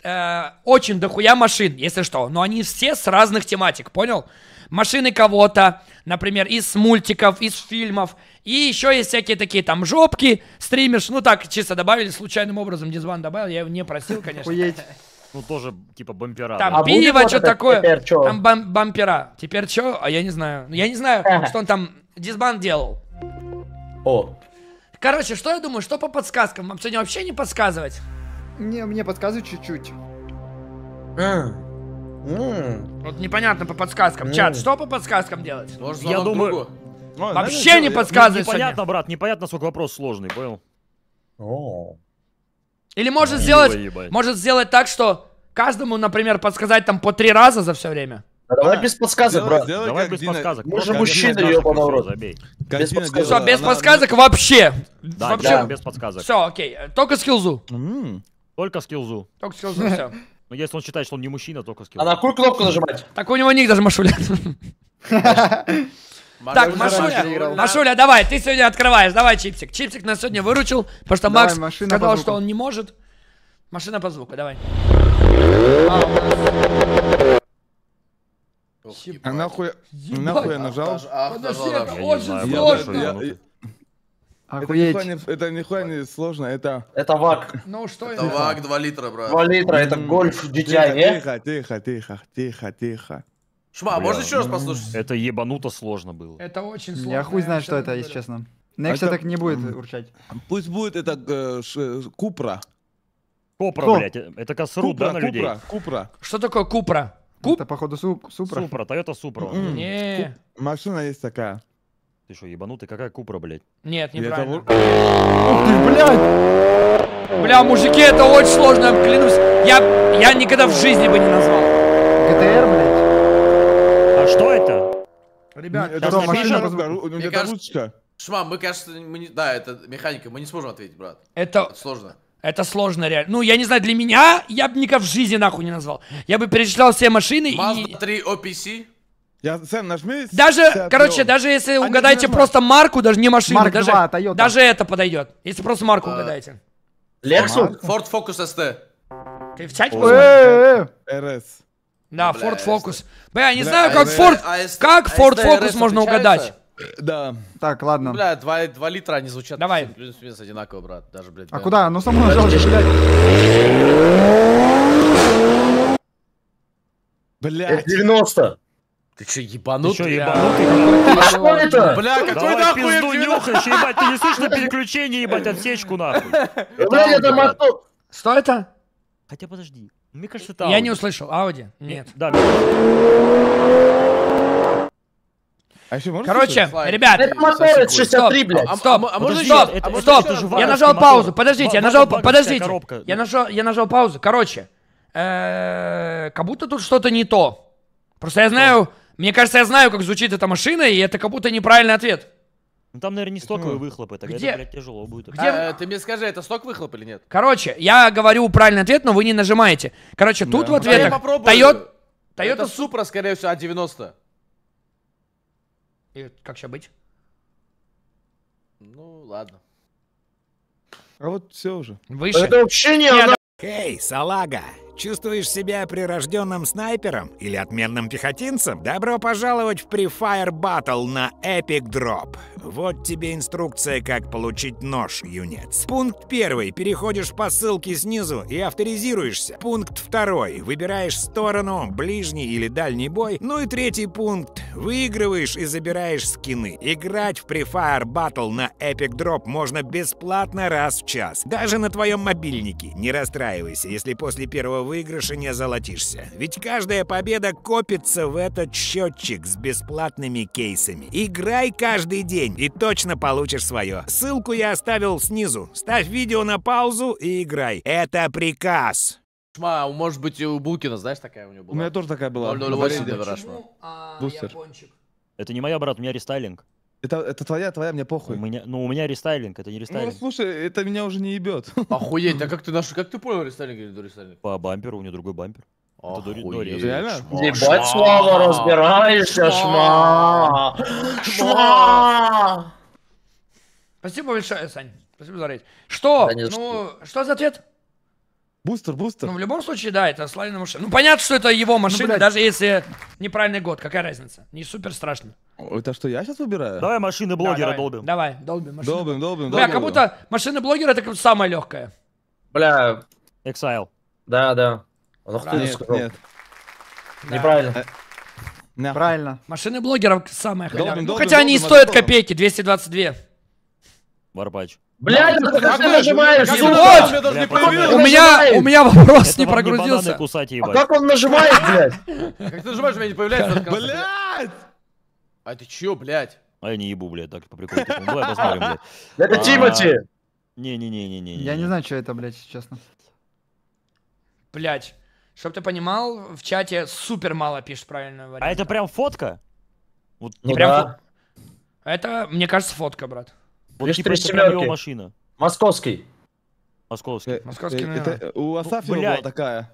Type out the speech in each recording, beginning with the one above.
очень дохуя машин, если что. Но они все с разных тематик, понял? Машины кого-то, например, из мультиков, из фильмов. И еще есть всякие такие там жопки, стримишь. Ну так, чисто добавили, случайным образом Дизван добавил, я его не просил, конечно. Ну тоже типа бампера. Там да. пиво, что такое. Там бампера. Теперь что? А я не знаю. Я не знаю, что он там Дисбан делал. О. Короче, что я думаю, что по подсказкам? Вам сегодня вообще не подсказывать? Не, мне подсказывают чуть-чуть. Вот непонятно по подсказкам. Чат, что по подсказкам делать? Я думаю... Вообще не подсказывай сегодня. Непонятно, брат, непонятно, сколько вопрос сложный, понял? Или может сделать так, что каждому, например, подсказать там по 3 раза за все время. Давай без подсказок, брат. Давай без подсказок. Мы же мужчины, ёбаный в рот. Без подсказок. Все, без подсказок вообще. Да, Вообще без подсказок. Все, окей. Только скиллзу. Только скиллзу. Только скиллзу, все. Но если он считает, что он не мужчина, только скиллзу. А на какую кнопку нажимать? Так у него ник даже Машуля. Так, Машуля, давай, ты сегодня открываешь. Давай, Чипсик. Чипсик нас сегодня выручил, потому что Макс сказал, что он не может. Машина по звуку, давай. А нахуй я нажал? Подожди, это очень сложно. Это нихуя не сложно, это... Это ВАК. Ну что это? ВАК 2 литра, брат. 2 литра, это гольф DJI, не? Тихо. Шма, можно еще раз послушать? Это ебануто сложно было. Это очень сложно. Я хуй знаю, что это, если честно. Некста так не будет урчать. Пусть будет это Купра. Купра, блядь, это косрут, да, на людей? Купра. Что такое Купра? Это, походу, Супра. Супра, Тойота Супра. Не. Машина есть такая. Ты что, ебанутый? Какая Купра, блядь? Нет, неправильно. Ух ты, блядь! Бля, мужики, это очень сложно, клянусь. Я никогда в жизни бы не назвал. ГТР, блядь? А что это? Ребят, это машина мне кажется... Шма, мы, кажется, да, это механика, мы не сможем ответить, брат. Это сложно. Это сложно реально. Ну, я не знаю, для меня, я бы никак в жизни нахуй не назвал. Я бы перечислял все машины Mazda 3 OPC. Сэм, нажми. Даже, короче, даже если угадаете просто марку, даже не машину, Марк 2, Toyota. даже это подойдет. Если просто марку угадаете. Lexus? Ford Focus ST. Ты в чате посмотрел? РС. Да, Ford Focus. Бля, я не знаю, как Ford Focus можно угадать. Да. Так, ладно. Бля, 2 литра они звучат. Давай. Плюс-минус одинаково, брат. Даже, блядь. А куда? Ну, само нажал, блядь. Блядь. 90. Ты че, ебанутый? Ты че, ебанутый? А что это? Бля, какой Давай нахуй пизду нюхаешь, ебать, ты не слышишь на переключение, ебать, отсечку, нахуй. Блядь, это мотор. Что это? Хотя подожди, мне кажется, это Я Audi. не услышал. Ауди? Нет. Да, А еще можно короче, ребят. Это мотор 63, блядь. Стоп, это стоп. же Я нажал вражеский паузу. мотор. Подождите, подождите. коробка. Я нажал паузу. Короче, как будто тут что-то не то. Просто я знаю, мне кажется, я знаю, как звучит эта машина, и это как будто неправильный ответ. Ну там, наверное, не стоковый выхлоп, это Где? блядь, тяжело будет. Ты мне скажи, это сток выхлоп или нет? Короче, я говорю правильный ответ, но вы не нажимаете. Короче, тут в ответах Toyota Это Supra, скорее всего, А90. И как сейчас быть? Ну, ладно. А вот все уже. Выше. Это вообще не она. Эй, салага! Чувствуешь себя прирожденным снайпером или отменным пехотинцем? Добро пожаловать в Free Fire Battle на Epic Drop. Вот тебе инструкция, как получить нож, юнец. Пункт 1. Переходишь по ссылке снизу и авторизируешься. Пункт 2. Выбираешь сторону, ближний или дальний бой. Ну и 3 пункт. Выигрываешь и забираешь скины. Играть в Free Fire Battle на Epic Drop можно бесплатно раз в час. Даже на твоем мобильнике. Не расстраивайся, если после первого выигрыша не золотишься. Ведь каждая победа копится в этот счетчик с бесплатными кейсами. Играй каждый день и точно получишь свое. Ссылку я оставил снизу. Ставь видео на паузу и играй. Это приказ. Шма, может быть, у Булкина, знаешь, такая у него была? У меня тоже такая была. 008 Девера, Шма. Бустер. Это не моя, брат, у меня рестайлинг. Это твоя, мне похуй. У меня рестайлинг, это не Ну, рестайлинг. слушай, это меня уже не ебет. Охуеть, а как ты понял, рестайлинг или до рестайлинг? По бамперу, у меня другой бампер. Охуеть. Реально? Ебать, Слава, разбираешься, шма. Шма. Спасибо большое, Сань. Спасибо за рейд. Что? Да не за Ну, что за ответ? Бустер, бустер. Ну, в любом случае, да, это Славина машина. Ну, понятно, что это его машина, блядь. даже если неправильный год. Какая разница? Не супер страшно. Это что, я сейчас выбираю? Давай машины блогера давай, долбим. Давай, долбим машину. Долбим, долбим, Бля, долбим. как будто машина блогера это как самая легкая. Бля, Exile. да. Ну кто не Нет, сказал? нет. Неправильно. Нахуй. Правильно. Машины блогеров самая халявная. Долбим, Ну, долбим, хотя они и долбим, стоят долбим. копейки, 222. Варпач. Блядь, ну как ты нажимаешь? Как сука? он меня даже не Бля, появился? У меня вопрос Это не вам не бананы прогрузился. кусать, А ебать. как он нажимает, блядь? Как ты нажимаешь, у меня не появляется этот красный. Блядь! А ты чё, блядь? А я не ебу, блядь, так по приколу. типа, давай посмотрим, блядь. Это Тимати. Не-не-не-не-не. Я не знаю, что это, блядь, честно. Блять. Чтоб ты понимал, в чате супер мало пишет правильного А варианта. это прям фотка? Вот, Ну прям да. Это, мне кажется, фотка, брат. вот Лишь типа три это прям его семерки. машина. Московский. Московский. Московский, наверное. Это у Асафьева была Блядь. такая.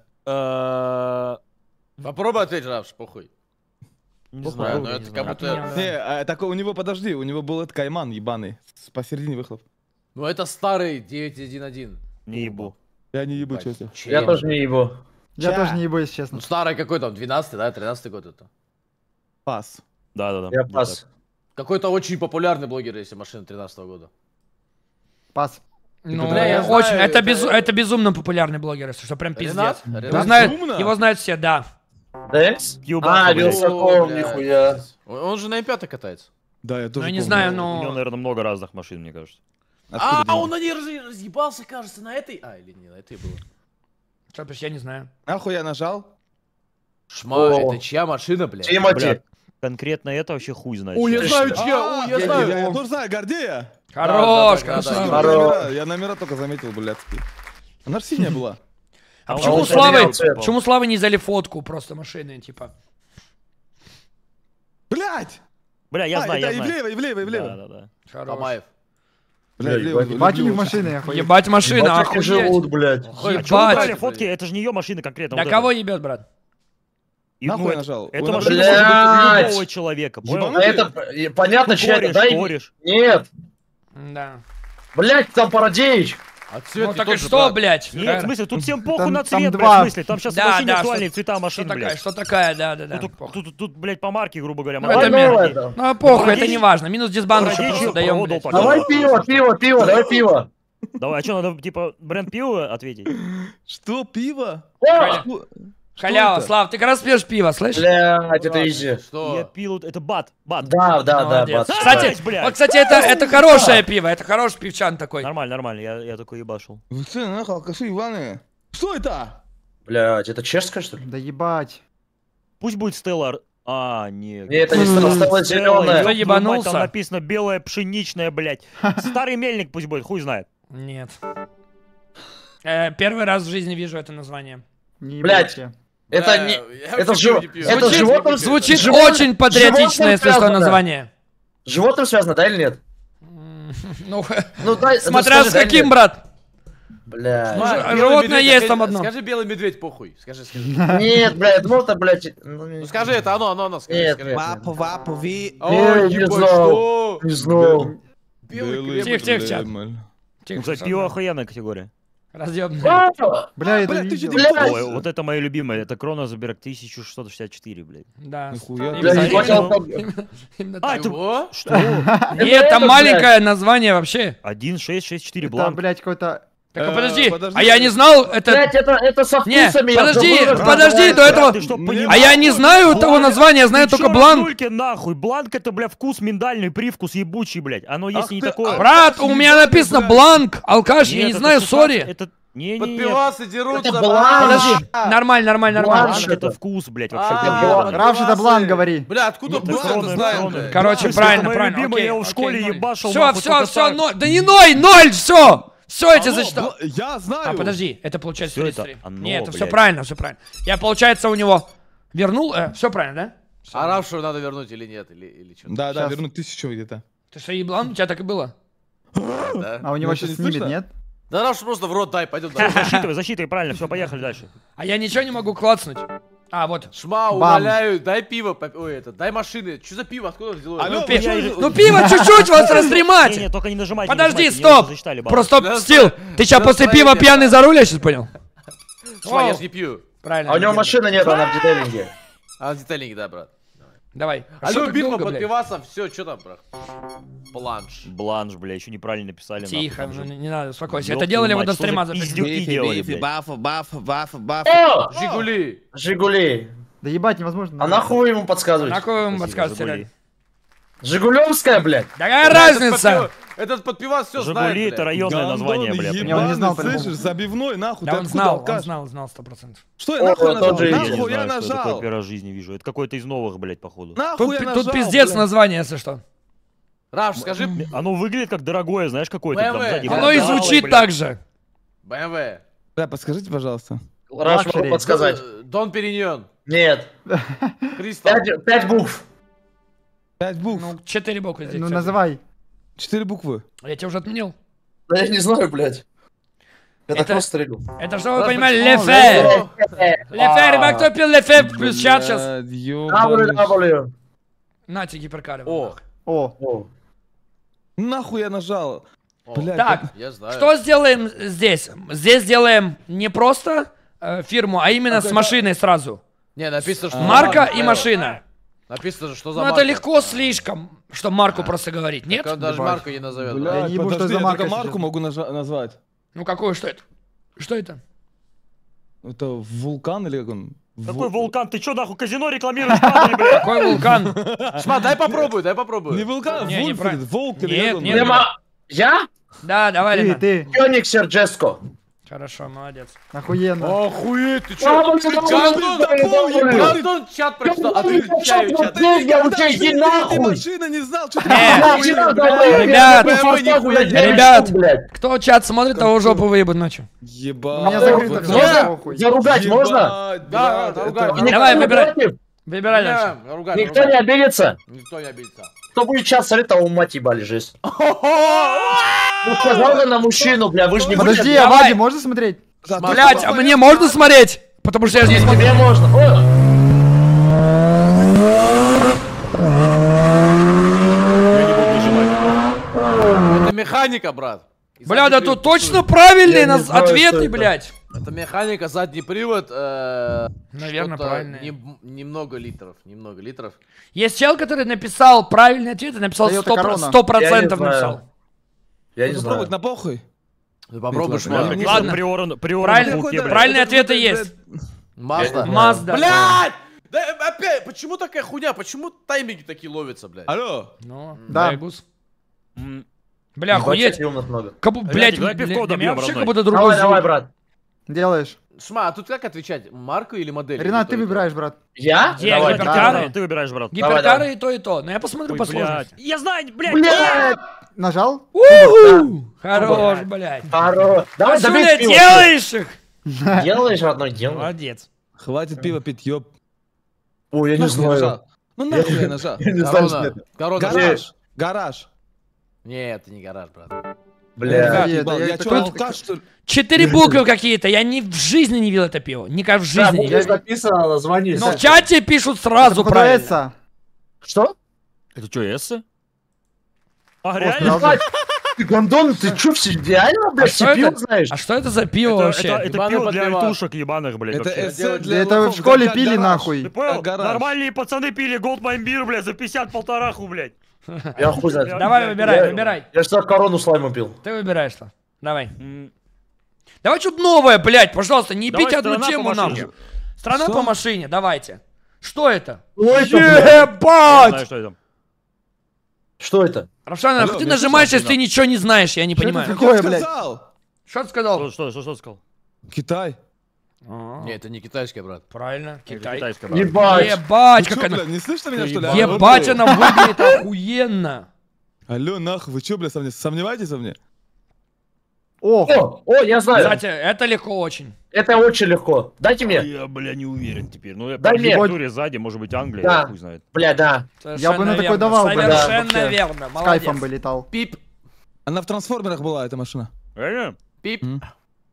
Попробуй ответь, Равш, похуй. Не Похуй, знаю. ну не это знаю. как будто... Да. Не, так у него, подожди, у него был этот кайман ебаный. Посередине выхлоп. Ну это старый 911. Не ебу. Я не ебу, честно. Я тоже не его. Я Ча. тоже не ебу, если честно. Ну старый какой там, 12-й, да, 13-й год это. Пас. Да-да-да. Я вот пас. так. Какой-то очень популярный блогер, если машина 13-го года. Пас. Ну, Бля, я очень. знаю, Это безумно популярный блогер, если что, прям пиздец. Ренат? Его Ренат? знают, Безумно? его знают все, да. Декс? Пьюбаха, А, блядь. Вилсаком, О, нихуя. блядь. Он же на М5 катается. Да, я Ну, тоже я не помню. знаю, У него, но... наверное, много разных машин, мне кажется. Откуда деньги? Он на ней разъебался, кажется, на этой. А, или не на этой было. Что, я не знаю. Нахуй я нажал? Шма, О. это чья машина, блядь? Тимати. Блядь, конкретно это вообще хуй знает. О, я чё. знаю, чья, я знаю. Я тоже знаю, Гордея. Хорош, да, да, красава. да. Здорово. Я номера только заметил, блядский. Она же синяя была. А А почему он у Славы, поменял цвет. почему у Славы не взяли фотку просто машины, типа? Блядь! Бля, я знаю, это я и знаю. влево, и влево, и влево. Да-да-да. Хорош. Камаев. Блядь, влево. Ебать у них люблю. машины, я хуй. Ебать машина, Ебать, как охуеть. живут, блядь. А чё вы Ебать. брали фотки? Это же не ее машина конкретно. Да вот кого это. ебет, брат? И, Нахуй ну, я нажал? Это Вы машина нажали? может быть у Блядь. любого человека, понял? Ебанутый? Это понятно, чья это. Кореш, Дай. кореш. Нет. Да. Блядь, там Парадеич. А цвет Ну не так тот и же, что, брат. блядь? Нет, в смысле, тут всем похуй Там- на там цвет, два. блядь, в смысле. Там сейчас Да, вообще не да, актуальные что- цвета Что машин, такая, блядь. что такая, да. Ну, тут, блядь, по марке, грубо говоря, Ну, машина. это Давай мелкий. это. Ну, похуй, это Парадич- не важно. Минус дисбан еще Парадич просто её даем, продал блядь. по- Давай пиво, давай пиво. Давай, а что, надо, типа, бренд пива ответить? Что, пиво? О, Халява, это? Слав, ты как раз пьешь пиво, слышишь? блядь, это изи. Я Что? пил, это бат. Да, Молодец. бат. Кстати, Блядь. вот, кстати, это хорошее пиво, это хороший пивчан такой. Нормально, я такой ебашил. Вы что, нахуй, алкаши ебаные? Что это? Блядь, это чешская, что ли? Да ебать. Пусть будет Stellar. А, нет. Не, это не стало Что, зеленая. ебанулся? Там написано белая пшеничная, блядь. Старый мельник пусть будет, хуй знает. Нет. Первый раз в жизни вижу это название. Не Блядь. ебать. Это Да, не... я Это вообще жив- пиво не пью. это животным Звучит животным- очень патриотично, если что, связано. название. С животным связано, да или нет? Ну, Ну, дай, смотря скажи, с да или каким, нет? брат. Бля. Ну, Белый животное медведь, есть опять- там одно. Скажи белый медведь, похуй. Скажи. Нет, бля, я думал, это, блядь... Ну скажи это, оно, скажи. Нет, скажи. нет. Вапу, ви. Ой, Не ебать, знал. что? Не знал. Белый Тихо, тихо, чат. Ну, Тихо, кстати, пиво охуенная категория. разъебный. А, Бля, я это Бля, видел. 1900. Ой, вот это мое любимое, это Кроносберг 1664, блядь. Да. Нихуя. Бля, Именно- не хотел именно- там- именно А, так. это... Чего? Что? Нет, там это, маленькое название вообще. 1664 Это, бланк. блядь, какой-то... Так, а подожди, подожди. а я не знал, это... Блядь, это со Не, вкусами. я подожди, забыл, как подожди, называется. до этого... Ты что, Не, понимаешь? А я не знаю того названия, я знаю Ты только чё, бланк. раздульки, нахуй? Бланк это, бля, вкус миндальный, привкус ебучий, блядь. Оно есть Ах и не ты, такое. Брат, у меня написано блядь. бланк, алкаш, я Нет, не это знаю, 16, сори. Это... Не-не-не. Подпивасы дерутся. Это бланш. Подожди, нормально. Бланш. Бланк это вкус, блядь, вообще. А, Равш, это бланк, говори. Бля, откуда Ну, мы кроны, это знаем, кроны. блядь? Короче, Это правильно, мое правильно. любимое, окей, я его в окей, школе ноль. ебашил, Все, нахуй, все, только все, так. ноль. Да не ноль, все. Все, я тебе Алло, зачитал. Я знаю. А, подожди, это получается Всё это 33. оно, Нет, это все блядь. правильно, все правильно. Я, получается, у него вернул, все правильно, да? А Равшу надо вернуть или нет? Или что? Да, Щас. вернуть 1000 где-то. Ты что, еблан? У тебя так и было? Да? А у него Ну, сейчас это не снимет, слышно? нет? Да Равшу просто в рот дай, пойдем дальше. Засчитывай, правильно, все, поехали дальше. А я ничего не могу клацнуть. А, вот. Шма, Бам. умоляю, дай пиво, ой, это, дай машины. Что за пиво, откуда взялось? Алло, пи- вы чё, Ну пиво чуть-чуть вас Не, растремать. только не нажимайте. Подожди, не нажимайте, мне стоп. уже засчитали баллы. Просто Да, стил. Ты сейчас после пива настроение. пьяный за руль, я сейчас понял? Шма, я ж не пью. Правильно. А у него Герман. машины нет, она в детейлинге. А, детейлинг, да, брат. Давай. А что ну, так битва долго, под блядь? пивасом, все, что там, брат? Бланш. Бланш, бля, еще неправильно написали. Тихо, нахуй, ну, там же. не надо, успокойся. Ёб Это делали твою вот до мать, что стрима за записано. пиздюки делали, блядь. баф. О! Жигули. Жигули. Да ебать, невозможно. А нахуй вы ему подсказываете? Нахуй вы ему Спасибо, подсказываете, Жигули. реально? Жигулевская, блядь. Какая разница? Этот под пивас все Жигули знает, это блядь. районное название, бля. Я не знал, ебаный, слышишь, по-любому. забивной, нахуй. Да ты он откуда, знал, алкаш? он знал 100%. Что я О, нахуй я нажал? тоже Я не видел. Нахуй я знаю, что я такое нажал? первый раз в жизни вижу. Это какой-то из новых, блядь, походу. Нахуй я нажал, Тут пиздец блядь? название, если что. Раф, скажи Оно выглядит как дорогое, знаешь, какое-то там BMW. сзади. Оно и металлы, звучит блядь. так же. BMW. Да, подскажите, пожалуйста. Раш, могу Лакшери. подсказать. Дон Периньон. Нет. Кристал. 5 букв. 5 букв. Ну, 4 буквы здесь. Ну, кстати. называй. 4 буквы. Я тебя уже отменил. Да я не знаю, блядь. Я так Это- просто стрелю. Это что вы Раз, понимали? почему? Лефе! Лефе, ребят, кто пил лефе плюс чат сейчас? Блядь, ёбаный W. Нате гиперкары. О, О, О. Нахуй я нажал. о. Блядь, Так, Я знаю. что сделаем здесь? Здесь делаем не просто фирму, а именно с машиной сразу. Не, написано, что... Марка и машина. Написано же, что за Ну это марка. легко слишком, чтобы марку просто говорить, нет? Так он даже Ебать. марку не назовет. Блядь, Я не ебу, что подожди, за я марка только марку сейчас. могу назвать. Ну какую, что это? Что это? Это вулкан или как он? Какой вулкан? Ты чё, нахуй, казино рекламируешь, падали, блядь? Какой вулкан? Шма, дай попробуй, дай Не попробуй. вулкан, Не, не Вульфред, правильно. волк или Нет, как он? нет. Нема... Я? Да, давай, Лена. ты, Кёник Серджеско. Хорошо, молодец. охуенно. Охуеть, ты А, чё? блядь, Антон чат прочитал, отвечаю чат. Я у тебя иди Ты нахуй. машина не знал, что ты... Ребят, Ребят, блядь. Кто чат смотрит, того жопу выебут ночью. Ебать. Меня закрыто Вот всё, Можно? похуй. Заругать можно? ебать, Да, блядь, да, это- ругай. Никто Давай, не выбирай. против? Выбирай дальше. Не, ругай, Никто не ругай. обидится? Никто не обидится. Кто будет чат смотреть, того мать ебали жесть. Ну сказал же на мужчину, бля, вы же не Подожди, будете. а Давай. Ваде можно смотреть? Блять, а мне можно смотреть? Потому что я же не смотрю. Тебе можно. О, Я не буду нажимать. Это механика, брат. И Бля, задний да привод тут точно пустой. правильные Я не знаю, что ответы, это. блять. Это механика, задний привод. Наверное, что-то правильные. Немного литров, немного литров. Есть чел, который написал правильный ответ и написал Toyota 100%, Corona. 100% Я не знаю. написал. я не Ну, знаю. попробуй, на похуй. Ну попробуй, Ладно, шмат. ладно. Ладно. Приоран Правильно. в пауке, блядь. Правильные ответы есть. Мазда. Мазда. Блядь! Да опять, почему такая хуйня? Почему тайминги такие ловятся, блядь? Алло. Ну, Да. Байгус. М, Бля, охуеть. Умных много. Блять, давай пивко для меня добьем, вообще родной. как будто другой Давай, давай, звук. брат. Делаешь. Шма, а тут как отвечать? Марку или модель? Ренат, Или ты то и то? выбираешь, брат. Я? Где Давай. гиперкары? Ты выбираешь, брат. Гиперкары давай. и то, и то. Но я посмотрю Ой, по блядь. сложности. Я знаю, блядь. Блядь! Нажал? У-ху! Хорош, блядь. Хорош. Давай, Что, добей блядь, пиво. делаешь их? Делаешь, родной, делай. Молодец. Хватит пива пить, ёб. Ой, я не Нахуй я знаю. нажал. Ну нахуй я нажал. Я не знаю, что Корона. это. Корона. Гараж. Гараж. Нет, это не гараж, брат. Бля. Ребят, Ебал, я я такой- чё, алкаш, что ли? 4 буквы какие-то. Я ни в жизни не видел это пиво. Никак в Да, жизни не здесь видел. написано название. Но в чате пишут сразу Это правильно. походу Что? Это что, эссе? А, О, реально? сразу. Ты, Гондон, ты чё, все реально, блядь, что себе это? знаешь? А что это за пиво Это вообще? пиво Ебаный для подпевал. альтушек ебаных, блядь, Это вообще. эссе Да для это лохов, в школе как пили гараж. нахуй. Ты понял? Как гараж. Нормальные пацаны пили голдмайнбир, блядь, за 50 полтораху, блядь. Я хуй знает. Давай, выбирай, Я- выбирай. Я что корону слайму пил. Ты выбираешь что? Давай. М, Давай что-то новое, блядь, пожалуйста, не Давай бить одну «Страна по тему машине». нахуй. Страна Что? по машине, давайте. Что это? Ой, это, Я знаю, Ебать! что это. Что это? Равшан, Алло, ты мне нажимаешь, слышно, если ты ничего не знаешь, я не Что это понимаю. такое? Я Ой, блядь. сказал. Что ты сказал? Что ты сказал? Китай. Не, это не китайская, брат. Правильно, Это Китай. китайская, брат. Ебать. Ебать, Вы как чё, она... блядь, не слышно меня, что ли? Ебать, она выглядит охуенно. Алло, нахуй, вы чё, блядь, сомневаетесь во мне? О, О, я знаю. Кстати, это легко очень. Это очень легко. Дайте мне. Я, бля, не уверен теперь. Ну, я по Дай мне. архитектуре сзади, может быть, Англия, Да. хуй знает. Бля, да. Совершенно бы на такой верно, давал бы, да, Совершенно вообще. верно, с молодец. кайфом бы летал. Пип. Она в трансформерах была, эта машина. Реально? Пип. М.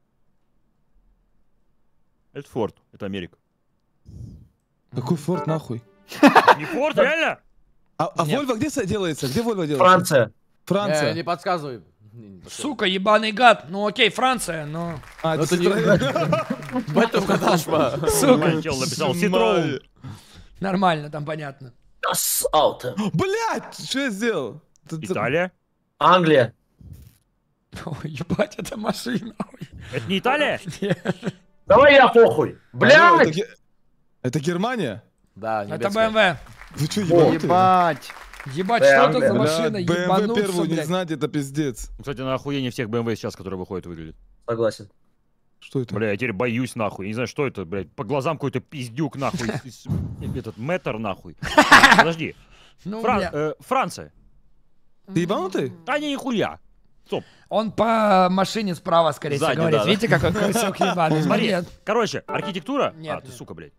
Это Форд, это Америка. Какой Форд, нахуй? Не Форд, реально? А Нет. Вольво где делается? Где Вольво делается? Франция. Франция. Не подсказывай. Не подсказывай. Сука, ебаный гад. Ну окей, Франция, но... А, Ну, это это не- страна. Бать ты угадал, шма. Сука. Чел написал Citroen. Нормально, там понятно. Das Auto. Блять, что я сделал? Италия? Англия. Ой, ебать, это машина. Ой. Это не Италия? Давай я похуй. Блядь! Это Германия? Да, Это немецкая. BMW. Вы что, ебанутые? Ебать. Ебать, что это за BMW. машина? BMW Ебануться, первую не блядь. знать, это пиздец. Кстати, на охуение всех BMW сейчас, которые выходят, выглядит. Согласен. Что это? Бля, я теперь боюсь, нахуй. Я не знаю, что это, блядь. По глазам какой-то пиздюк, нахуй. Этот метр, нахуй. Подожди. Ну, бля. Франция. Ты ебанутый? Да не нихуя. Стоп. Он по машине справа, скорее всего, Сзади, говорит. да, да. Видите, какой кусок ебаный? Смотри, Нет. короче, архитектура... Нет, А, ты нет. сука, блядь.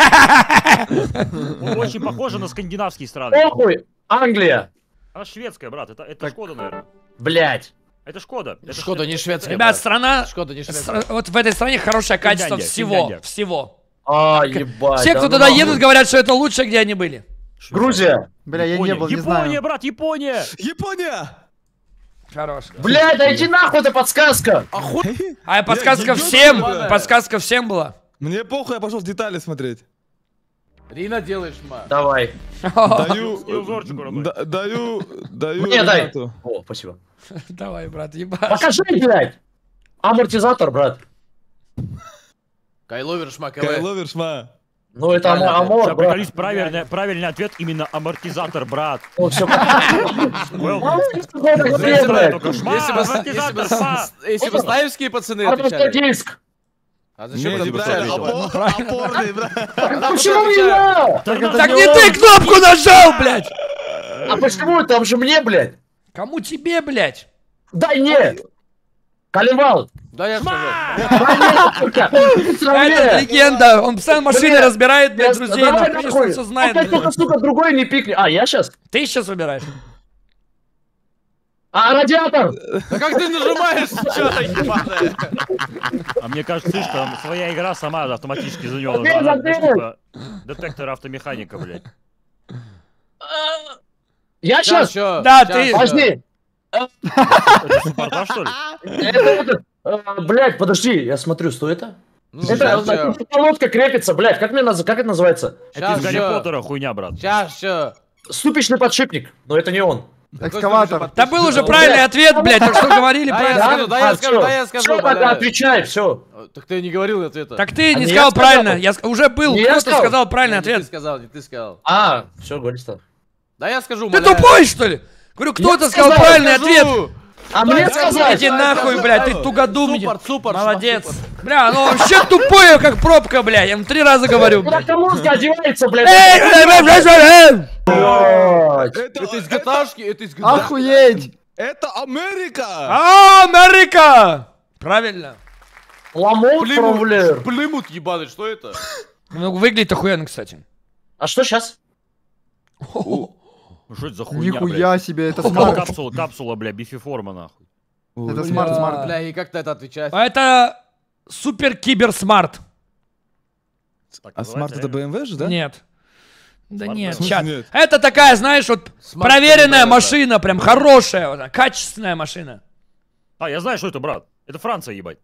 Очень похоже на скандинавские страны. Похуй. Англия. Она шведская, брат. Это Шкода, наверное. Блядь. Это Шкода. Это Шкода не шведская. Ребят, брат. страна... Шкода не шведская. Вот в этой стране хорошее качество Финляндия, всего. Финляндия. Всего. А, ебать. Все, да кто ну туда нахуй. едут, говорят, что это лучше, где они были. Грузия. Бля, я не был, не Япония, знаю. брат, Япония! Япония! Хорош. Блядь, да иди нахуй, это подсказка. А подсказка Я всем, ебаная. подсказка всем была. Мне похуй, я пошел в детали смотреть. Рина делаешь, шма. Давай. Даю... узорчик родной. Даю Мне дай. Ренату. О, спасибо. Давай, брат, ебаш. Покажи, блядь. Амортизатор, брат. Кайловер, шма, КВ. Кайловер, шма. Ну это Правильно, амор, Сейчас брат. приколись, правильный ответ именно амортизатор, брат. Ну, все. Well, Если бы- только шма, Если бы амортизатор, шма. если бы ставевские пацаны отвечали. Диск. А зачем Не, ты брат, отвечаешь? опорный, брат. Почему не я? Так не ты кнопку нажал, блядь! А почему? Там же мне, блядь. Кому тебе, блядь? Дай мне. Колевал. Да, я скажу. Это легенда, он сам машины Блядь, разбирает, блядь, друзей, Давай ну, конечно, нахуй. он все знает. Опять только, блядь. сука, другой не пикни. А, я сейчас? Ты сейчас выбираешь? А, радиатор. Да как ты нажимаешь, что ебаная? А мне кажется, слышь, там своя игра сама автоматически за него Отбей, отбей. детектор автомеханика, блядь. Я сейчас? Чё? Да, Щас, ты. щас. Подожди. Это суппорта, что ли? Блядь, подожди, я смотрю, что это? Ну, Это щас, щас. лодка крепится, блядь, как это называется? Это из Гарри щас. Поттера хуйня, брат. Щас, ща. Ступичный подшипник, но это не он. Экскаватор. Да был уже правильный ответ, блядь, так что говорили Да, я правильно. скажу, да, я скажу, да, я скажу. Все, бля. отвечай, все. Так ты не говорил ответа. Так ты не не сказал я сказал. правильно, уже был, Не я кто-то сказал. сказал правильный Не ты ответ. сказал, не ты сказал. А, все, говори что. Да я скажу, Ты умоляю. тупой, что ли? Говорю, кто-то сказал сказал, правильный Скажу. ответ. А мне скажи, сказать? Иди нахуй, блядь, ты тугодум. Супер, супер, Молодец. супер. Бля, ну вообще тупое, как пробка, бля. Я ему 3 раза говорю, блядь. Куда мозг одевается, блядь? Блядь. Блядь. Это из гаташки, это из гаташки. Охуеть! Это Америка! Америка! Правильно. Ламут проблем. Плymouth ебаный, что это? Ну, выглядит охуенно, кстати. А что сейчас? Ну что это за хуйня, блядь? Нихуя себе, это О, смарт. Капсула, бля, бифиформа, нахуй. Это смарт. Бля, и как на это отвечать? А это супер кибер смарт. Так А смарт называется, это реально? BMW же, да? Нет. Да Смарт, нет, в смысле чат. нет? Это такая, знаешь, вот Смарт проверенная BMW, машина, прям хорошая, вот, качественная машина. А, я знаю, что это, брат. Это Франция, ебать.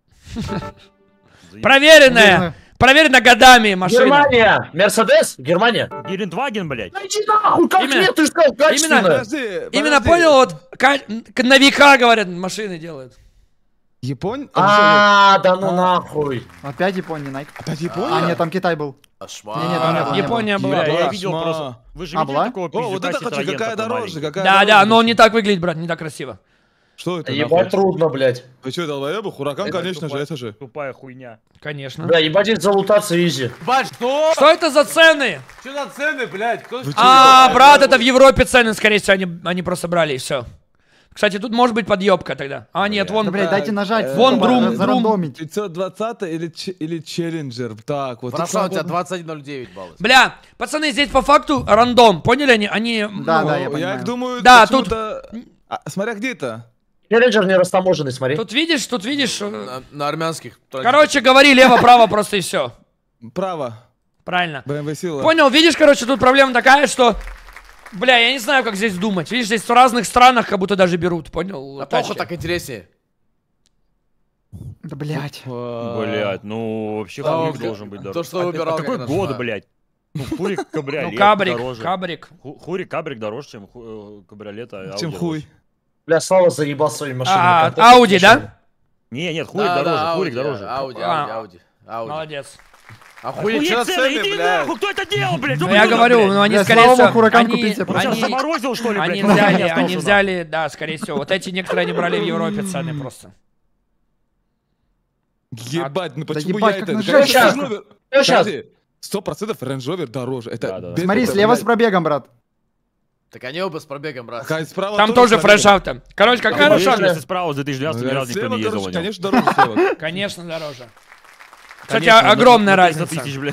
Заеб- Проверенная, проверена годами машина. Германия. Мерседес? Германия. Гелендваген, блядь. Да иди нахуй, как Именно- нет, ты же сказал качественная. Подожди, Именно подожди. понял, вот на века, говорят, машины делают. Япония? А, да ну нахуй. Опять Япония, Найк. Опять А, Япония? нет, там Китай был. Ашма. Не, не, там не было, не Япония была. Бля, я была. видел Шма. просто. Вы же А, видели была? такого О, вот пиздюка это хочу, Citroёn какая такой дороже, маленький? какая Да, дороже. да, но он не так выглядит, брат, не так красиво. Что это, Ебать нахуй? трудно, блядь. Вы что, долбоебы? Хуракан, Это конечно же, тупая. это же. Тупая хуйня. Конечно. Бля, ебать здесь залутаться изи. Бать, что? Что это за цены? Что за цены, блядь? Кто А, брат, это в Европе цены, скорее всего, они просто брали и все. Кстати, тут может быть подъебка тогда. А, нет, вон. Да, блядь, дайте нажать. Вон чтобы друм, зарандомить. 520 или Челленджер? Так, вот. Хорошо, у тебя 21.09 баллов. Бля, пацаны, здесь по факту рандом, поняли? Они, Да, ну, да, я Я понимаю. их думаю, Да, почему-то- А, смотря где это. Челленджер не растаможенный, смотри. Тут видишь, На армянских. короче, говори лево-право просто и все. Право. Правильно. BMW сила. Понял, видишь, короче, тут проблема такая, что... Бля, я не знаю, как здесь думать. Видишь, здесь в разных странах как будто даже берут, понял? А тачки. похуй так интереснее. Да, блядь. Блядь, ну вообще Да, Хурик он- должен быть то, дороже. что выбирал, А какой как год, раз, да. блядь? Ну, Хурик кабриолет Ну, кабрик, дороже. кабрик. Хурик кабрик дороже, чем кабриолет. Чем хуй. Бля, Слава заебал своей машиной. А, Контент Ауди, мешает. да? Нет, Хурик Да, дороже, да, Хурик Ауди, дороже. Ауди. Молодец. Охуеть, что цены, иди блядь. нахуй, кто это делал, блядь? Ну, я говорю, ну они, Бля, скорее Слава всего, Хуракан они, купите, Он сейчас они, заморозил, что ли, блядь? они потому что не взяли, остался они на. взяли, да, скорее всего. Вот эти некоторые они брали в Европе, цены просто. Ебать, ну Да почему ебать, я как это... нажать. Конечно, Сейчас. Range Rover- Ну, сейчас. Подожди, 100% Range Rover дороже. Это Да, да. без Смотри, этого, слева с блядь. пробегом, брат. Так они оба с пробегом, брат. А справа Там тоже с пробегом. фрешауты. Короче, какая Конечно, лошадка? если справа с 2012 ни разу никто Слева не ездил дороже, на нем. конечно, дороже слева. Конечно, дороже. Кстати, Конечно, огромная на 300 разница. тысяч, блядь.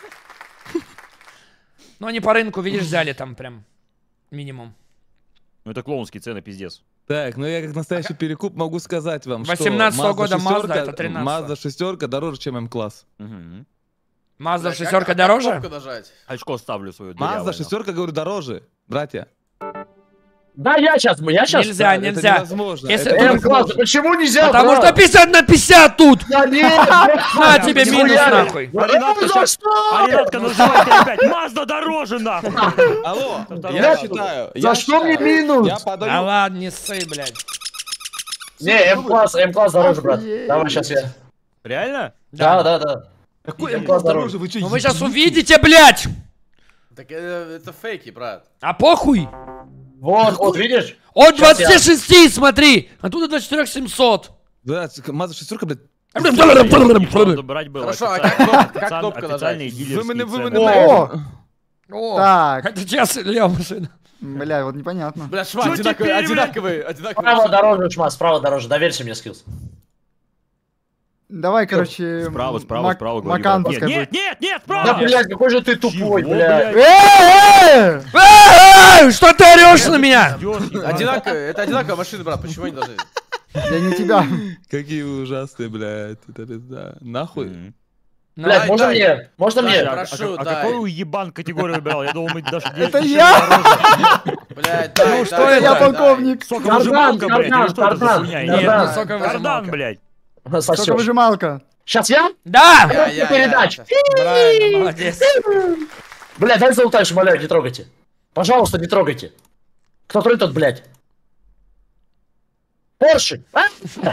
Ну, они по рынку, видишь, взяли там прям минимум. Ну это клоунские цены, пиздец. Так, ну я как настоящий перекуп могу сказать вам, что 18-го года Mazda, шестерка- это 13-го. Mazda шестерка дороже, чем М-класс. Мгм. Mazda Блядь, шестерка как дороже? кнопку нажать? Очко ставлю свою. Mazda шестерка, говорю, дороже, братья. Да, я сейчас. Нельзя, Да, это нельзя. невозможно. Если это ты- невозможно. М-класс, почему нельзя? Потому брат? что 50 на 50 тут! Да нет, На тебе минус нихуя не. нахуй. Ренатка За сейчас- что? А Ренатка называет тебя опять. Мазда дороже, нахуй. Алло, Второй я раз. считаю. За я что мне считаю, минус? Я Да подаю. ладно, не ссы, блядь. Не, М-класс дороже, брат. Охуеть. Давай, сейчас я. Реально? Да. Какой М-класс М-класс дороже? дороже? Вы что, Ну вы сейчас увидите, блядь! Так это фейки, брат. А похуй! Вот, видишь? От Щас я- 26, смотри! Оттуда до 4700. Да, Mazda шестерка, блядь. Надо брать было. Хорошо, а как кнопка официальные нажать? дилерские Вы цены. мене- О, Так, это сейчас Лео машина. бля, вот непонятно. Бля, шма, Чё одинаковые, теперь, блядь? одинаковые. Справа дороже, Шма, справа дороже. Доверься мне, скиллс. Давай, короче... Справа, Мак- говорю. Макан Нет, пускай нет, будет. нет, нет, Да, справа! блядь, какой же ты тупой, Чего, блядь. блядь? Что ты орешь на меня? Одинаковые, это одинаковые машины, брат, почему они должны? Я не тебя. Какие вы ужасные, блядь. Это пизда. Нахуй. Мгм. Блядь, Дай, можно дай. мне? Можно Дай, мне? прошу, А дай. какой уебан категорию выбирал? Я думал, мы даже... Это я! Блядь, дай, Ну, что дай, это? Я дай, полковник. Соковыжималка, блядь, или что это за кардан, хуйня? кардан. Нет, Нет, ну, соковыжималка. кардан, блядь. Сколько Сосёшь. выжималка? Сейчас я? Да! Я. Передач. Правильно, молодец. Блядь, дай золотая, умоляю, не трогайте. Пожалуйста, не трогайте. Кто тронет, тот, блядь. Порше! А?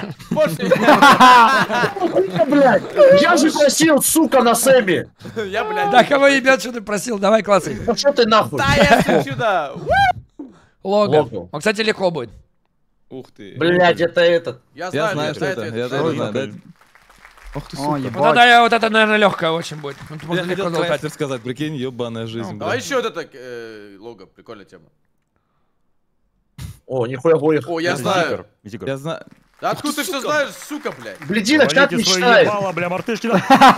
Блядь! Я же просил, сука, на Сэме! Я, блядь. Да кого ебят, что ты просил? Давай, классай. Ну что ты нахуй? Да, я сюда. Лого. Лого. Он, кстати, легко будет. Ух ты. Блядь, это этот. Я Я знаю, блядь, что это. дай Я ответ, тоже дай знаю. ответ. Ох ты, О, сука. Вот ебать. тогда вот это, наверное, легкое очень будет. Ну, ты Я можно легко хотел залутать. Крайслер сказать, прикинь, ебаная жизнь, Давай блядь. еще вот это лого, прикольная тема. О, нихуя воих. О, я знаю. Зикр. Я знаю. Да откуда ты все знаешь, сука, блядь? Блядинок, как Валите свои мечтает. ебало, бля, мартышки.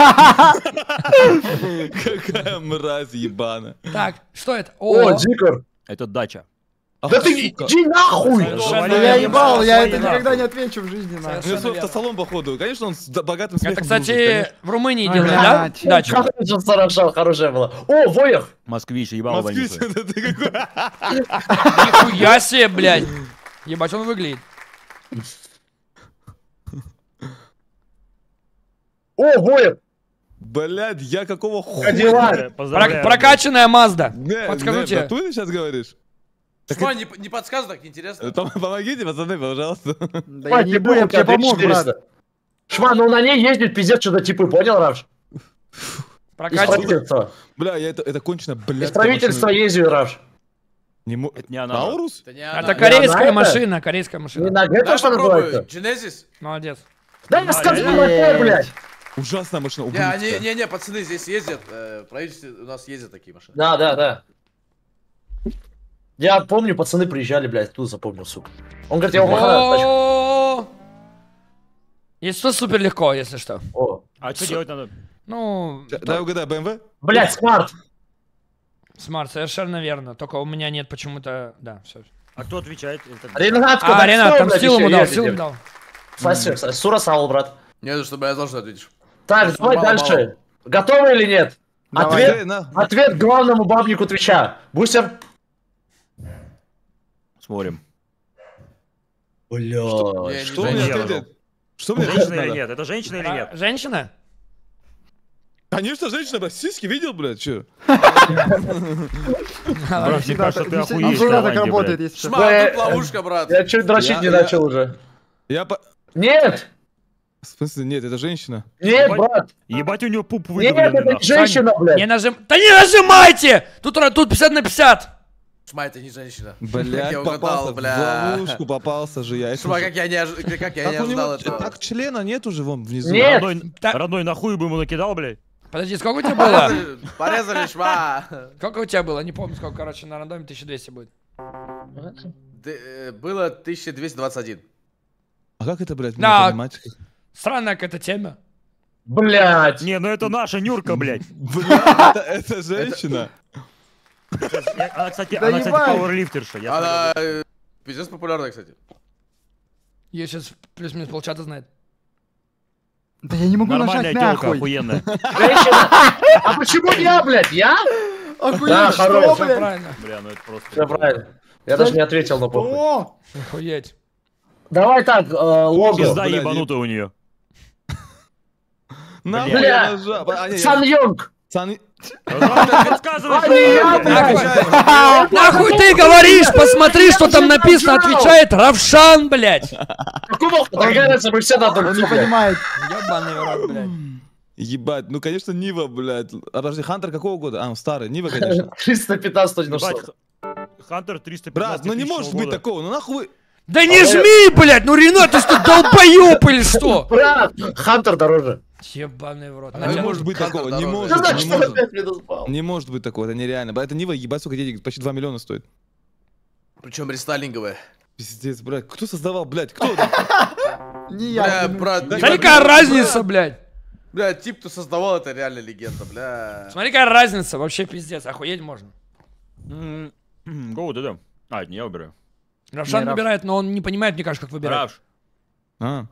Какая мразь ебана. Так, что это? О, Дикор. Это дача. Да ты иди нахуй! Совершенно Да я верно. ебал, я это Свои никогда нахуй. не отвечу в жизни, нахуй. У него Совершенно свой верно. автосалон, походу. Конечно, он с богатым смехом Это, дружит, кстати, конечно. в Румынии Ой, делали, да? блядь. Дачу. Как ты же заражал, хорошая была. О, воих! Москвич, ебало Москвич, больницы. это ты какой? Нихуя себе, блядь. Ебать, он выглядит. О, воих! Блядь, я какого хуя? Кадиллак! Поздравляю. Прокачанная Мазда. Не, Подскажу тебе. Ты сейчас говоришь? Шма, не подсказывай, так неинтересно. Помогите, пацаны, пожалуйста. Да я не ебу, я тебе помог, брат. Шма, ну на ней ездит пиздец что-то типы, понял, Равш? Из Прокачанная. правительства. Бля, это кончено, блядь. Из правительства ездит, Равш. Это не она. Наурус? Это не она. Это корейская это? машина, корейская Не машина. на это Дай что попробую. называется? Genesis? Молодец. Да я сказал на Т, блядь! Ужасная машина, Не, ублюдская. не, пацаны, здесь ездят, в правительстве у нас ездят такие машины. Да. Я помню, пацаны приезжали, блядь, тут запомнил, сука. Он говорит, я ухожу. О. Если что, супер легко, если что. О, А что делать надо? Ну, Дай угадай, БМВ? блядь, смарт! смарт, совершенно верно. Только у меня нет почему-то... Да, все. А кто отвечает? Это- Ренатко, А, да Ренат, что, там блядь, силу ему еще дал, ездите? силу ему дал. Спасибо, Сура Саул, брат. Не, ну чтобы я должен ответить. Так, давай Мало, дальше. Готовы или нет? Давай. Ответ, На. ответ главному бабнику Твича. Бустер. Смотрим. Бля. Не, Что не мне знаю. ответит? Что мне Женщина или надо? нет? Это женщина или нет? Женщина? Конечно, женщина, блядь, сиськи видел, блядь, чё? Брат, мне кажется, ты Он охуеешь. всегда так Голландия, работает, блядь. если что. Шмак, тут ловушка, брат. Я чуть дрочить не начал уже. Я по... Нет! В смысле, нет, это женщина. Нет, Ебать. брат! Ебать, у нее пуп Нет, выдавленный, это нахуй. женщина, Не блядь! Да не нажимайте! Тут 50 на 50. Шма, это не женщина. Блядь, я попался, угадал, в бля. ловушку попался же я. Шма, как я не Так у него, ожидал этого. так члена нету же вон внизу. Нет. Так. Родной, нахуй бы ему накидал, блядь. Подожди, сколько у тебя было? Порезали, шма. Сколько у тебя было? Не помню сколько, короче, на рандоме 1200 будет. Было 1221. А как это, блядь, Да. математика? Странная какая-то тема. Блядь! Не, ну это наша Нюрка, блядь. Блядь, это женщина. Она, кстати, Да ебать. пауэрлифтерша. я Она пиздец популярная, кстати. Ее сейчас плюс-минус полчата знает. Да я не могу Нормальная нажать телка, нахуй. охуенная. Женщина! А почему я, блядь? Я? Да, Охуеть, хорош, что, Все блядь? правильно. Бля, ну это просто... Все правильно. Я даже не ответил на похуй. О! Охуеть. Давай так, лого. Пизда Бля, ебанутая у нее. Нахуй Бля. я нажал. А, не, я- Сан Йонг! Сан- Рассказывай, А не я, блядь! Нахуй ты говоришь? Посмотри, что там написано. Отвечает Равшан, блядь. Какого? Какая разница, мы все надо Он не понимает. Ебаный в рот, блядь. Ебать, ну конечно Нива, блядь. А подожди, Хантер какого года? А, он старый, Нива, конечно. 315 точно Ебать, что. Хантер 315 Брат, ну не может быть такого, ну нахуй вы... Да не жми, блядь. Ну Ренат, ты что, долбоёб или что? Брат, Хантер дороже. Ебаный в рот. Не Надя, может быть Хантер такого, не дороже. может, Ты знаешь, не что может. опять предоспал? Не может быть такого, это нереально. Это Нива, ебать, сколько денег, почти 2 миллиона стоит. Причем рестайлинговая. Пиздец, блядь, кто создавал, блядь, кто это? Не Бля, я. брат, Смотри, какая разница, блядь. Бля, тип, кто создавал, это реально легенда, бля. Смотри, какая разница. Вообще пиздец. Охуеть можно. Гоу, да-да. А, это не я выбираю. Равшан Не, Равш. выбирает, но он не понимает, мне кажется, как выбирать. Равш. А,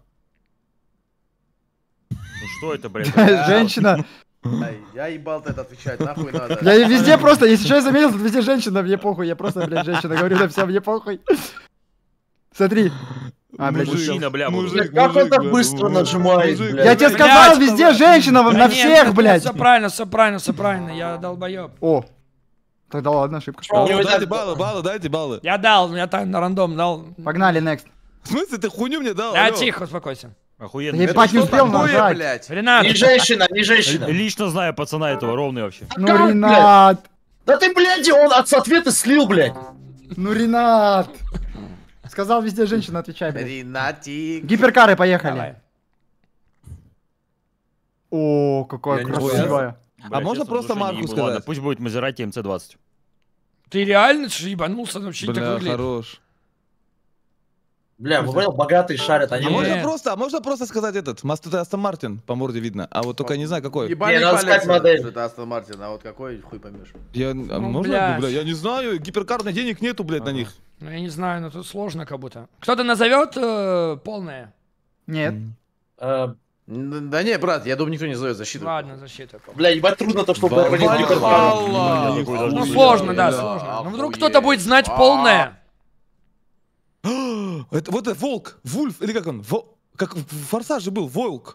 Ну что это, блядь? Женщина. Ай, я ебал это отвечать, нахуй надо. Я и везде просто, если что я заметил, тут везде женщина, мне похуй. Я просто, блядь, женщина говорю, да все, мне похуй. Смотри. А, блядь, мужик, мужчина, бля, мужик, Как он так блядь, быстро мужик, нажимает, мужик. блядь? я тебе Блядь, сказал, что везде вы? женщина, Да на нет, всех, блядь. Все правильно, все правильно, все правильно. Я долбоёб. О, тогда ладно, ошибка. Что? Ну, Не дайте так- баллы, дайте баллы. Я дал, я там на рандом дал. Погнали, next. В смысле, ты хуйню мне дал? Да, алло? тихо, успокойся. Охуенно. Да Это ебать, не что успел такое? нажать. блядь? Ренат, Не женщина, не женщина. Лично знаю пацана этого, ровный вообще. Ну, как, блядь? Ренат. Да ты, блядь, он от ответа слил, блядь. Ну, Ренат. Сказал, везде женщина, отвечай, блядь. Ренатик. Гиперкары, поехали. давай. О, какая Я не красивая. Бля, можно честно, просто в душе не марку ебу. сказать? Ладно, пусть будет Мазерати МЦ-20. Ты реально что, ебанулся? Вообще не так Бля, выглядит. хорош. Бля, вы понял, богатые шарят, они А Нет. можно просто сказать этот, это Астон Мартин, по морде видно, а вот только я не знаю какой. Ебаный Не, надо палец, сказать модель. что это Астон Мартин, а вот какой хуй поймешь. Можно, блядь. бля, я не знаю, гиперкарных денег нету, блядь, на них. Ну, я не знаю, но тут сложно как будто. Кто-то назовет полное? Нет. Да не, брат, я думаю, никто не зовет защиту. Ладно, защита. Бля, ебать трудно то, что Валхалла. провалил гиперкар. Аллах. Такой даже Ну не сложно, да, Бля, сложно. Ну вдруг охуеть. кто-то будет знать полное. Это вот это волк, вульф, или как он, как в Форсаже был, волк.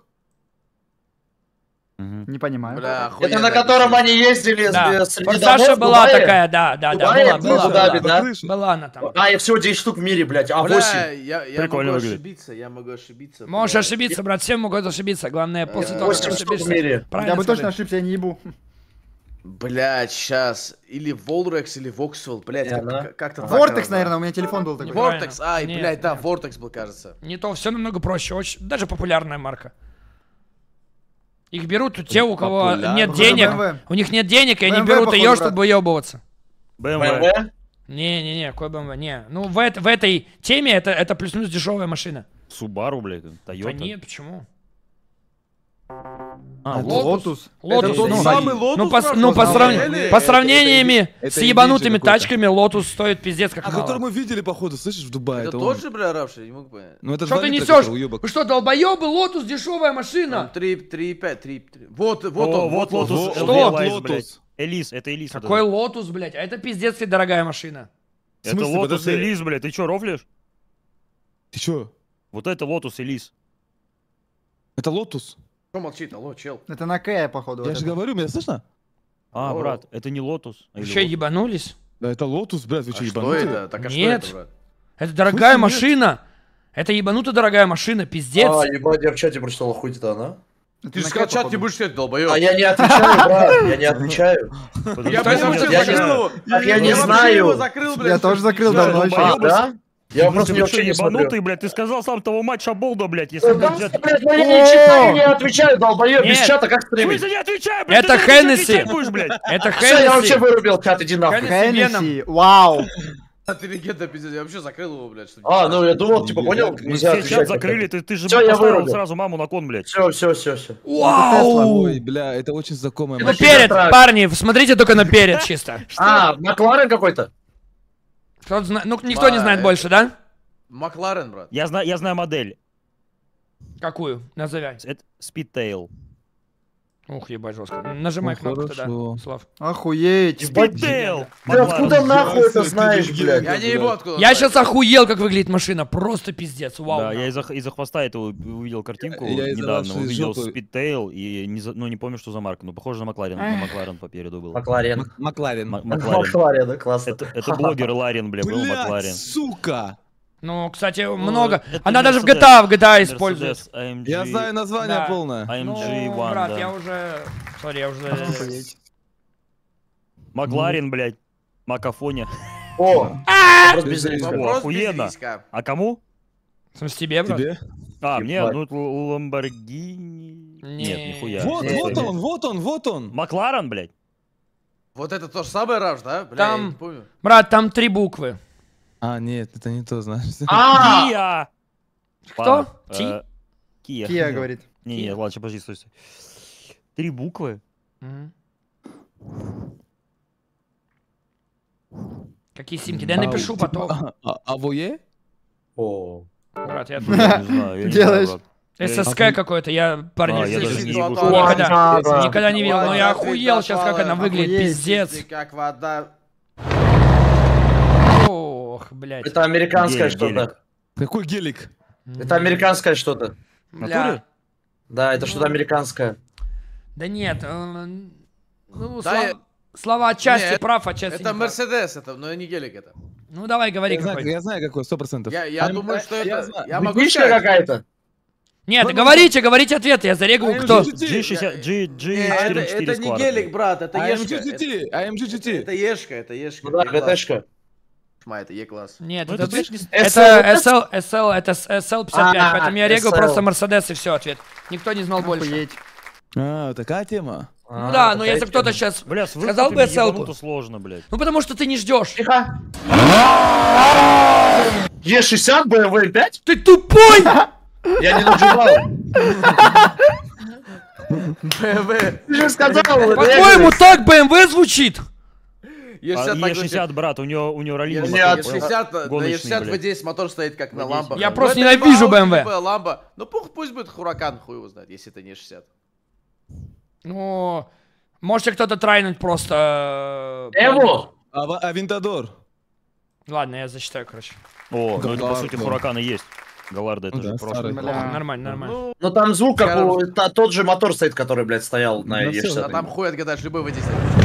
Не понимаю. Бля, Это охуенно на котором пишет. они ездили Да. среди Форсаша домов, была Дубае. такая, да, Дубае, была, Абу-Даби, была. да? Была она там. А, и всего 10 штук в мире, блядь, а 8. Бля, я Прикольно могу выглядит. ошибиться, я могу ошибиться. Можешь бля. ошибиться, брат, все могут ошибиться. Главное, после того, как 8 штук в ошибешься, мире. правильно Я бы точно скажи. ошибся, я не ебу. Блядь, сейчас. Или Волрекс, или Воксвелл, блядь, Не, она- как-то так. Вортекс, наверное, у меня телефон был такой. Неправильно. Вортекс, ай, Нет, блядь, да, нет. Вортекс был, кажется. Не то, все намного проще, очень, даже популярная марка. Их берут те, у кого Популярная. нет денег, BMW. у них нет денег, и они BMW, берут походу, ее, брат. чтобы выебываться. BMW. BMW? Не-не-не, какой BMW, не. Ну, в этой теме это плюс-минус дешевая машина. Субару, блядь, Да Toyota. нет, почему? А, Это вот. Лотус. Лотус. Это тот Ну, самый Ну, по сравнениями это с и ебанутыми видели какой-то. тачками, Лотус стоит пиздец как А который мало. мы видели, походу, слышишь, в Дубае. Это он. тот же, бля, равший, не могу понять. Ну это Что 2 ты литра, несешь? который уёбок. Вы что, долбоебы? Лотус дешевая машина. 3,5, 3. Вот О, он, вот Лотус. вот, Что? Элайз, Лотус. блядь. Элис, это Элис. вот Какой это. Лотус, блядь? А это пиздец и дорогая машина. В Это смысле, Лотус подожди. Элис, блядь. Ты чё, рофлишь? Ты чё? Вот это Лотус Элис. Это Лотус. Что молчит, алло, чел? Это на К, походу. Я вот же это. говорю, меня слышно? А, О. брат, это не Лотус. а или Че, Лотус. ебанулись? Да это Лотус, блядь, вы что, А что ебанутые? это? Так а Нет. что это, брат? Это дорогая нет? машина. Это ебануто дорогая машина, пиздец. А, ебать, я в чате прочитал, хуй это она. Это Ты же на К, сказал, чат не походу. будешь читать, долбоёб. А я не отвечаю, брат, я не отвечаю. Подожди, Я, Кто блядь, не вообще может закрыл читать? его. Так я не вообще знаю. его закрыл, блядь. Я тоже закрыл Всё, давно долбоёб. еще. А, да? Я Слушай, просто вы вообще что, не смотрю. ебанутый, блядь? Ты сказал сам того матча Болда, блядь. Если Да, бы взять- блядь, ну я не читаю, не отвечаю, долбоёб, без Нет. чата как В смысле стримить? не отвечаю, блядь? Это ты сейчас Хеннесси. отвечать будешь, блядь. Это Все, я вообще Хеннесси. вырубил чат, иди нахуй. Хеннесси, вау. Ты легенда, пиздец, я вообще закрыл его, блядь. Чтобы... А, ну я думал, типа, понял? Мы Нельзя все чат отвечать. закрыли, ты же Всё, я поставил вырубил. сразу маму на кон, блядь. Все. Вау. Ой, бля, это очень знакомая Ну Вообще перед, так. парни, смотрите только на перед чисто. А, Макларен какой-то? Кто-то ну, никто не знает больше, да? Макларен, брат. Я знаю модель. Какую? Назови. Это Speedtail. Ух, ебать, жестко. Нажимай Ну, кнопку тогда, хорошо. Слав. Охуеть. Speedtail! Ты откуда нахуй это Ясно, знаешь, ты блядь? Я не ебу откуда. Я он сейчас знает. охуел, как выглядит машина. Просто пиздец. Вау. Да, я из-за хвоста этого увидел картинку Я из-за недавно, вашей увидел жопы. Speedtail и не помню, что за марка, но похоже на Макларен. На Макларен по переду был. Макларен. Макларен. Макларен. Макларен, да, классно. Это блогер Ларин, бля, был Блядь, Макларен. сука! Ну, кстати, много. это Она даже в Mercedes. GTA использует. Mercedes AMG, Я знаю название Да. полное. Ну, AMG One, брат, да. я уже... Сори, я уже... Охуеть. Макларен, блядь. Макафоне. О, Без разбезрись. риска. Вопрос охуенно. без риска. А кому? В смысле, тебе, брат? Тебе? А, мне, Ебать. ну, Ламборгини. Нет, нихуя. Вот, Не, вот не. он, вот он, вот он. Макларен, блядь. Вот это то же самое, Равш, да? Бля, Там- я не помню. Брат, там 3 буквы. А, нет, это не то, знаешь. А, Кия. Кто? Кия. Кия говорит. Не, ладно, сейчас, подожди, стой. 3 буквы? Мгм. Какие симки? Да я напишу потом. Авое? О. Брат, я Я не знаю, я не Делаешь? знаю, брат. ССК какой-то, я парни А, я даже здесь не Никогда- ебу, никогда, Да. никогда не видел, но я Ладно, охуел ты сейчас, как она попала, выглядит, охуеть, пиздец. Ты как вода. Ох, блядь. Это американское Гелик, гелик. что-то. Какой гелик? Это американское что-то. Бля. Да, это что-то американское. Да нет, ну, Да, я- слова отчасти Нет, прав, отчасти Это не прав. Мерседес, это, но не гелик это. Ну давай, говори какой. Я знаю какой, 100%. Я думаю, что это... знаю. Я могу Бычка сказать. какая-то. Нет, говорите ответы, я зарегаю, кто. G60, Не, это G44 не гелик, брат, это Ешка. AMG GT, AMG Это GT. Ешка, это Ешка. Ну да, Е-класс. ГТшка. Шма, это Е-класс. Нет, Ну, это, это точно- это SL, это SL55, поэтому я регаю SL. просто Мерседес и все, ответ. Никто не знал больше. Охуеть. А, такая тема. Ну да, но если кто-то сейчас Бля, с сказал бы выкупами SL-ку. ебануто сложно, блядь. Ну потому что ты не ждешь. Тихо. Е60, BMW 5? Ты тупой! Я не нажимал. БМВ. Ты же сказал, это По-твоему, так BMW звучит? Е60 Е60, брат, у него ролин. Нет, Е60, на Гоночный, Е60 блядь. V10 мотор стоит как на V10. ламбах. Я Ну, просто это либо ненавижу Audi, BMW. либо ламба. Ну пусть будет Хуракан, хуй его знает, если это не 60. Ну, можете кто-то трайнуть просто... Эву. Авентадор. Ладно, я засчитаю, короче. О, ну это по сути Галарда. Хуракан и есть. Галарда, это Ну же да, прошлый. старый. Плохо, нормально, нормально. Ну там звук, как Короче. у... тот же мотор стоит, который, блядь, стоял на Ну, всё, А Е60. там хуй отгадаешь, любой V10.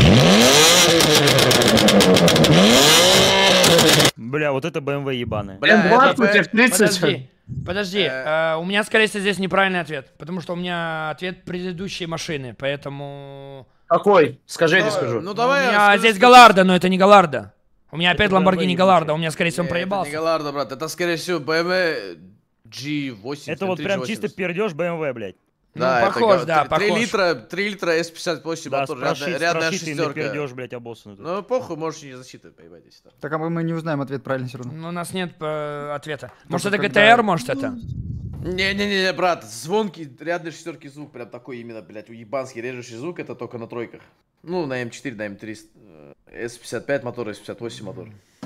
Бля, вот это BMW ебаная. Бля, М20 это в 30. Подожди, у меня, скорее всего, здесь неправильный ответ, потому что у меня ответ предыдущей машины, поэтому... Какой? Скажи, я не скажу. Ну У давай. меня скажи, здесь скажи. Галарда, но это не Галарда. У меня опять Это Ламборгини BMW Галарда, у меня, скорее всего, он Не, это не проебался. Галарда, брат, это скорее всего BMW G8. Это вот прям чисто пердеж BMW, блядь. Ну, похож, да, 3 похож. литра S58 Да, мотор, с рядная прошитый шестерка. пердеж, блядь, обоссанный. тут. Ну похуй, можешь не засчитывать, поебать, если так. Так а мы не узнаем ответ правильно все равно. Ну, у нас нет ответа. Может, это когда- GTR, может, это? Не-не-не, брат, звонкий, рядной шестерки звук, прям такой именно, блядь, уебанский режущий звук, это только на тройках. Ну, на М4, на М3, S55 мотор, S58 мотор.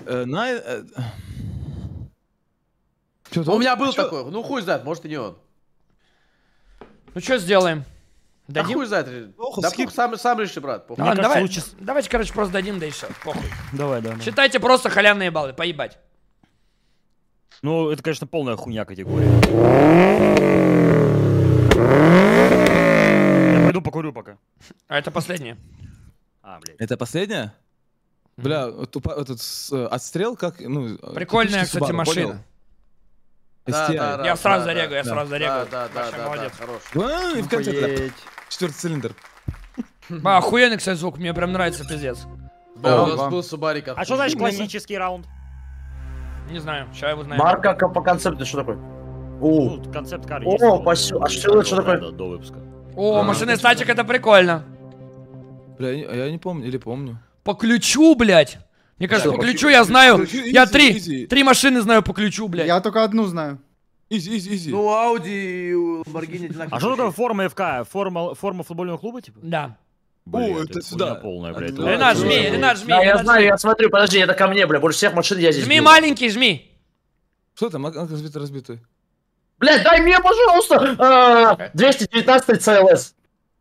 У меня был такой, ну хуй знает, может и не он. Ну, что сделаем? Да Дадим? хуй знает. Да скип. похуй, сам реши, брат. похуй. Мне Ладно, кажется, давай, лучше давайте, короче, просто дадим, да и все, похуй. Давай, да. Считайте просто халявные баллы, поебать. Ну, это, конечно, полная хуйня категория. Я пойду покурю пока. А это последнее. А, блядь. Это последняя? Бля, этот отстрел как, ну... Прикольная, типичный кстати, Subaru, машина. понял? STI. Я сразу зарегаю, я да. сразу зарегаю. Да, Вообще молодец. хорош. И в конце Охуеть. 4-й цилиндр. Охуенный, кстати, звук, мне прям нравится, пиздец. Да, у нас вам. был Субарик. А что значит классический раунд? Не знаю, сейчас его знаем. Марка по концепту, что такое? Ну, концепт кар есть. О, спасибо. А что это, что такое? До выпуска. О, машины из тачек, это прикольно. Бля, я не помню, или помню. По ключу, блядь. Мне кажется, Да, по ключу я знаю. Ключу, Я easy. три машины знаю по ключу, блядь. Я только одну знаю. Изи. Ну, Ауди и Lamborghini одинаковые. А что такое форма ФК? Форма футбольного клуба, типа? Да. Блядь, это сюда. хуйня полная, блядь. Да. Ренат, жми, Ренат, жми. Да, я Ренат, знаю, жми. я смотрю, подожди, это ко мне, бля, больше всех машин я здесь Жми, бил. маленький, жми. Что там? Разбитый. Блядь, дай мне, пожалуйста! 219 CLS.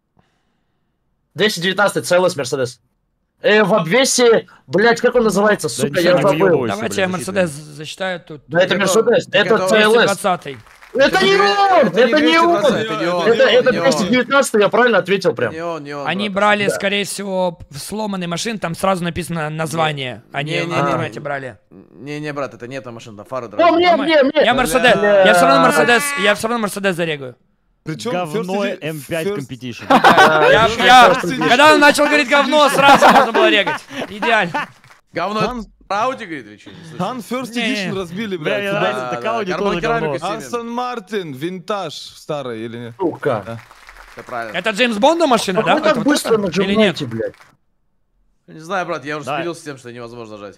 219 CLS Мерседес. В обвесе, блядь, как он называется, сука, ничего я не забыл. выебывайся, Давайте блядь, я Мерседес засчитаю тут. Да это Мерседес, Так это это CLS. 220-й. Это не он! Это не он! 220, это не он, Это не он. 219, я правильно ответил прям. Не он, не он. Они брат. брали, скорее всего, в сломанной машине, там сразу написано название. Они в Не-не-не. интернете брали. Не, брат, это не эта машина, там фары О, дорогие. мне! Я Мерседес, Бля. я все равно Мерседес, я все равно Мерседес зарегаю. Причем Говно М5 Competition. Когда он начал говорить говно, сразу можно было регать. Идеально. Говно Ауди, говорит, или что? Не слышу. Хан First Не. Edition разбили, Бля, мне блядь. нравится, Да. так Ауди тоже Карбон-керамика говно. семен. Астон Мартин, винтаж старый или нет? Сука. Это правильно. Это Джеймс Бонда машина, да? Вы так Это вот быстро это? Или нет? нажимаете, блядь. Не знаю, брат, я уже Да. смирился с тем, что невозможно нажать.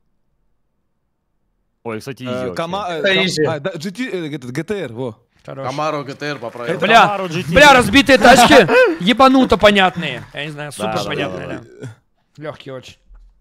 Ой, кстати, изи вообще. Это easy. Да, этот GTR, во. Хорош. Камаро ГТР поправил. Бля, Camaro GT. бля, разбитые тачки ебануто понятные. Я не знаю, супер Да, понятные, да, да. Легкие очень.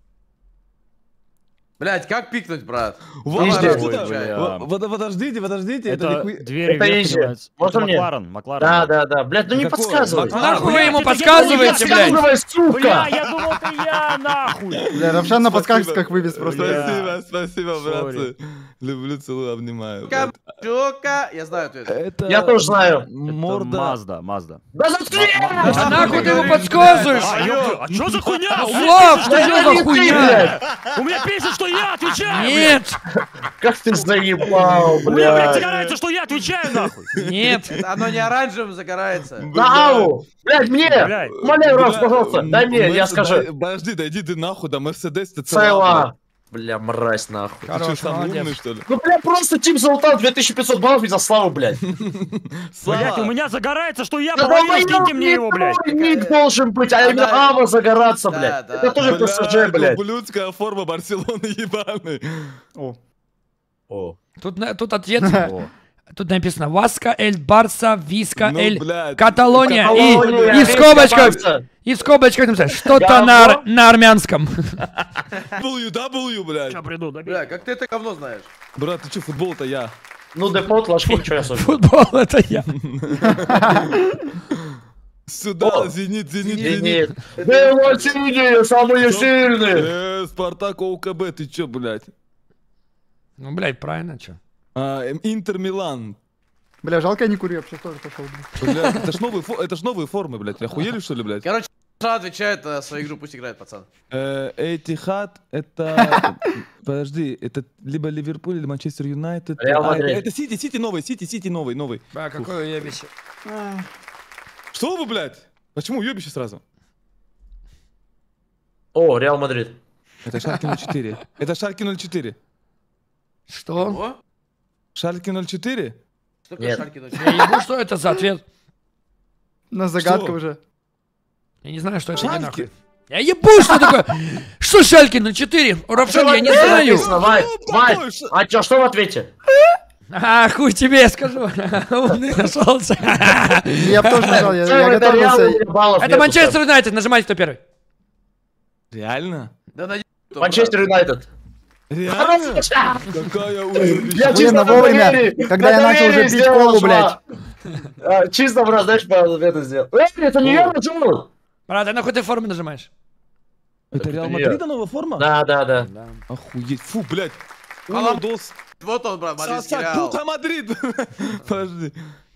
Блять, как пикнуть, брат? Вот, Изи. что Ой, там? бля. Подождите, это Это нихуя- двери Это вверх изи. поднимаются. Можно Это мне? Макларен. Да. Блядь, ну не Какое? подсказывай. Макларен. Нахуй вы блядь, ему это подсказываете, блядь? Подсказывай, Бля, сука! я думал, это я, нахуй. Бля, Равшан на Спасибо. подсказках вывез просто. Бля. Спасибо, Sorry. братцы. Люблю, целую, обнимаю. блядь. Камчука. Я знаю ответ. Это Я тоже знаю. Это Морда. Мазда. Да заткни! А нахуй ты ему подсказываешь? А что за хуйня? Слав, что это за хуйня? У меня пишет, что я отвечаю. Нет, Как ты заебал, У меня, блядь, блядь. загорается, что я отвечаю, нахуй. нет. Оно не оранжевым загорается. На Аву! Блядь, мне! Блядь. Умоляю, Раф, пожалуйста, дай мне, я Мерс- скажу. Подожди, дойди ты нахуй, да Мерседес ты Цела. Бля, мразь, нахуй. Ты что, Хорош, самый умный, молодец. что ли? Ну, бля, просто Тим залутал 2500 баллов из-за славы, блядь. Блядь, у меня загорается, что я Да половину, долбоёб, скиньте мне его, блядь. твой ник должен быть, а именно Да. Ава загораться, Да, блядь. да. Это тоже ПСЖ, блядь. Ублюдская форма Барселоны ебаный. О. Тут ответ. О. Тут написано Васка, Эль, Барса, Виска, Ну, Эль, блядь. Каталония Каталония, и в скобочках, Барса. и в скобочках написано что-то Говно. на армянском. W, блядь. Сейчас приду, добей. Бля, как ты это говно знаешь? Брат, ты что, футбол-то я. Ну, дефолт, ложки, что я слышу. Футбол это я. Сюда, О, Зенит. Зенит. Да, сильные, самые сильные. Спартак ОКБ, ты чё, блядь? Ну, блядь, правильно, чё? Интер Милан. Бля, жалко я не курю, я вообще тоже пошел. Блядь, это ж новые формы, блядь. Охуели, что ли, блядь? Короче, отвечает на свою игру, пусть играет, пацан. Этихад, это... Подожди, это либо Ливерпуль, или Манчестер Юнайтед. Реал Мадрид. Это Сити новый. Бля, какое уебище. Что вы, блядь? Почему уебище сразу? О, Реал Мадрид. Это Шальке 04. Это Шальке 04. Что? О, Шальке 04? что Нет. шальки Я ебу, что это за ответ? На загадка Что? уже. Я не знаю, что это, Шальке? не нахуй. Я ебу, что такое? Что Шальки на 4? Равшан, я не Что знаю. написано, Вань? Вань, такое, что- а чё, что в ответе? А, хуй тебе я скажу. Умный нашелся. Я бы тоже нажал, я Что это, Реал, готовился. у меня баллов Это нету, Манчестер Юнайтед, нажимайте, кто первый. Реально? Да на Всё. Манчестер Юнайтед. Реально? Какая уебище. Я чисто Охуенно на вовремя, доверии, когда я на начал уже доверии пить сделал, колу, чувак. Чисто, брат, знаешь, по ответу сделал. Это не я нажал. Брат, а нахуй ты форму нажимаешь? Это Реал это Мадрида новая форма? Да. Охуеть. Фу, блядь. Алам- Уно, дос. Вот он, брат, мадридский Реал. Пута Мадрид. Подожди.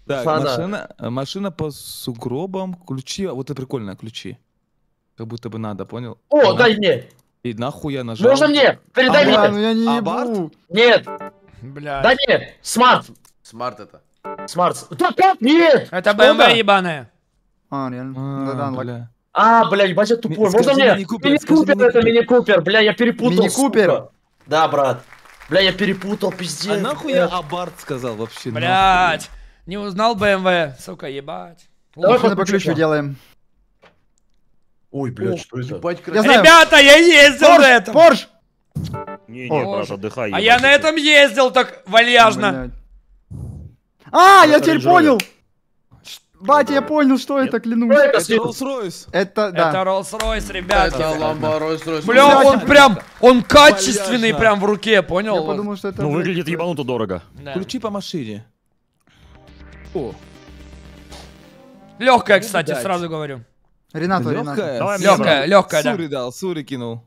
Так, Ладно. машина по сугробам, ключи, вот это прикольно, ключи. Как будто бы надо, понял? О, дай мне. И нахуй я нажал. Можно мне? Передай Бля, ну мне. я не А Барт? ебу. Нет, Бля. дай мне. Смарт. Смарт это. Смарт. Да как нет? Это Что BMW да? ебаная. А, реально. Да-да, А, unlock. бля. Блядь, батя тупой. Скажи Можно мне? мини-купер, Мини-купер скажи это мини-купер. Бля, я перепутал. Мини-купер? сука. Да, брат. Бля, я перепутал, пиздец. А нахуй я Абарт сказал вообще? Блять. Не узнал BMW. Сука, ебать. Давай Машины по подключу. ключу делаем. Ой, блядь, что это? Ебать, Я красиво. знаю. Ребята, я ездил на этом. Порш! Не, О, брат, отдыхай. А я на этом ездил так вальяжно. Блядь. А, я теперь Range Rover. понял! Батя, я понял, что это, клянусь. Что это, Это Свет? Rolls-Royce. Это, Это да. Rolls-Royce, Это ребята. ламба, Ройс-Ройс. Бля, он прям, он качественный Вальяжно. прям в руке, Я понял? подумал, что это... Ну, блядь, выглядит ебануто дорого. Да. Ключи по машине. О, Легкая, кстати, Видать. сразу говорю. Ренату, Ренату. легкая. Давай мне, Легкая, легкая, да. Сури дал, Сури кинул.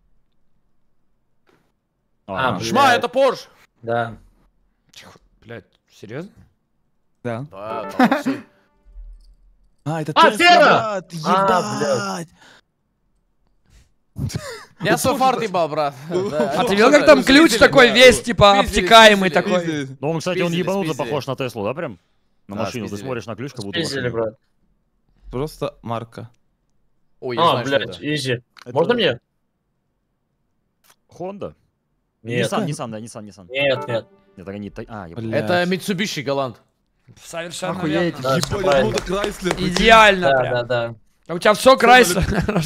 Ага. блядь. Шма, это Порш. Да. Блять, серьезно? Да. Да, там всё. А, это А, Тесла, Тера! брат, А, ебать. Я свой фарт ебал, брат. Да. А ты видел, как там ключ такой весь, типа, Спиздили, обтекаемый спиздили. такой? Пиздец. Ну, он, кстати, он Спиздили, ебануто спиздили. похож на Теслу, да, прям? На Да, машину. Ты спиздили. смотришь на ключ, как будто Пиздили, машина. брат. Просто марка. Ой, я знаю, что Блядь, это. изи. Это Можно мне? Honda? Нет. Nissan, да, Nissan. Нет, нет. Нет, они... А, я Бля. Это Mitsubishi Голланд. Совершенно Охуеть. верно. Да, всё Ебать, правильно. откуда Крайслер? прикинь. Идеально Да, прям. да, да. А у тебя все Крайслер.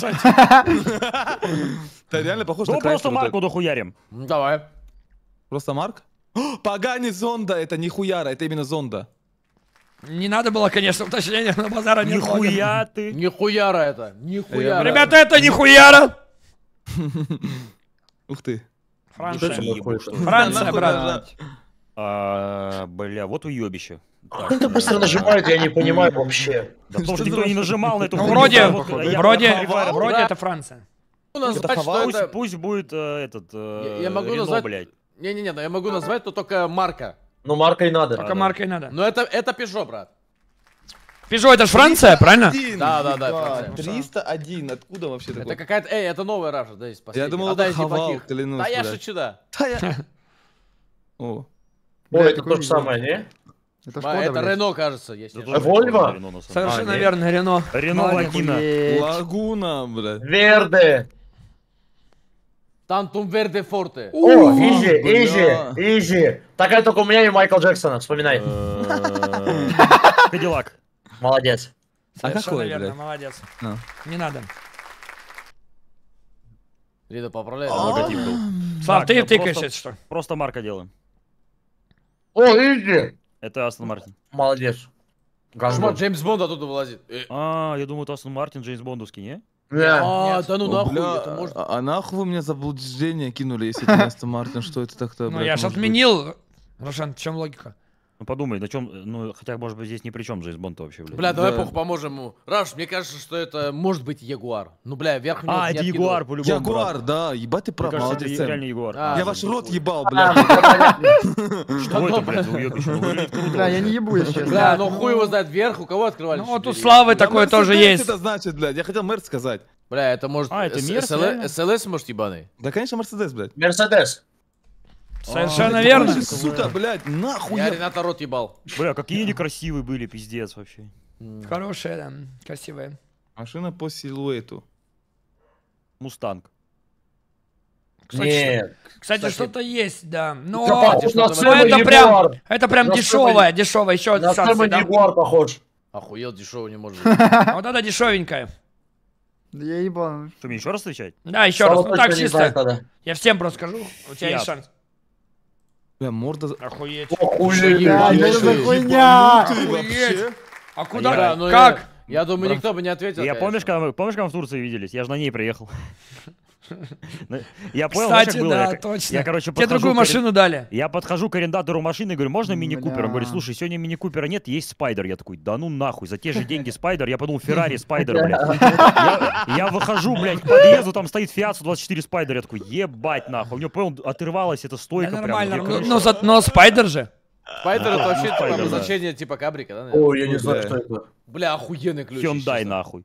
Да, реально похож Ну, на просто Крайслер. вот марку дохуярим. Давай. это. Просто марк? Погани Зонда, это не хуяра, это именно Зонда. Не надо было, конечно, уточнения, на базара нет. Нихуя ты. Нихуяра это. Нихуяра. Ребята, это нихуяра. Ух ты. Франция. Ебать, Франция, Нахуй брат. нажать. Бля, вот уебище. Как это быстро нажимает, я не понимаю вообще. Да потому что никто не нажимал на эту Ну, хуйню. вроде, Я вот- я- вроде, хавал, вроде да. это Франция. Могу назвать, что Пусть, это... пусть будет этот Я могу Рено, назвать- блядь. Не-не-не, я могу назвать, но только марка. Ну, маркой надо. Только маркой надо. Но это Peugeot, брат. Пежо, это ж Франция, правильно? Да, Франция. 301, откуда вообще Это такое? какая-то... это новая Раша, да, из последней. Я думал, Одна это из хавал, неплохих. клянусь, Да я блядь. шучу, да. О, Ой, это такой то же самое, не? Это А, Шкода, это блядь. Рено, кажется, есть. Да я тоже не знаю. Вольво? Рено, на самом деле. Совершенно нет. верно, Рено. Рено Молодец. Лакина. Охуеть. Лагуна, блядь. Верде. Тантум Верде Форте. О, изи, бля. изи, изи. Такая только у меня и Майкл Джексона, вспоминай. Кадиллак. Молодец. А Совершенно какой, верно, блядь? молодец. А. Не надо. Лида, поправляй. Логотип был. Слав, Так, ты да, тыкаешь просто- это что? Просто марка делаем. О, изи. Это Астон Мартин. Молодец. Шмат, Гандон. Джеймс Бонд оттуда вылазит. Я думаю, это Астон Мартин Джеймс Бондовский, не? Не. А, да ну О, нахуй, бля, это может... а нахуй вы мне заблуждение кинули, если это не Астон Мартин, что это так-то, Ну блядь, я ж может быть? отменил. Рошан, в чем логика? Ну подумай, на чем, ну хотя может быть здесь ни при чем Джеймс Бонд вообще, блядь. Бля, давай Да. похуй поможем ему. Раш, мне кажется, что это может быть Ягуар. Ну, бля, вверх мне А, не это откидывал. Ягуар по-любому. Ягуар, да, ебать ты Мне прав, кажется, молодец, это Сэм. реально Ягуар. А, Я ваш рот ебал, А, блядь. ну, понятно. Что это, блядь, за уебище? Ну, выглядит круто. Бля, я не ебу, если честно. Бля, ну хуй его знает вверх, у кого открывали? Ну вот у двери? Славы Да, такое тоже Мерседес есть. это значит, блядь, я хотел Мерс сказать. Бля, это может... А, это Мерс, реально? СЛС, может, ебаный? Да, конечно, Мерседес, блядь. Мерседес. Совершенно Блядь, верно. какой же, сука, блядь, нахуй Я я... Рената рот ебал. Бля, какие они красивые были, пиздец вообще. Хорошая, да, красивая. Машина по силуэту. Мустанг. Кстати, Нет. Кстати, Кстати, что-то есть, да. Ты Но похож на что-то Сэма это прям, Ягуар. это прям На дешевая, дешевая. Еще На Сэма шансы, да? Ягуар похож. Охуел, дешево не может быть. А вот это дешевенькая. Да я ебал. Что, мне еще раз отвечать? Да, еще раз. Слава Ну так точно не знает чисто. тогда. Я всем просто скажу. У тебя есть Фиат. шанс. Бля, морда... Охуеть. Охуеть. Бля, Ебаный что за ты, хуйня? вообще? А куда? Бля, ну Как? Я думаю, никто бы не ответил. Я конечно. помнишь, когда мы в Турции виделись? Я же на ней приехал. Я понял, знаешь, Кстати, как было? да, Я, точно. я, короче, Тебе подхожу другую к машину дали. Я подхожу к арендатору машины и говорю, можно мини-купер? Он говорит, Бля. слушай, сегодня мини-купера нет, есть спайдер. Я такой, да ну нахуй, за те же деньги спайдер. Я подумал, Феррари спайдер, блядь. Я выхожу, блядь, к подъезду, там стоит Fiat 124 спайдер. Я такой, ебать нахуй. У него, понял, оторвалась эта стойка Да, прям. нормально. где Ну, крыша. но Спайдер же. Спайдер это вообще типа Спайдер, да. обозначение типа кабрика, да? наверное? Ой, я не знаю, что это. Бля, охуенный ключ. Hyundai честно. нахуй.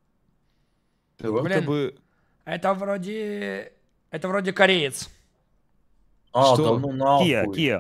Будто Блин. бы... Это вроде кореец. А, Что? да ну нахуй. Kia.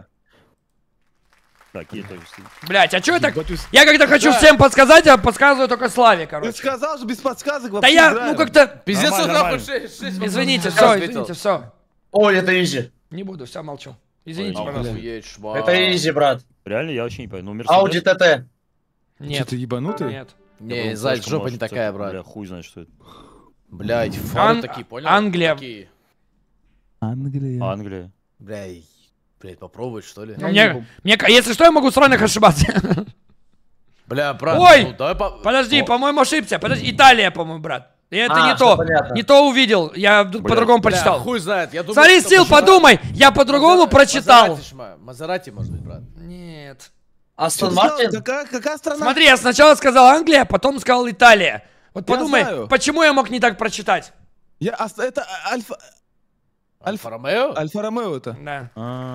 Да, Kia тоже стоит. Блять, а чё я так... Ебать, ты- Я когда хочу Да. всем подсказать, а подсказываю только Славе, Ты короче. сказал же без подсказок Да вообще я, играем. ну как-то... Пиздец, Нормально, вот нахуй нормально. 6 Извините, все, извините, все. Ой, это изи. Не буду, все, молчу. Извините, Ой, пожалуйста. Охуеть, шмат. Это изи, брат. Реально, я вообще не понимаю. Ну, Ауди Mercedes. ТТ. Нет, Что, ты ебанутый? нет. Я Не, думал, заяц, флешка жопа может не такая, быть, брат. Бля, хуй знает, что это. Блять, фары Ан- такие, понял? Англия. Такие. Англия. Англия. Блять, попробовать что ли? Ну, если что, я могу с ранних ошибаться. Бля, брат, Ой! ну давай Подожди, по-моему, ошибся. Подожди, Италия, по-моему, брат. И это А, не всё то. понятно. Не то увидел. Я по-другому Бля, прочитал. хуй знает, я думаю... Смотри, что Стил, почему- подумай. Я по-другому прочитал. Мазерати, шма. Мазерати, может быть, брат. Нет. Астон Мартин. Какая страна? Смотри, я сначала сказал Англия, потом сказал Италия. Вот Я подумай, знаю. почему я мог не так прочитать? Это Альфа-Ромео? Альфа-Ромео это. Да.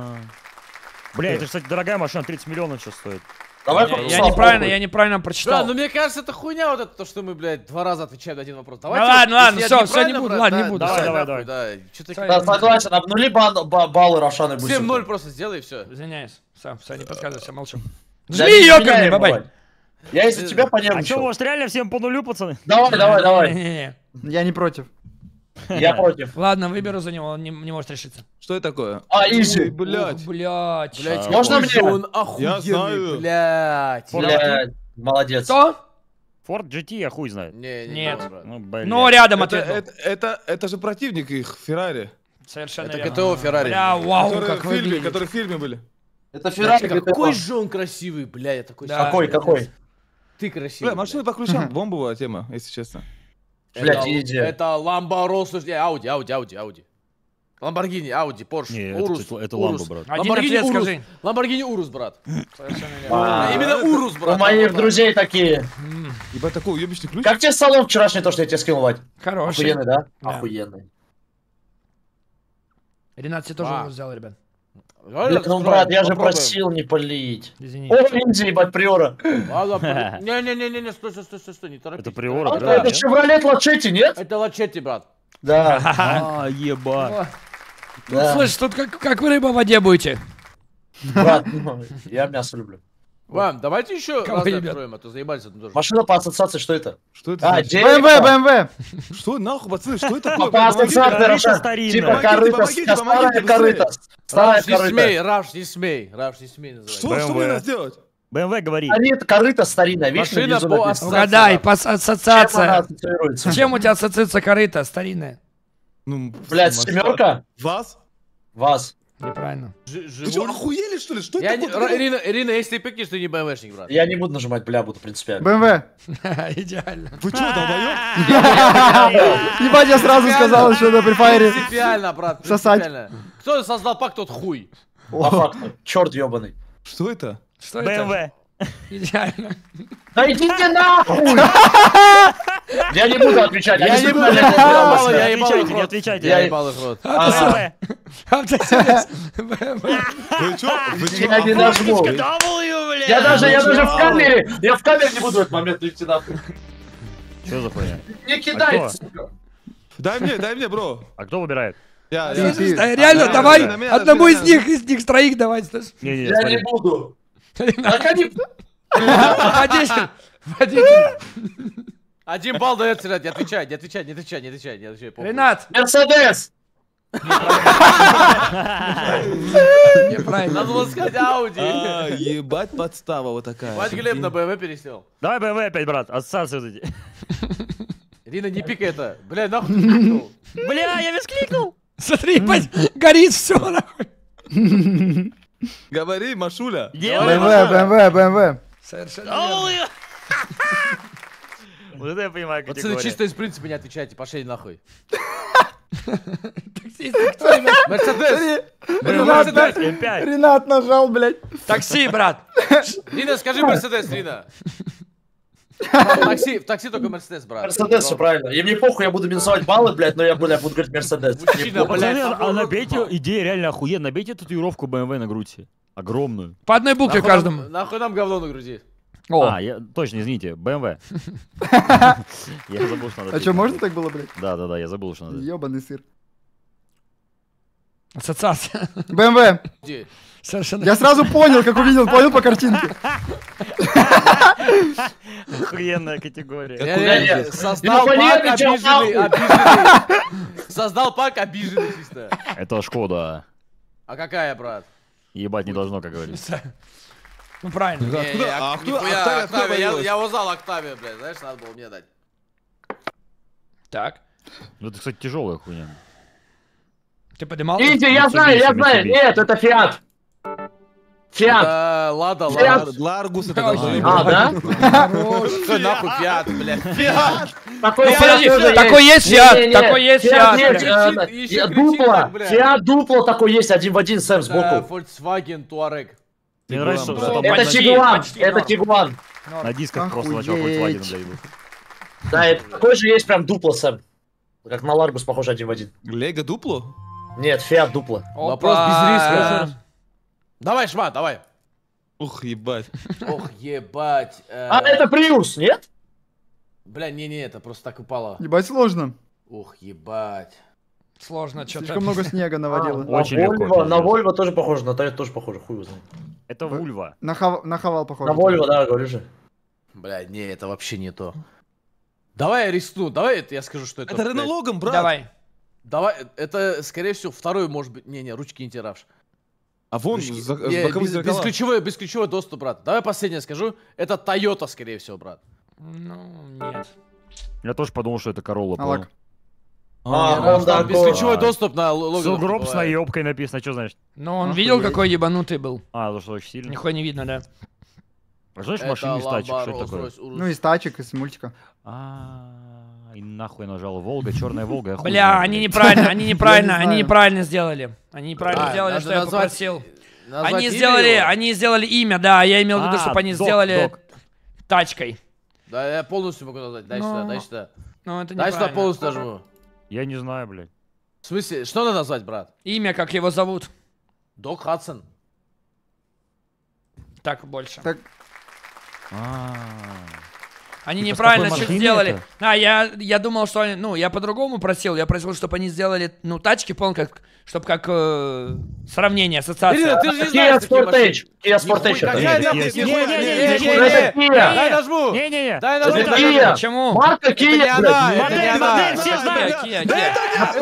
Бля, это, кстати, дорогая машина, 30 миллионов сейчас стоит. Давай Я неправильно Бля, прочитал. ну мне кажется, это хуйня вот это, то, что мы, блядь, 2 раза отвечаем на один вопрос. Ну ладно, ладно, если я всё, не неправильно, буду, брат, ладно, не да, буду. Давай, нахуй, давай. да. Чё ты Да, согласен, обнули баллы Рошаны будет. Всем 0 супер. просто сделай и все. Извиняюсь. Все, не подсказывай, все, молчу. Да Жми, не ёкарный, меняй, бабай. бабай. Я из-за тебя А что, понервничал. может, реально всем по нулю, пацаны? Давай. Не-не-не. Я не против. Я против. Ладно, выберу за него, он не может решиться. Что это такое? А, изи. Блять. Блять. Блять, Можно какой мне? он охуенный, знаю. блять. Блядь, молодец. Что? Ford GT, я хуй знает. Нет. брат. Ну, блядь. Ну, рядом ответ. Это же противник их, Феррари. Совершенно Это верно. ГТО Феррари. Бля, вау, Которые как в фильме, выглядит. которые в фильме были. Это Феррари. Какой же он красивый, бля, я такой... Да. Какой? Ты красивый. Бля, машина по ключам бомбовая тема, если честно. Блядь, иди. Это Ламбо Россус, не, Ауди. Ламборгини, Ауди, Порш, Не, Урус. это Урус. Ламбо, брат. Один ответ скажи. Ламборгини Урус, брат. Совершенно верно. А, Именно Урус, брат. У моих друзей такие. Ебать, такой уебищный ключ. Как тебе салон вчерашний, то, что я тебе скинул, Вать? Хороший. Охуенный, да? Да. Охуенный. Ренат себе тоже А. взял, ребят. Блядь, ну, брат, я же просил не полить. Извините. О, Инди, ебать, приора. Ладно, не, стой, не торопись. Это Приора, А, да? это Chevrolet Лачетти, нет? Это Лачетти, брат. Да. А, еба. Да. Слышь, тут как вы рыба в воде будете. Брат, ну, я мясо люблю. Вам, давайте еще Кого разные ебят? откроем, а то заебались одну тоже. Машина по ассоциации, что это? Что это? А, значит? дерево. БМВ. Что нахуй, пацаны, что это такое? По ассоциации, Корыто Рошан. старинное. Типа Помогите, корыто, помогите, старая помогите, корыто. Старая Рафш, не корыто. смей, Рафш, не смей называть. Что мне надо сделать? BMW говори. Корыто старинная, видишь, Машина внизу по написано. ассоциации. Угадай, по Чем она ассоциация. ассоциируется? Чем у тебя ассоциируется корыто старинная? Ну, Блядь, машина. семерка? Вас? Вас. Неправильно. Вы что, охуели, что ли? Что Я это не- такое? Ирина, если ты пикнешь, ты не БМВшник, брат. Я не буду нажимать, бля, буду принципиально. БМВ. Идеально. Вы что, долбоёб? Ебать, я сразу сказал, что на префайре. Принципиально, брат, Сосать. принципиально. Кто создал пак, тот хуй. По факту. Черт ебаный. Что это? Что это? BMW. Идеально. Да идите нахуй! Я не буду отвечать. Я они не буду, знали, я ебал, что я я ебал Отвечайте, их не рот. отвечайте. Я ебал их рот. А, Автосервис. Вы что? Вы чё? Я не нажму. W, блядь. Я даже в камере. Я в камере не буду в этот момент идти нахуй. Что за хуйня? Не кидай, кто? сука. Дай мне, бро. А кто выбирает? Я. Реально, Да, давай да, да, одному да, из них троих давай. Не-не, Я смотри. не буду. Так они... Водитель. 1 балл дается, Ренат, не отвечай, не отвечай. похуй. Ренат. Мерседес. Неправильно. Надо было сказать Ауди. А, ебать подстава вот такая. Мать Глеб на БМВ пересел. Давай BMW опять, брат. Ассоциации вот эти. Ирина, не пикай это. Бля, нахуй ты пикнул. Бля, я мискликнул. Смотри, ебать, горит все нахуй. Говори, Машуля. Делай. БМВ. Совершенно верно. Ой. Вот это я понимаю Пацаны, категория. чисто из принципа не отвечайте, пошли нахуй. Таксист, кто, ребят? Мерседес. Ренат, М5. Ренат нажал, блядь. Такси, брат. Рина, скажи Мерседес, Рина. В такси только Мерседес, брат. Мерседес, все правильно. И мне похуй, я буду минусовать баллы, блядь, но я, буду говорить Мерседес. Мужчина, Пацаны, блядь, а набейте, идея реально охуенная. Набейте татуировку BMW на груди. Огромную. По одной букве Нахуй нам- каждому. Нахуй нам говно нагрузи. О, А, точно, извините, BMW. Я забыл, что надо. А что, можно так было, блядь? Да, я забыл, что надо. Ёбаный сыр. ассоциация. БМВ. Иди. Совершенно. Я сразу понял, как увидел, понял по картинке. Охуенная категория. Не-не-не, Создал Ну, пак понятно, чё, обиженный. Создал пак обиженный чисто. Это Шкода. А какая, брат? Ебать не должно, как говорится. Ну правильно. Не-не, А кто- нихуя, Октавия Октавия, появилась? я узнал Октавия, блядь, знаешь, надо было мне дать. Так. Ну это, кстати, тяжелая хуйня. Ты поднимал? Иди, я знаю. Mitsubishi. Нет, это Фиат. Фиат. Это Лада, Фиат. Лада. Ларгус это Ой, должно быть. А, да? Какой нахуй Фиат, блядь? Такой Ну, Фиат подожди, тоже такой есть Фиат, Не-не-не, такой есть Фиат, нет, блядь. Еще кричит Дупло. так, блядь. Фиат Дупло такой есть, один в один, Сэм, сбоку. Volkswagen Touareg. Мне нравится, что брат. там Это почти, Тигуан, почти это норм. Тигуан. на дисках просто начал Охуеть. Volkswagen, блядь. был. Да, это такой же есть прям Дупло, Сэм. Как на Ларгус похож один в один. Лего дупло? Нет, Фиат Дупло. Вопрос без риска. Давай, шмат, давай. Ух, ебать. Ох, ебать. А это Приус, нет? Бля, не-не, это просто так упало. Ебать сложно. Ух, ебать. Сложно что-то. Слишком много снега навалило. Очень на легко, Вольво, на пиздец. Вольво тоже похоже, на Тойоту тоже похоже, хуй его знает. Это Вульва. Нахавал, похоже. На Вольво, да, говорю же. Бля, не, это вообще не то. Давай я рискну, давай я скажу, что это. Это Рено блядь. Логан, брат. Давай. Давай, это, скорее всего, второй, может быть. Не-не, ручки не тиравшь. А вон, Не, боковые зеркала. бесключевой доступ, брат. Давай последнее скажу. Это Toyota, скорее всего, брат. Ну, нет. Я тоже подумал, что это Королла, понял. Алак. Он Там такой. бесключевой доступ на Логан. Сугроб с наебкой написано, что значит? Но он Охуеть. видел, какой ебанутый был. А, то что очень сильно. Нихуя не видно, да. А знаешь, машины из тачек, что это такое? Ну, из тачек, из мультика. И нахуй нажал Волга, черная Волга. я хуй Бля, знаю, они блядь. неправильно, они Я не неправильно, они знаю. неправильно сделали. Они неправильно А, сделали, надо что я назвать- попросил. Назвать Они имя сделали, его? они сделали имя, да, я имел в виду, чтобы они Док, сделали Док. тачкой. Да, я полностью могу назвать. Дай Но- сюда, дай сюда. Ну, это Дай сюда неправильно. полностью нажму. Я не знаю, блядь. В смысле, что надо назвать, брат? Имя, как его зовут. Док Хадсон. Так, больше. Так, Они Типа с неправильно такой чуть машиной сделали. это? А, я думал, что они, ну, я по-другому просил. Я просил, чтобы они сделали, ну, тачки, понял, как, чтобы как сравнение, ассоциация. Ирина, ты же не Kia знаешь такие машины. Sportage. Kia Sportage. Нихуя, это. какая Есть, нахуй, есть. нихуя, Не-не-не-не-не-не. не-не-не. Это Kia. Дай нажму. Не-не-не. Дай Это нажму. Kia. Почему? Марка Это Kia, не блядь. она, это Модель, не модель, она. все знают. Kia. похуй.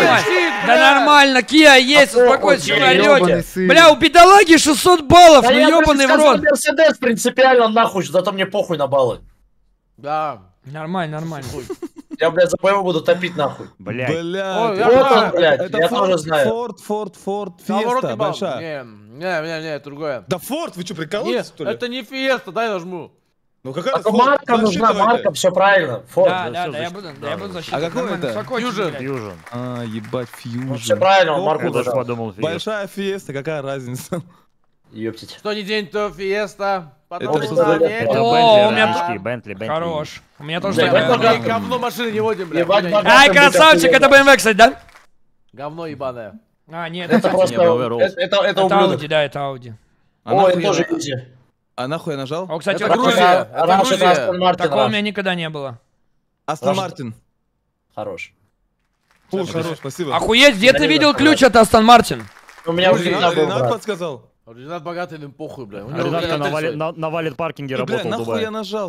Да нормально, Kia есть, похуй, успокойтесь, что вы Kia, орете. ёбаный сын. Бля, у бедолаги 600 баллов, Да ну я ёбаный в сказал рот. Мерседес принципиально нахуй, зато мне похуй на баллы. Да. Нормально, нормально. Я, блядь, за ПВ буду топить нахуй. Блядь. Ой, Блядь. я Вот знаю. он, блядь, Это я тоже знаю. Форд, Наоборот, Фиеста, ебал. большая. Не, другое. Да Форд, вы что, прикалываетесь, Нет, что ли? это не Фиеста, дай нажму. Ну какая Так марка нужна, марка, все правильно. Форд. Да, всё, да, я значит, буду, да, я буду да. защищать. А какой Нормально, это? успокойтесь, Fusion. блядь. Fusion. А, ебать, Ну, все фьюжн. правильно, он Ну, марку Я даже нажал. подумал, Fiesta. Большая фиеста, какая разница? Ёптить. Что не день, то Фиеста. Потому Это что что за- не Это О, Бентли, у меня различки, Бентли. Хорош. У меня тоже Да, такая. это Мы как- говно машины не водим, блядь. Ебать, Хуйня богатым Ай, быть красавчик, охуенно. это BMW, кстати, да? Говно ебаное. А, нет, Это это просто... не, BMW Rolls. Это это ублюдок. Audi, да, это Audi. А Ой, нахуй тоже я- Изи. А нахуй я нажал? О, кстати, Это вот Грузия. такого- Это Раньше Грузия. это Астон Мартин. такого у Раш. меня никогда не было. Астон Раш- Мартин. Хорош. Фу, хорош, спасибо. Охуеть, где Да ты не видел знаю, ключ от Астон Мартин? У меня уже Ренат всегда был, Ренат брат. подсказал. Ренат богатый, им похуй, бля. У него Ренатка отель навалит, свой. навалит паркинге, Бля, работал в нахуй Дубае. я нажал?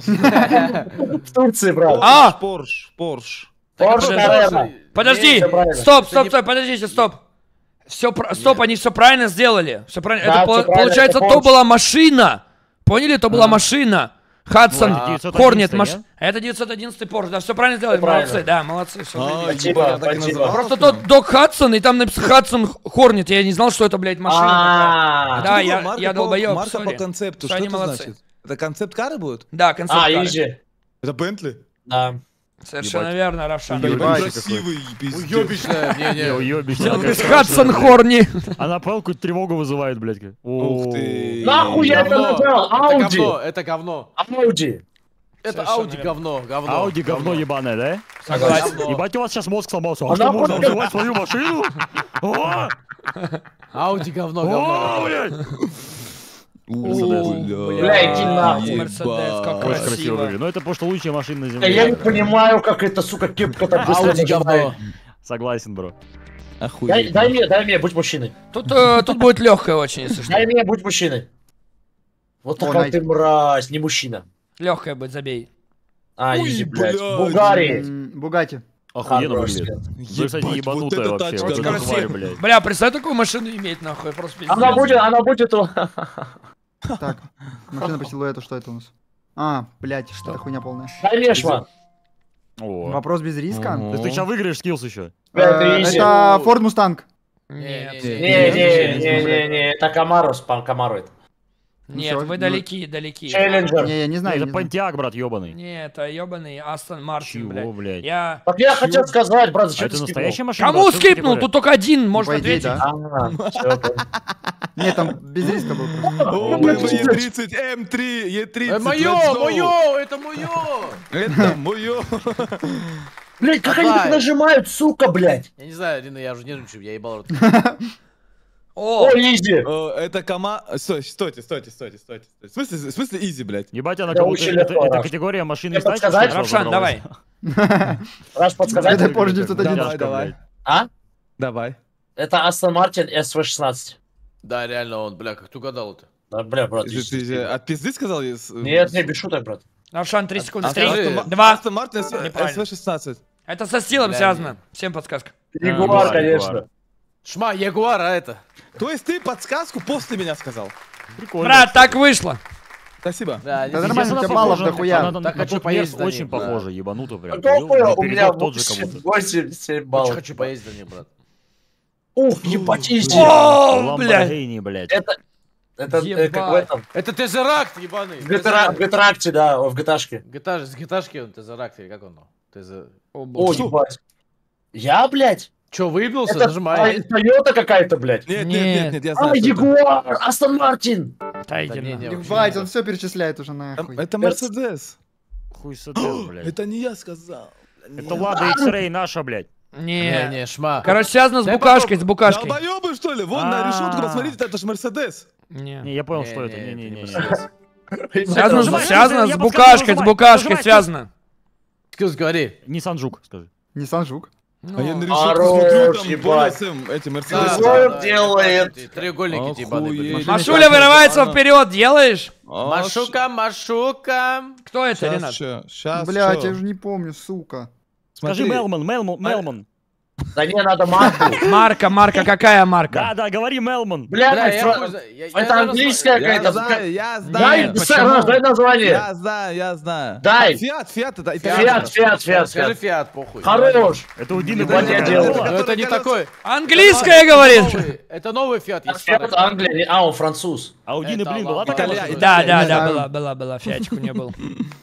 В Турции, брат. А! Порш. Порш подожди. Карена. Подожди, всё правильно. стоп, Это не- подождите, стоп. Стоп, они все правильно сделали. Все правильно. Да, Это всё правильно, получается, это то Porsche. была машина. Поняли, то была машина. Хадсон, Ну, это 911, Хорнет, нет? это 911 Porsche, да, все правильно сделали, Всё молодцы, правильно. да, молодцы, все. А, Спасибо, ебать, я так и спасибо. назвал. Просто тот Док Хадсон, и там написано Хадсон Хорнет, я не знал, что это, блядь, машина такая. А, Да, Что такое я долбоёб, Марка сори. по концепту, Что что они это молодцы. значит? Это концепт-кары будут? Да, концепт кары. Изи. Это Бентли? Да. Совершенно верно, Равшан. Ебать. Красивый пиздец. Уёбищная, не-не. Уёбищная. Хадсон Хорни. Она палку тревогу вызывает, блядь. Ух ты. Нахуй я это Говно. нажал? Это Ауди. говно, это говно. Ауди. Это Совершенно Ауди говно, говно. Ауди говно ебаное, да? Согласен. Говно. Ебать, у вас сейчас мозг сломался. А А что, нахуй можно ты- называть свою машину? О, Ауди говно, о, говно. блядь. Бля, иди нахуй. Мерседес, как Очень красиво красиво. выглядит. Но это потому что лучшая машина на Я не земле. понимаю, как эта, сука, кепка так быстро Ауди нажимает. говно. Согласен, бро. Охуеть. Дай мне, будь мужчиной. Тут будет легкая очень, если что. Дай мне, будь мужчиной. Вот О, такая Найк. ты мразь, не мужчина. Легкая будет, забей. А, Ой, изи, блядь. блядь. Бугари. Бугати. Охуенно Хорош, выглядит. блядь. Вы, кстати, Ебать, вот ебанутая эта вообще. тачка, Вот это красиво. тварь, блядь. Бля, представь такую машину иметь, нахуй, просто пиздец. Она будет... Так, машина по силуэту, что это у нас? А, блядь, что это хуйня полная. Дай мне, шма. О. Вопрос без риска? Ого. То есть ты сейчас выиграешь скиллс еще? Бля, это изи. Это Ford Mustang. Нет, Не, это Камарус, Камару это. нет, всё, вы ну- далеки. Челленджер. Не, я не знаю. Это не знаю. Понтиак, брат, ебаный. Нет, это ебаный Астон Мартин, Чего, блядь. блядь? Я... Так я хотел сказать, брат, А зачем это ты скипнул? настоящая машина? Кому брат? Что скипнул? ты Тут только один может По идее, ответить. да. Всё, понял. Нет, там без риска был. просто. О, BMW E30, M3, E30. Мое, let's go. мое, это мое. Это мое. Блядь, как они так Давай. нажимают, сука, блядь. Я не знаю, Рина, я уже нервничаю, я ебал рот. О, О, изи. Это Стойте. В смысле изи, блядь? Ебать, она Это как будто... очень Это легко, Раш. категория машины Тебе из тачки, подсказать? что ли, Равшан, собралась? давай. Раш, подсказать? Это Porsche 911. Тяжко, Давай. блядь. А? Давай. Это Aston Martin SV16. Да, реально он, бля, как ты угадал это? Да, бля, брат. Ты же от пизды сказал? Нет, не, без шуток, брат. Равшан, 3 секунды. скажи. 3, Астон 2. Астон Мартин Неправильно. SV16. Это со стилом Бля, связано. Всем подсказка. Ягуар, да, конечно. Шма, Ягуар, а это? То есть ты подсказку после меня сказал? Прикольно. Брат, так вышло. Спасибо. Да, Да не нормально, знаю. у тебя баллов дохуя. Она Так на хочу тот поездить мерз на очень ней, да. похожа, ебануто прям. Какое у меня Передок тот же как будто. 87 Очень баллов. хочу поездить на ней, брат. Ух, ебать, изи. О, блядь. Lamborghini, блядь. Это как в Ебать. этом. Это Тезеракт, ебаный. В GTA-акте, да, в GTA-шке. С гиташки он, Тезеракт, или как он? О, О, боже. ебать. Я, блядь? Че, выебнулся? Это Нажимай. Тойота какая-то, блядь. Нет, я А, знаю. что это. Ягуар, Астон Мартин. Да, иди Да не, нахуй. не, Ебать, он все перечисляет уже нахуй. Это Мерседес. Хуй сетес, блядь. Это не я сказал. Это Лада X-Ray наша, блядь. Не. Не, Шма. Короче, связано с Дай букашкой, с букашкой. Долбоёбы, что ли? Вон на решетку, посмотрите, это же Мерседес. Не, Не. я понял, Не, что это. не, Не-не-не. это не Мерседес. Связано, Нажимай, связано я с подсказываю, букашкой, с нажимай. букашкой Нажимай, связано. Скилс, говори. Nissan Жук, скажи. Nissan Жук. А я на Ну, решетку Хорош, смотрю, там ебать. понял, Сэм, эти Да, Мерседесы. Что он делает? эти Треугольники эти ебаные, Охуеть. блядь. Машуля вырывается вперед, делаешь? Машука, Машука. Кто это, Ренат? Сейчас, Блядь, я уже не помню, сука. Скажи Мелман. Да не, надо марку. Марка, какая марка? Да, говори Мелман. Бля, Бля, это английская Я какая-то. знаю, я Дай, знаю. Почему? дай название. Я знаю. Дай. Фиат, это Фиат. Скажи Фиат, похуй. Хорош. Это у Дины Ебать, я Бенза. делаю. Но это не такой. Английская, говорит. Это новый Фиат. есть Фиат старый. Англия, он француз. А у Дины, Это блин, была ладно. такая Италья- машина? Да, знаю. была, фиатику не был.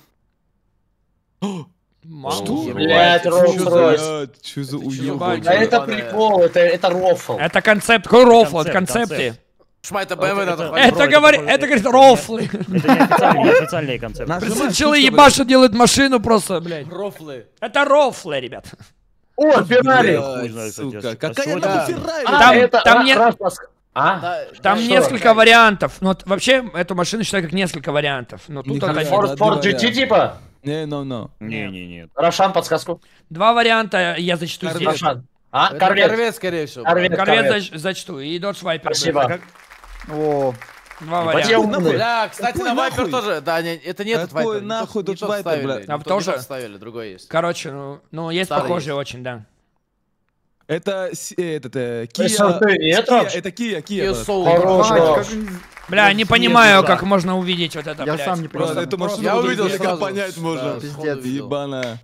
Что? Блядь, Rolls-Royce. Что за ебать? уёбок? Да это ебаная. прикол, это рофл. Это концепт, какой рофл, это Концепт, концепты. Шма, это BMW надо Это- хватит. Это говорит, это говорит рофлы. Это неофициальный концепт. Представители ебаши делают машину просто, блядь. Рофлы. Это рофлы, ребят. О, Феррари. Хуй знает, Сука, кстати. какая сегодня- нахуй Феррари? Там- это там не- А? Там Что? несколько вариантов. Ну, вот вообще, эту машину считаю как несколько вариантов. Но тут Нихуя. это Форд- Ford GT типа? Не, no. Не. Рошан, подсказку. два варианта, я зачту здесь. Рошан. А? Это Корвет. Корвет, скорее всего. Корвет. Корвет зачту и Dodge Viper. Спасибо. О, Два Ебать, я варианта. умный. Да, кстати, Какой на Вайпер нахуй? тоже. Да, это не этот Какой Вайпер. нахуй не тут тот Viper, ставили, бля? не А тот тоже? ставили, другой есть. Короче, ну есть Старый похожие есть. очень, да. Это Kia. SRT нет, Раш? Это Kia. Kia брат. Soul. Хорош, ебать, Раш. как они- Бля, не понимаю, как можно увидеть вот это, Я блядь. сам не Просто понимаю. эту машину Я буду увидел издалека сразу. понять можно. Да, Пиздец. сходу видел. Ебаная.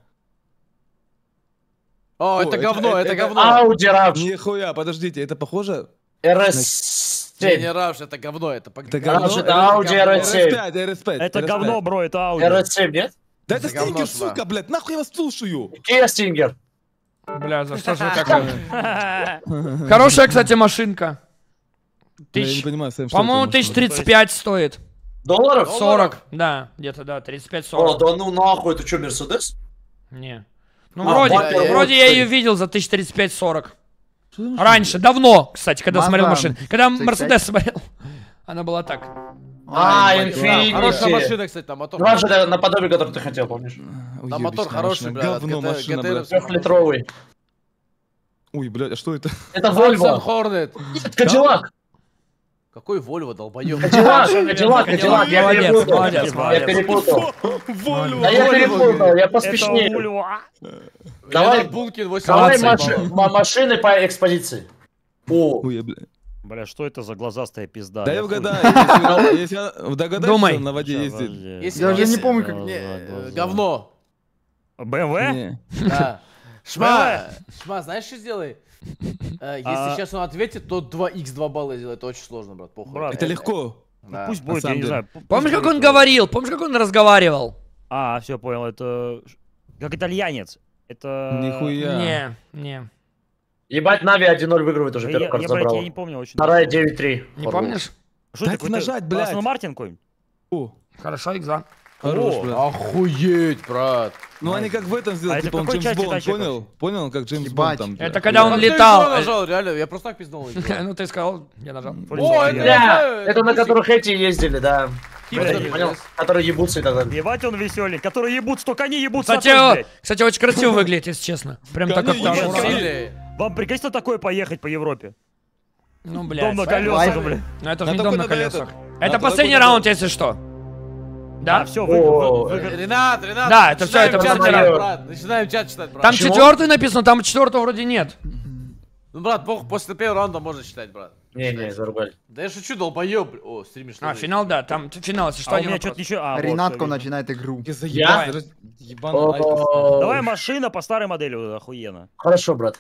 О, это это- говно, это это- говно. Ауди Равш. Нихуя, подождите, это похоже? Не, RS7. не Равш, это говно, это Это говно? говно? это Audi RS7. RS5. Это говно, бро, это Ауди. RS7, нет? Да это Это говно, стикер, шла. сука, блядь, нахуй я вас слушаю? Kia Stinger. Бля, за что же вы так... Хорошая, кстати, машинка. Я не Тысяч... понимаю, Сэм, что По-моему, это может быть? 1035 стоит. Долларов? 40, да, где-то, да, 35-40. О, да ну нахуй, это что, Мерседес? Не. Ну, А, вроде, Viper, вроде вот я стоит. ее видел за 1035-40. Что за машина? Раньше, давно, кстати, когда Mazda смотрел машины. Когда CX-5. Мерседес смотрел, она была так. Хорошая Infinity. машина, кстати, там мотор. Ну, же наподобие, который ты хотел, помнишь? Там мотор хороший, бля. Говно машина, блядь. 3-литровый. Ой, блядь, а что это? Это Volvo Volvo. Hornet. Кадиллак. Какой Volvo, долбоёб? Кадиллак, я Молодец, перепутал. молодец, Я молодец. перепутал. Volvo. Да я перепутал, я Это поспешнее. Ульва. Давай, Бункин 8. давай Молодцы. машины по экспозиции. О, Ой, бля. Бля, что это за глазастая пизда? Да я хуй. угадаю, если я догадаюсь, Думай. что он на воде Ща, ездит. подожди. Если- Я уже не если- помню, как... Говно. БМВ? Не. Да. Шма, знаешь, что сделай? Если А- сейчас он ответит, то 2х 2 балла сделать. Это очень сложно, брат, похуй. Брат, Это легко. Да. Пусть на будет, я самом не деле. знаю. Помнишь, как он будет. говорил? Помнишь, как он разговаривал? А, все, понял, это... Как итальянец. Это... Нихуя. Не. ебать, Нави 1-0 выигрывает уже, Я, первый я, кварт блядь, забрал. я не помню очень. Вторая давно. 9-3. Не помнишь? Что Дайте такое? нажать, блядь. Астон Мартин какой-нибудь? О, Хорошо, X2. хорош, О, блядь. Охуеть, брат. Ну они как в этом сделали, это типа он какой Джеймс части Бонд, тачек понял? вообще? Понял, как Джеймс Ебать. Бонд там. Это когда он А ты летал. что нажал, реально, я просто так пизданул. Ну ты сказал, я нажал. О, это Бля, это на которых эти ездили, да. Хипстеры, Блядь, понял? блядь. Которые ебутся и так далее. Ебать он веселый, который ебутся, только они ебутся. Кстати, очень красиво выглядит, если честно. Прям так Конечно, как-то ебать. аккуратно. Сильные. Вам прикольно такое поехать по Европе? Ну, Дом блядь. на колесах, блядь. Ну это же На не такой дом на надо колесах. этот. Это На последний такой раунд, надо. если что. Да, Да? все, О, Ренат, Да, это всё, начинаем это чат последний читать, раунд. брат. Начинаем чат читать, брат. Там Почему? 4-й написано, там 4-го вроде нет. Ну, брат, после первого раунда можно читать, брат. Не, заругали. Да я шучу, долбоёб. О, стримишь. А, финал, да, там финал, если что, А у один меня вопрос. что-то еще... А, Ренатко вот, всё, начинает игру. Я заебал. Ебаный Айкос. О, Давай машина по старой модели, охуенно. Хорошо, брат.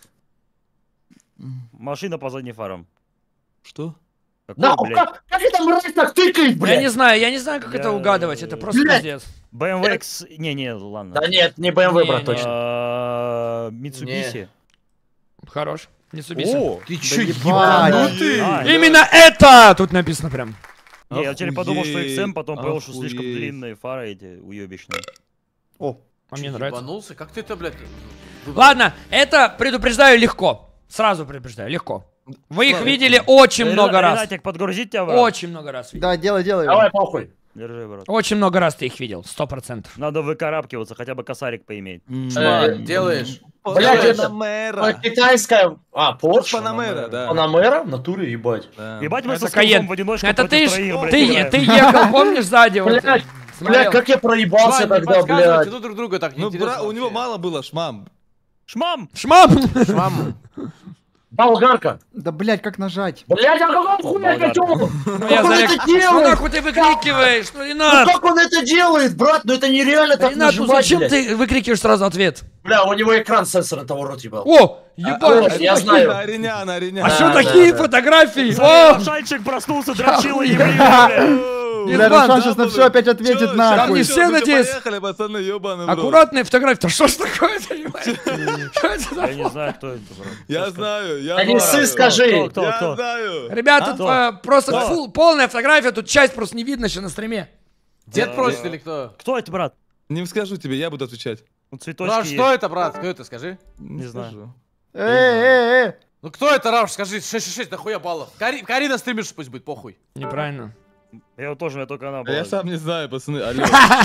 Машина по задним фарам. Что? Какой, Да, блядь? как это мразь так тыкает, Я не блядь? знаю, как Я- это угадывать, это просто Блядь. пиздец. BMW X... Не, ладно. Да нет, не BMW, Не, брат, не. точно. Mitsubishi. Хорош. Mitsubishi. О! Ты чё, ебать. ебанутый? А, Именно это тут написано прям. Не, я теперь подумал, что Охуеть, XM, потом понял, что слишком охуеть. длинные фары эти уебищные. О, А мне нравится. Ебанулся? Как ты это, блядь? выбрал? Ладно, это предупреждаю легко. Сразу предупреждаю, легко. Вы их Ладно. видели очень много раз. Ренатик, подгрузить тебя, брат? Очень много раз видел. да, делай. Давай, похуй. Держи, брат. Очень много раз ты их видел, 100%. Надо выкарабкиваться, хотя бы косарик поиметь. Делаешь. Блядь, это- Панамера. Китайская... А, Porsche? Панамера, да. Панамера? В натуре, ебать. Да. Ебать, мы Это со Скрипом Каен. в одиночку Это против ты ж, троих, блядь, ты играем. ехал, помнишь, сзади? вот, Блядь, смотрел? блядь, как я проебался Шмам, не тогда, подсказывайте блядь. друг друга так Ну, неинтересно бра, у него вообще. мало было шмам. Шмам! Шмам! Шмам. Болгарка. Да, блядь, как нажать? Блядь, а какого хуя я хотел? Ну, я Как он зарек- это Ну делает? нахуй ты выкрикиваешь? Ну, Ну Ренат! как он это делает, брат? Ну это нереально так Ренат, ну нажимать, зачем блядь. ты выкрикиваешь сразу ответ? Бля, у него экран сенсора того рот ебал. О, ебать! я знаю. Ареняна, А Ареняна. что Да, такие да. фотографии? Смотри, О! Шайчик проснулся, дрочил и блядь. Бля, Рошан сейчас на все опять ответит Там нахуй. не все, надеюсь. Поехали, пацаны, ёбаный в рот. Аккуратные фотографии. Да что ж такое-то, ебать? Что это за- Я не знаю, кто это, брат. Я знаю, я Да не знаю. ссы, скажи. Кто? Я знаю. Ребят, тут просто Кто? полная фотография, тут часть просто не видно еще на стриме. Дед просит или кто? Кто это, брат? Не скажу тебе, я буду отвечать. Ну, цветочки Рауш, есть. что это, брат? Кто это, скажи? Не знаю. скажу. Эй. Ну кто это, Рауш, скажи? 666, нахуя баллов? Карина стримишь, пусть будет, похуй. Неправильно. Я вот тоже, я только она А была. я сам не знаю, пацаны. Алло.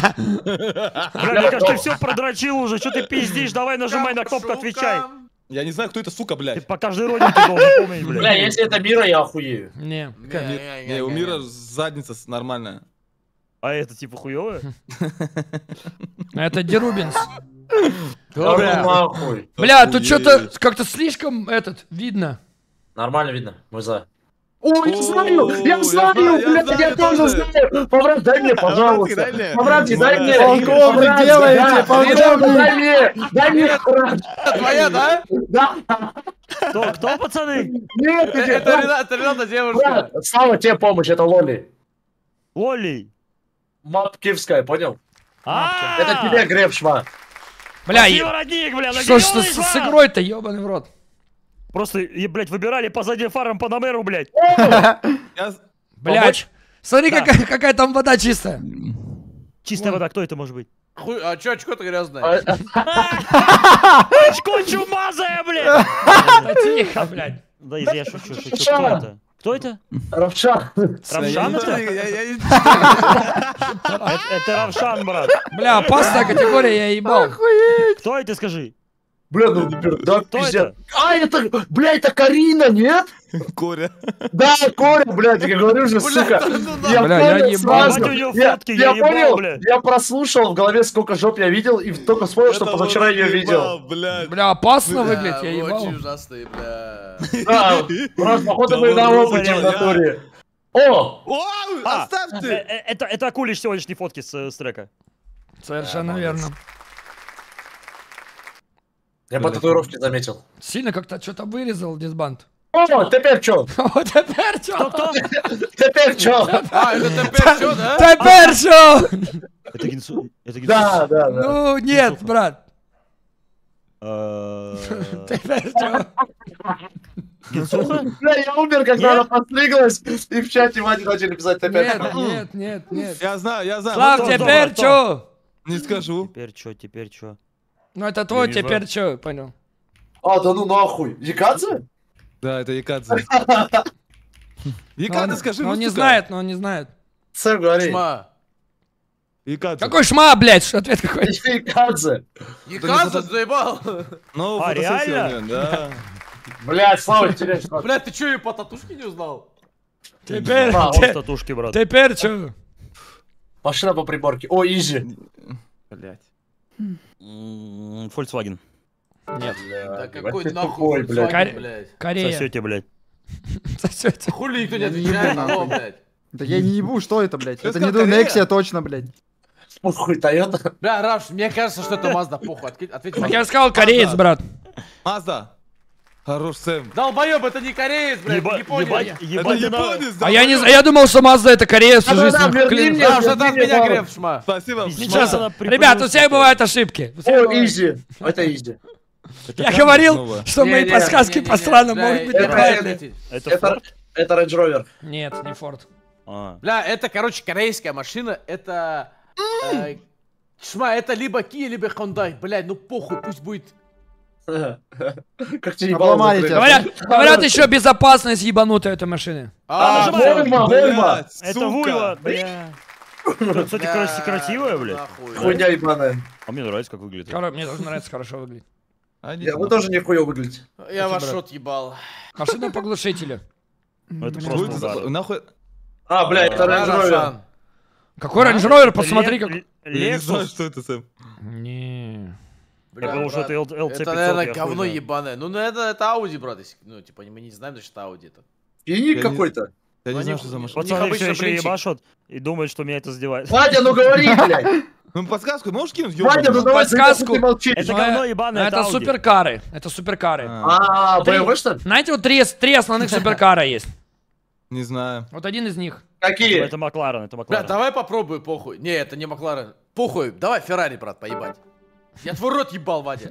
Бля, мне кажется, ты все продрочил уже, что ты пиздишь, давай нажимай на кнопку, отвечай. Я не знаю, кто это, сука, Ты блядь. по каждой родинке должен помнить, Бля, блядь. если это Мира, я охуею. Не. Не, у мира задница нормальная. А это типа хуёвое? Это Дерубинс. Да ну нахуй. Бля, тут Охуеть. что-то как-то слишком видно. Нормально видно, мы за. Ой, я знаю, я знаю, блядь, я тоже знаю. Поврат, дай мне, пожалуйста. дай мне. Повратки, дай мне. Полковник, Повратки, делаете, да. полковник. Ребята, дай мне, дай мне. Твоя, да? Да. Кто, пацаны? Нет, Это Рената девушка. брат, Слава, тебе помощь, это Лоли. Лоли. Мапкивская, понял? А, Это тебе, Греб, шма. Бля, Спасибо, родник, бля, что ж нагрелась, с брат. игрой-то, ебаный в рот. Просто, блядь, выбирали по задним фарам Панамеру, блядь. Я... Блядь. Смотри, какая там вода чистая. Чистая вода, кто это может быть? Хуй, а чё, очко-то грязное? Очко чумазая, блядь. Да тихо, блядь. Да, я шучу, кто это? Кто это? Равшан. Равшан это? Это Равшан, брат. Бля, опасная категория, я ебал. Кто это, скажи? Бля, ну, да, Кто пиздец. это? А, это, бля, это Карина, нет? Коря. Да, Коря, блядь, я говорю же, сука. Я Бля, я понял ебал. сразу. Мать, у неё Я фотки, я ебал, понял, бля. я прослушал в голове, сколько жоп я видел, и только вспомнил, что позавчера ее видел. Блядь. Бля, опасно выглядит, я ебал. Очень ужасные, бля. Да, просто, походу, мы на опыте в натуре. О! О, А, оставьте! Это Акулич сегодняшние фотки с трека. Совершенно верно. Я по татуировке заметил. Сильно как-то что-то вырезал дисбанд. О, теперь чё? Вот теперь что? Теперь чё? А, это теперь что, да? Теперь что? Это Гинсу. Это Гинсу. Да, да, да. Ну, нет, брат. Э, Теперь что? Гинсуха? Бля, я умер, когда она подстриглась, и в чате Вадик начали писать теперь. Нет. Я знаю, я знаю. Слав, Вот теперь кто? что? Не скажу. Теперь чё? Ну, это твой вижу. теперь что, понял? А, да ну нахуй. Якадзе? Да, это Якадзе. Ну, Якадзе, скажи, он ну, не сука. знает, но он не знает. Сэм, говори. Шма. Якадзе. Какой шма, блядь, что ответ какой? Якадзе. Якадзе, заебал. Ну, А, фотосессия реально? у него, да. Блядь, Слава, теряешь. Бля, ты чё, её по татушке не узнал? Теперь, А, Вот татушки, брат. теперь что? Машина по приборке. О, изи. Блядь. Volkswagen. Нет. Да Ебать какой ты нахуй тупой, блядь. Volkswagen, блядь. Корея. Сосете, блядь. Сосёте. Хули никто не Я не отвечает ебу, на то, нахуй. блядь. Да я не ебу, что это, блядь? Ты Это не сказал, Корея? Nexia точно, блядь. Хуй, Тойота. Бля, Рафш, мне кажется, что это Мазда, похуй. Ответь Так Мазда. я сказал кореец, брат. Мазда. Хорош, Сэм. Долбоёб, это не кореец, блядь, ты не понял. Это Ебать, ты на- японец, А я думал, что Мазда это кореец всю жизнь. Да-да-да, верни Клянусь. мне. Рафш, это от меня греб, шма. Спасибо. Ничего Она себе. Ребят, у всех бывают ошибки. У всех О, бывают. изи. Это изи. Я говорил, снова. что мои Не-не, подсказки Не-не-не, по странам бля, могут быть это- неправильные. Это Это, Форд? это Range Rover. Нет, не Форд. А. Бля, это, короче, корейская машина, это... Шма, это либо Kia, либо Hyundai. Блядь, ну похуй, пусть будет... Как тебе ебало Обломали закрыть? тебя. Говорят, еще безопасность ебанутая этой машины. А, всё. Вольво, Вольво. Блядь, Это сука. Вуйва, бля. Кстати, красивая, блядь. Нахуй. Хуйня ебаная. А мне нравится, как выглядит. Мне тоже нравится, хорошо выглядит. Они Вы тоже нихуя выглядите. Я ваш рот ебал. Машина по глушителю. Ну, это Блин, Что просто это за... удар. Нахуй... А, бля, это Range Rover. Равшан. Какой Range Rover? Посмотри, как... Я не знаю, Lexus. что это, Сэм. Не. Бля, потому что брат, это LC500, это, наверное, я говно хуй знаю. ебаное. Ну, это Audi, брат. Если- Ну, типа, мы не знаем, значит, это Audi это. Финик Я не- какой-то. Я не Они- знаю, что за машина. У них Пацаны все обычно еще блинчик. ебашут и думают, что меня это задевает. Вадя, ну говори, блядь. Ну, подсказку можешь кинуть? Вадя, ну ёбаный? давай Подсказку. ты молчишь. Это Ну, говно ебаное, это Audi. суперкары. Это суперкары. А, А, BMW что ли? Знаете, вот три основных суперкара есть. Не знаю. Вот один из них. Какие? Это Макларен, это Бля, Макларен. давай попробуй, похуй. Не, это не Макларен. Похуй, давай Феррари, брат, поебать. Я твой рот ебал, Вадя.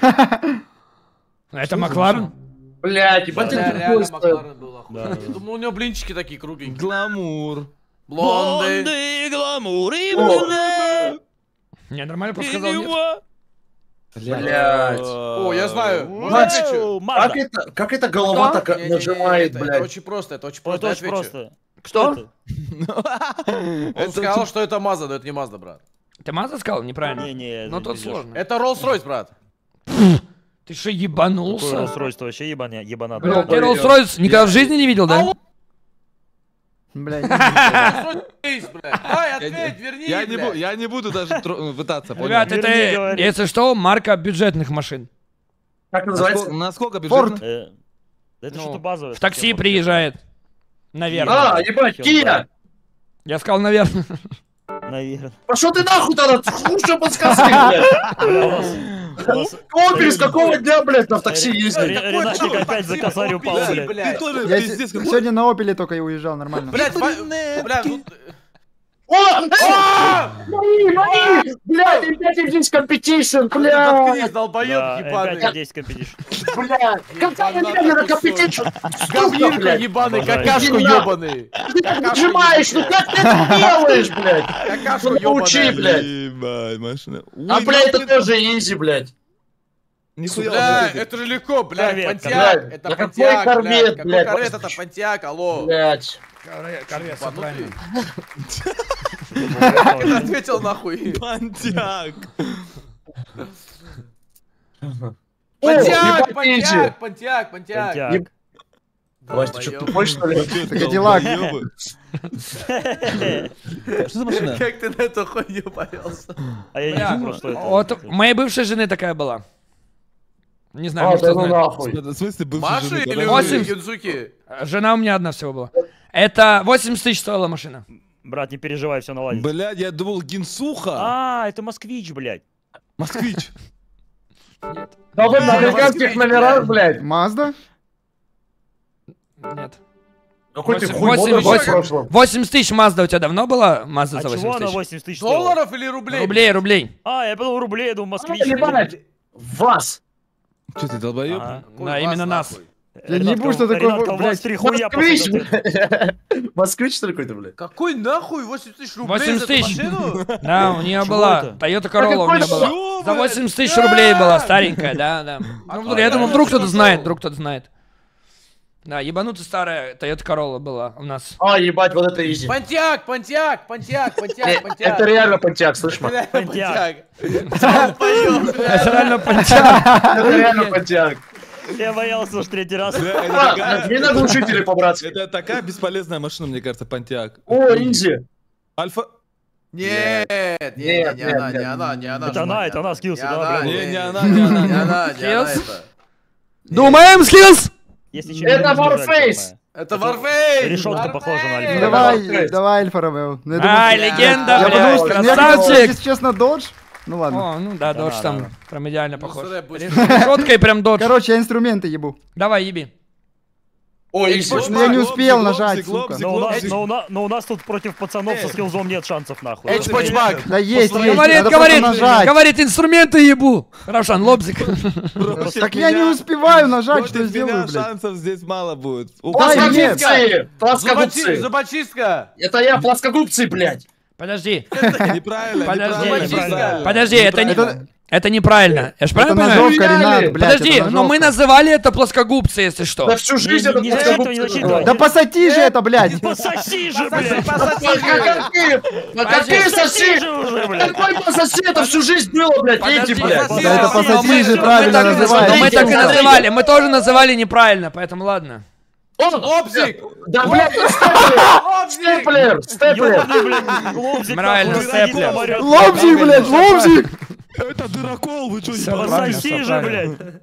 Это Макларен. Блядь, ебать, Бля, ты реально тупой, Макларен был, охуенно. Да. Я думал, у него блинчики такие кругленькие. Гламур. Блонды. гламур и О. Не, нормально просто сказал нет. Блядь. О, я знаю. Можно Вадя, отвечу? Мазда. Как это голова так Не-не-не, нажимает, это блядь? очень просто, это очень Это просто. Я очень отвечу. просто. Что? это? Он сказал, что это Мазда, но это не Мазда, брат. Ты Мазда сказал? Неправильно. Не-не, Ну тут везёшь. сложно. Это Rolls-Royce, брат. Ты что, Какое ебанулся? устройство вообще ебанат. Бля, ты Rolls-Royce никогда в жизни не видел, да? Бля, не Rolls-Royce, блядь. Давай, ответь, верни, блядь. Я не буду даже пытаться, понял? Ребят, это, Верни, говори. если что, марка бюджетных машин. Как называется? Насколько Форд. бюджетно? Это Ну, что-то базовое. В такси совсем. приезжает. Наверное. А, ебать, Кия! Я сказал, наверное. Наверное. Пошел ты нахуй тогда, слушай подсказки, блядь. Опель с какого дня, блядь, на в такси ездит? Ренатик опять за косарь упал, блядь. Ты тоже Я пиздец какой. сегодня на Опеле только и уезжал, нормально. Блядь, бля, ну... О! Мои! Блядь, опять здесь компетишн, Заткнись, блядь! долбоёб Да, ебаный. опять 10 компетишн. Блядь! Какая на компетишн? Говнюка блядь! ебаный, Обожаю. какашку ебаный. Ты так нажимаешь, ну как ты это делаешь, блядь? Какашку Ну научи, ебаная. блядь! Ебать, машина. А, Ой, блядь, это нахуй. тоже изи, блядь. Нихуя. Бля, это же легко, блядь, Корвет, Понтиак. корвет. Это Да какой Понтиак, корвет, блядь. Какой блядь? корвет, это Понтиак, алло. Блять. Корвет, всё правильно. Как это ответил нахуй? Понтяк. Понтиак, Понтиак. Понтиак. Понтиак. Вася, ты что, тупой, что ли? Кадиллак. Что за машина? Как ты на эту хуйню повелся? А я не Бля, знаю, что это. вот у моей бывшей жены такая была. Не знаю, А, может, да кто ну знает. нахуй. В смысле, бывшая Маши жена? или Давай. Восемь. Юдзуки? Жена у меня одна всего была. Это 80 тысяч стоила машина. Брат, не переживай, все наладится. Блядь, я думал, Гинсуха. А, это москвич, блядь. Москвич. Да вы на американских номерах, блядь. Мазда? Нет. Какой ты Восемь- хуй восемь- модный в восемь- прошлом. 80 тысяч Мазда у тебя давно была? Мазда А за чего 80 она тысяч? 80 тысяч стоила? Долларов или рублей? Рублей. А, я подумал рублей, я думал москвич. Ебать. Вас. Что ты, долбоёб? Ага. Какой Да, вас, именно нас. нахуй? Я не ебу, что такое, Ренатка, у вас блядь. 3 хуя Москвич, после Москвич, что ли, какой-то, блядь? Какой нахуй 80 тысяч рублей 80 за эту тысяч. машину? Да, у нее Чего была. это? Toyota Corolla у меня была. Чё, За блядь? 80 тысяч рублей была, старенькая, да. Ну, я думал, вдруг кто-то знает, Да, ебанутая старая Toyota Corolla была у нас. А, ебать, вот это изи. Понтиак. Это реально Понтиак, слышь, ма? Понтиак. Это реально пончак. Это реально Понтиак. Я боялся уж 3-й раз. Бля, это А, такая- нажми на глушители по-братски. Это такая бесполезная машина, мне кажется, Понтиак. О, Инди. Альфа... Нет, Нет, не нет, она, нет. не она, не она. Это она, это она, скиллсы, Не да, она, прям. Не она, не она. не она Skills? это. Думаем, скиллс! Если Это Warface. Это Warface! Решетка похожа на Альфа. Давай. Давай, Альфа Ромео. Ну, я Ай, думал, легенда, я подумал, блядь, что мне кажется, красавчик! если честно, Додж. Ну ладно. О, ну да, додж да, там да. прям идеально Ну, похож. рэп будет. Решеткой прям додж. Короче, я инструменты ебу. Давай, еби. О, Изи. Ну, я не успел Глобзик, нажать, глобзик, сука. глобзик. Но у нас тут против пацанов со скиллзом нет шансов, нахуй. Эйчпочбак. Да есть, есть, Говорит, надо говорит, просто нажать. говорит, инструменты ебу. Равшан, лобзик. Против Так я не меня- успеваю нажать, против что я сделаю, меня блядь. шансов здесь мало будет. Плоскогубцы. Плоскогубцы. Зубочистка. Это я, плоскогубцы, блядь. Подожди, Неправильно, Подожди, неправильно. подожди, это неправильно. Я ж Это правильно понимаю? ножовка, Ренат, блядь. Подожди, это но мы ножовка. называли это плоскогубцы, если что. Да всю жизнь это не засчитывай, не плоскогубцы. засчитывай. Да посоти же это, блядь. Пососи же, блядь! Какие соси? же уже, блядь! Какой пососи? Это всю жизнь было, блядь, эти, блядь. пососи. Да это Но посоти мы- же мы правильно так и называешь. Но мы так и называли, мы тоже называли неправильно, поэтому ладно. Лобзик. Да, блядь, степлер, степлер. Ёбаный, блядь, лобзик, Правильно, нахуй, степлер. ходит, орёт. Лобзик, блядь, лобзик. Это дырокол, вы что, Всё ебанулись? правильно, Пососи всё же, правильно. блядь!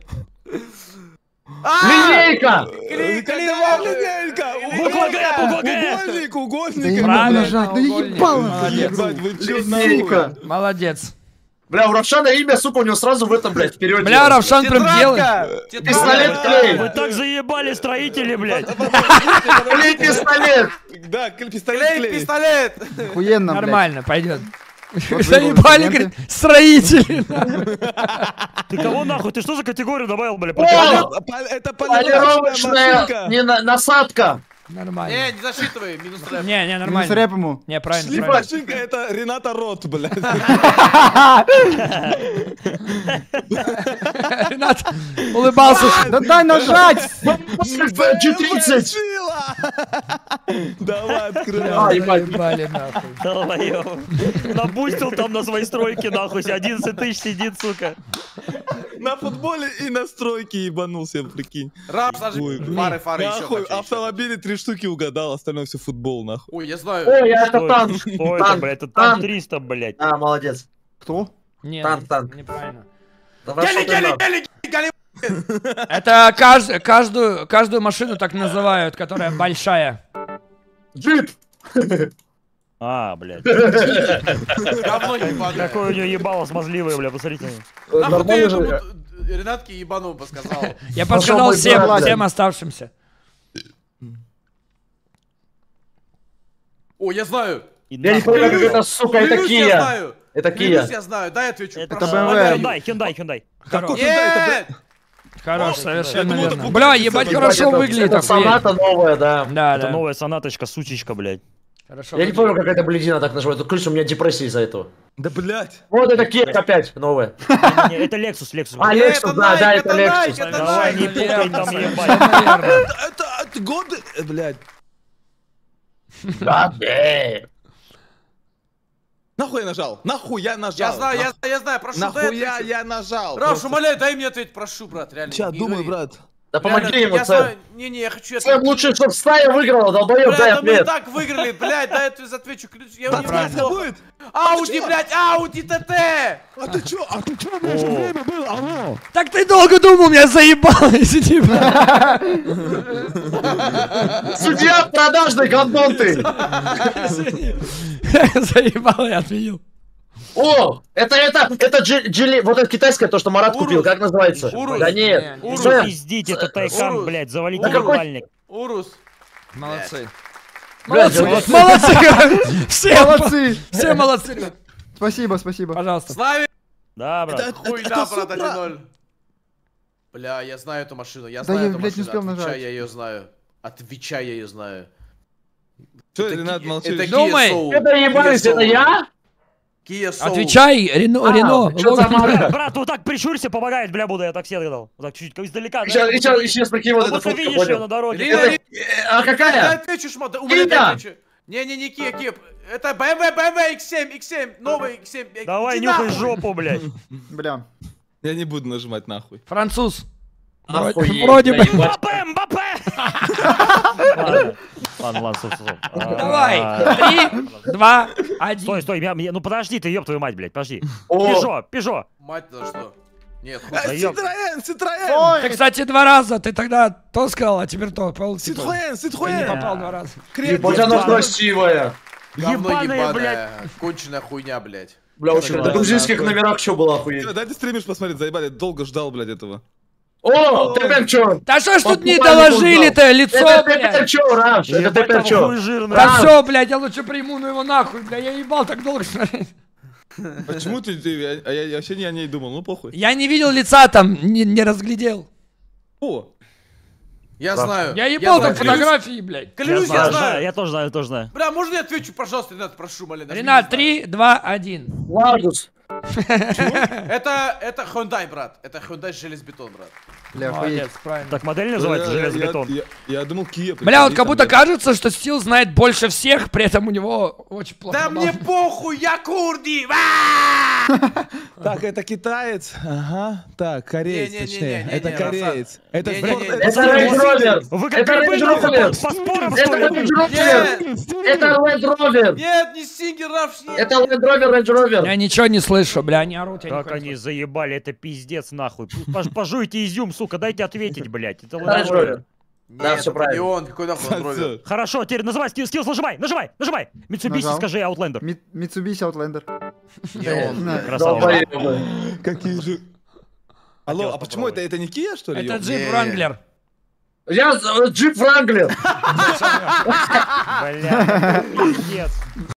Линейка. Какая линейка? Буква Г, буква Г! Угольник, Да я угольник. не могу Правильно, нажать, ну я угольник. ебал. Молодец. Ебать, вы чё, Линейка. нахуй? Молодец. Бля, у Равшана имя, сука, у него сразу в этом, блядь, вперед. Бля, Равшан прям делает. Пистолет клей. Вы так заебали строители, блядь! Клей пистолет. Да, пистолет Клей, клей. пистолет. Охуенно, блядь. Нормально, пойдет. Вот Заебали, инструменты. говорит, строители. Ты кого нахуй? Ты что за категорию добавил, блядь? О, Это полировочная полировочная машинка. не насадка. Нормально. Не, не засчитывай, минус рэп. Не, Минус нормально. рэп ему. Не, правильно, Шли правильно. машинка, это Рената Рот, блядь. Ренат улыбался. Да дай нажать. G30. Давай, открывай. А, ебать. Заебали, нахуй. Долбоёб. Напустил там на своей стройке, нахуй, 11 тысяч сидит, сука. На футболе и на стройке ебанулся, прикинь. Рап, даже Ой, фары, еще. Нахуй, хочу, автомобили 3 штуки угадал, остальное все футбол, нахуй. Ой, я знаю. Ой, это танк. Что это, Танк, блядь? Это танк. танк 300, блядь. А, молодец. Кто? Не, Танк. неправильно. Давай, что ты надо. Это каждую машину так называют, которая большая. Джип. А, блядь. Говно ебаное. Какое у него ебало смазливое, бля, посмотрите. Нахуй ты Нормально же. этому Ренатке ебану подсказал. Я подсказал мой всем, брат. всем оставшимся. О, я знаю. И Я не нахуй. понимаю, как это, сука, это Клянусь, я Kia. знаю. Это Клянусь, Kia. я знаю. Дай отвечу. Это прошу. BMW. Hyundai. Хорош, Нет! хорош, совершенно думал, верно. это Бля, ебать, это- хорошо Это- выглядит. Это охуеть. соната новая, да. Да, Это да. новая сонаточка, сучечка, блядь. Хорошо. Я не помню, как эта блядина так называется. Крыша, у меня депрессия из-за этого. Да блять. Вот это Kia опять новая. Не, это Lexus, Lexus. А, блядь. Lexus, да, это Lexus. Давай, не пукай там, ебать. Это годы, блять. Да, Нахуй я нажал? Нахуй я нажал? Я знаю, прошу, Нахуя я нажал? Раф, умоляю, дай мне ответить, прошу, брат, реально. Сейчас не думаю, говори. брат. Да помоги ему, я Сэм. знаю, не, я хочу Сэм, лучше, чтобы стая выиграла, долбоёб, дай Блядь, да мы и ответ. так выиграли, блядь, дай я отвечу. Я Да не правильно знаю. будет? Ауди, блядь, Ауди ТТ! А ты чё в наше время был? Алло. Так ты долго думал, меня заебал, извини. Судья продажный, гандон ты. Заебал, я отменил. О, это Джили, вот это китайское, то, что Марат купил, как называется? Урус. Да нет. Урус. Сэм, Пиздить, это Тайкан, Урус. блядь, завалите Да какой- ебальник. Урус. Молодцы. блядь, Молодцы, молодцы. Все Молодцы. Все молодцы, ребят. Спасибо, спасибо. Пожалуйста. Славик! Да, брат. Хуйня, брат, супра. 1-0. Бля, я знаю эту машину, я Да знаю я, эту блядь, не машину. успел Отвечай, нажать. я ее знаю. Отвечай, я ее знаю. Чё, Это Ренат Ки- молчишь? это Думай. Kia Soul. это ебались, Kia это Soul. я? Kia Soul. Отвечай, Рено. Что за марка? Брат, вот так прищурься, помогает, бля, буду, я так все дал. Вот так чуть-чуть, издалека. Сейчас прикинь, вот Вот это ты фотка, видишь ее на понял? дороге. Рина, Это- Рина, А дай какая? отвечу, шмат, да, умоляю, Kia. дай отвечу. Не, Kia. Это BMW X7, новый X7. Давай, Иди нюхай нахуй. жопу, блядь. Бля. Я не буду нажимать нахуй. Француз. Охуеть, Вроде бы. да, ебать. Мбаппе, Мбаппе! Ладно, стоп. Давай. 3, 2, 1. Стой, ну подожди ты, ёб твою мать, блядь, подожди. О, Пежо. Мать, за что? Нет, хуй. Да ёб. Citroën! Ты, кстати, 2 раза. Ты тогда то сказал, а теперь то. Типа, Citroën! ты не Citroën! попал 2 раза. ебать, она красивая. Говно Ебаная, ебаное. Конченая хуйня, блядь. Бля, очень на грузинских номерах что было охуеть? Дайте стримишь посмотреть, заебали, долго ждал, блядь, этого. О, теперь чё? Да что ж тут не Покупали доложили-то, лицо, Это теперь блядь. чё, Рамш? Это Ебать, теперь там чё? хуй жирный. Да все, блядь, я лучше приму, ну его нахуй, бля, я ебал так долго смотреть. Почему ты, я вообще не о ней думал, ну похуй. Я не видел лица там, не разглядел. О, Я знаю. Я ебал знаю, там фотографии, блядь. Клянусь, я знаю. Я тоже знаю. Бля, можно я отвечу, пожалуйста, Ренат, прошу, маленько. Ренат, 3, 2, 1. Ларгус. Это Hyundai, брат. Это Hyundai железобетон, брат. Бля, охуеть. Молодец, правильно. Так модель называется железобетон. Я думал Kia. Бля, вот приколи, как там, будто блядь. кажется, что Стил знает больше всех, при этом у него очень плохо. Да мне похуй, я курди! Так, это китаец. Ага. Так, кореец, Не-не-не-не-не, точнее. Это брат. кореец. Это Не-не-не. Это Range Rover. Вы как Это Range были Rover. по спорам, Это что ли? Range Rover. Это Land Rover. Нет, не Сингер, Раф, нет. Это Land Rover, Range Rover. Я ничего не слышу, бля, они орут, я Как нихуя не они заебали, это пиздец нахуй. Пожуйте изюм, сука, дайте ответить, блядь. Это Range Land Rover. Rover. Да, Нет, всё это правильно. не он, какой нахуй Land Rover. Хорошо, теперь называй скилл, нажимай. Mitsubishi, Нажал. скажи, Outlander. Mitsubishi Outlander. Не он. На. Красава. Долбоёбы. Какие же... Алло, а Хотелось почему это не Kia, что ли? Это ёб? джип Не. Wrangler. Я Джип Wrangler. Бля, пиздец.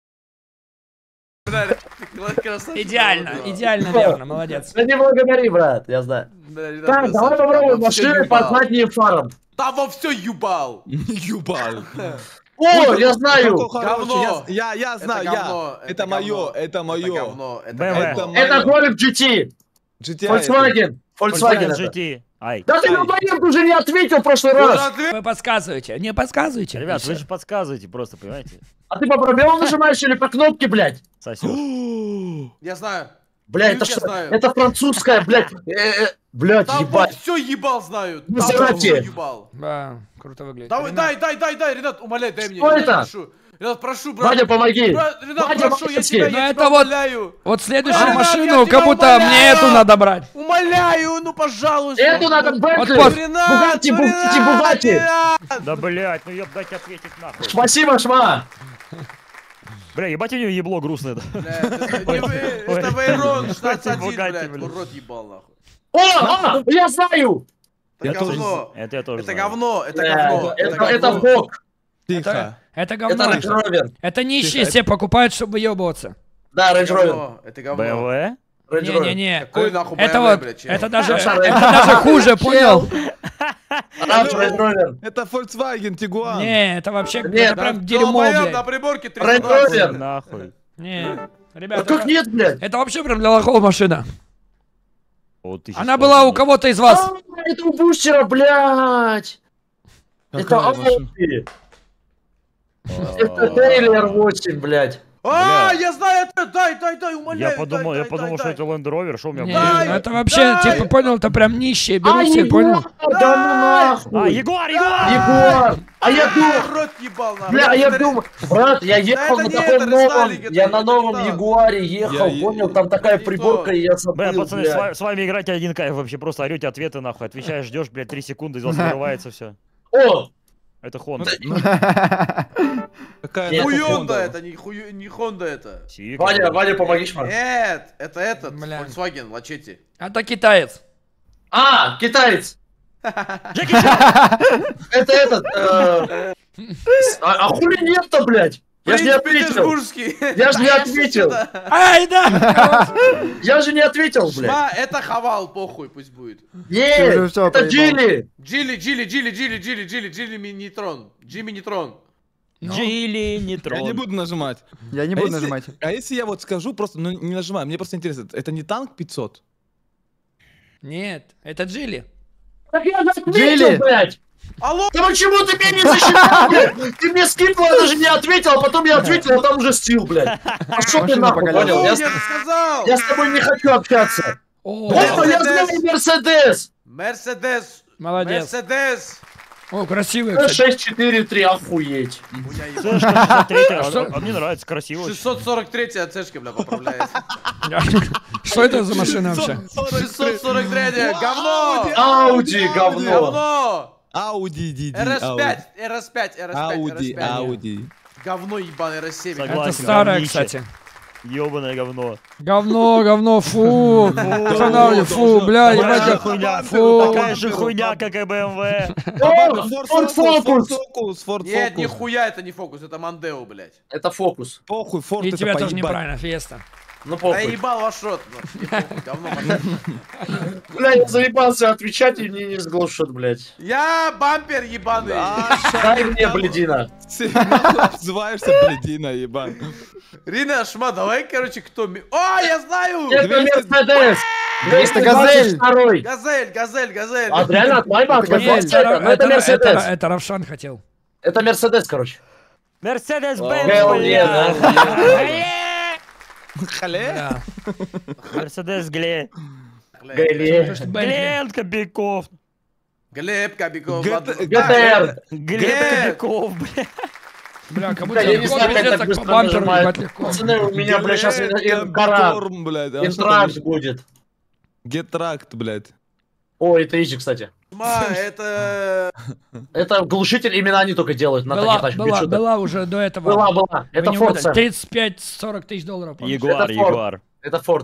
Красавчик. Идеально, верно, молодец. Да не благодари, брат, я знаю. Да, Ренат, Так, давай красавчик. попробуем Там всё машины ебал. под задним фаром. Там во все ебал. Юбал. О, я знаю. Какой хороший, Говно. я знаю, говно, Это мое, это Это мое. говно. Это BMW. говно. Это Golf GT. GTI. Volkswagen. Volkswagen это. GT. Ай. Да ты долбоёб, ты уже не ответил в прошлый раз. Вы подсказываете, не подсказывайте. Ребят, вы же подсказываете просто, понимаете? А ты по пробелу нажимаешь или по кнопке, блядь? Сосёшь. Я знаю. Блядь, это Я что? знаю. Это французская, блядь. Блядь, Там ебать. все ебал знаю. Там Мазерати. все ебал. Да, круто выглядит. Давай, дай, Ренат, умоляй, дай мне. Что Ренат, это? прошу. Ренат, прошу, брат. Вадя, помоги. Ренат, Вадя, прошу, я Вадицкий. тебя, Ну я это тебя вот- умоляю. Вот следующую Ренат, машину я тебя как будто умоляю. мне эту надо брать. Умоляю, ну пожалуйста. Эту надо Вот Бентли. пост. Ренат, Бугатти. Да, блядь, ну ёб, дайте ответить нахуй. Спасибо, Шма. Бля, ебать у него ебло грустное. Да. Это Вейрон, 16-1, Бугатти, блядь. блядь. Он рот ебал, нахуй. О, я знаю. Это говно. Это я тоже Это знаю. говно, это говно. Это говно. Бог. Тихо. Это Это говно. Range Rover. Это нищие все покупают, чтобы выебываться. Да, Range Это Rover. говно, это говно. BMW? Range Rover. Не-не-не. Какой нахуй Это BMW, вот, блядь, чел? это даже Саша, хуже, понял? Брат, Range Rover. Это Volkswagen Tiguan. Не, это вообще Нет, это Да, прям дерьмо, долбоёб, на блядь. приборке Range 320. Rover. Нахуй. Не, А ребята, как нет, блядь? это вообще прям для лохов машина. Вот ты Она сейчас была у подумай. кого-то из вас. А, это у бустера, блядь. Это Какая машина? Audi. Это Трейлер 8, блядь. А, я знаю это! Дай, умоляю. Я подумал, что это Land Rover, что у меня Не, было? ну это вообще, типа, понял, это прям нищие берут все, понял? Да ну нахуй. Егор! Егор! А я думал, Рот ебал, нахуй. бля, я думал, брат, я ехал это на не таком это, новом, рестайлинг, это я не на то, новом не то. Ягуаре ехал, Я- понял, там такая не приборка, то. и я Бля, забыл, пацаны, блядь. с вами играть один кайф вообще, просто орете ответы нахуй, отвечаешь, ждешь, блядь, 3 секунды, из вас вырывается все. О, Это Honda. Какая Нет, нахуй Хуёнда Honda? это, не Honda это. Сика. Ваня, помогишь, man? Нет, это этот, Бля. Volkswagen, Лачетти. Это китаец. А, китаец. Джеки Чан! Это этот, а хули нет-то, блядь? Я же не ответил. Петербургский. Я же не ответил. Ай, да! Я же не ответил, блядь. Шма, это Хавал, похуй, пусть будет. Нет, всё, это проебал. Джили. Джили Минитрон. Джимми Нейтрон. Джили, Я не Нейтрон. буду нажимать. Я не А буду если- нажимать. А если я вот скажу просто, ну не нажимаю, мне просто интересно, это не танк 500? Нет, это Джили. Так я же ответил, Джили. блядь. Алло! Да почему ты меня не засчитал, блядь? Ты мне скинул, я даже не ответил, а потом я ответил, а там уже стил, блядь. А что ты Машину нахуй, покалечил. понял? Я Я же сказал! я с тобой не хочу общаться. О, О, я знаю Мерседес. Мерседес. молодец. Мерседес. О, красивый, кстати. 643, охуеть. Цешка 63, а мне нравится, красиво. очень. 643-я цешка, бля, поправляется. Что это за машина вообще? 643-я, говно! Ауди, говно. Говно! Ауди, Диди. RS5, RS5, Ауди, RS5. Ауди. Говно ебаный RS7. Согласен. Это старое, говнище. кстати. Ёбаное говно. Говно, фу. Останавливай, фу, бля, Такая же ебать. хуйня, Фу. такая же хуйня, как и BMW. Форд Фокус. Форд Нет, Фокус. нихуя это не фокус, это Мандео, блядь. Это фокус. Похуй, Форд И это тебя тоже поебать. неправильно, Фиеста. Ну Да похуй. ебал ваш рот, нахуй, не похуй, говно машина. Бля, я заебался отвечать, и мне не сглушат, блядь. Я бампер ебаный. Дай мне, блядина. Ты нахуй обзываешься, блядина, ебан. Рина, Шма, давай, короче, кто... О, я знаю! Это Мерседес. Это Газель. 222. Газель. А реально от Майбаха? Не, Это Мерседес. это Равшан хотел. Это Мерседес, короче. Мерседес-Бенц, Гэлле, да. Хале? Да. Мерседес Гле. Гэлле. Глен Кобяков. Глеб Кобяков. ГТР. Глеб Кобяков, бля. Бля, как Бля, будто я не легко, знаю, как пиздец, так так по быстро бамперу нажимают. ебать легко. Пацаны, у меня, бля, сейчас интракт будет. Гетракт, блядь. О, это изи, кстати. Шма, это... Это глушитель, именно они только делают на таких тачках. без шуток. Была уже до этого. Была. Вы Это не Форд, угадали. Сэм. 35-40 тысяч долларов, помнишь? Ягуар, Это Форд. Ягуар. Это Форд.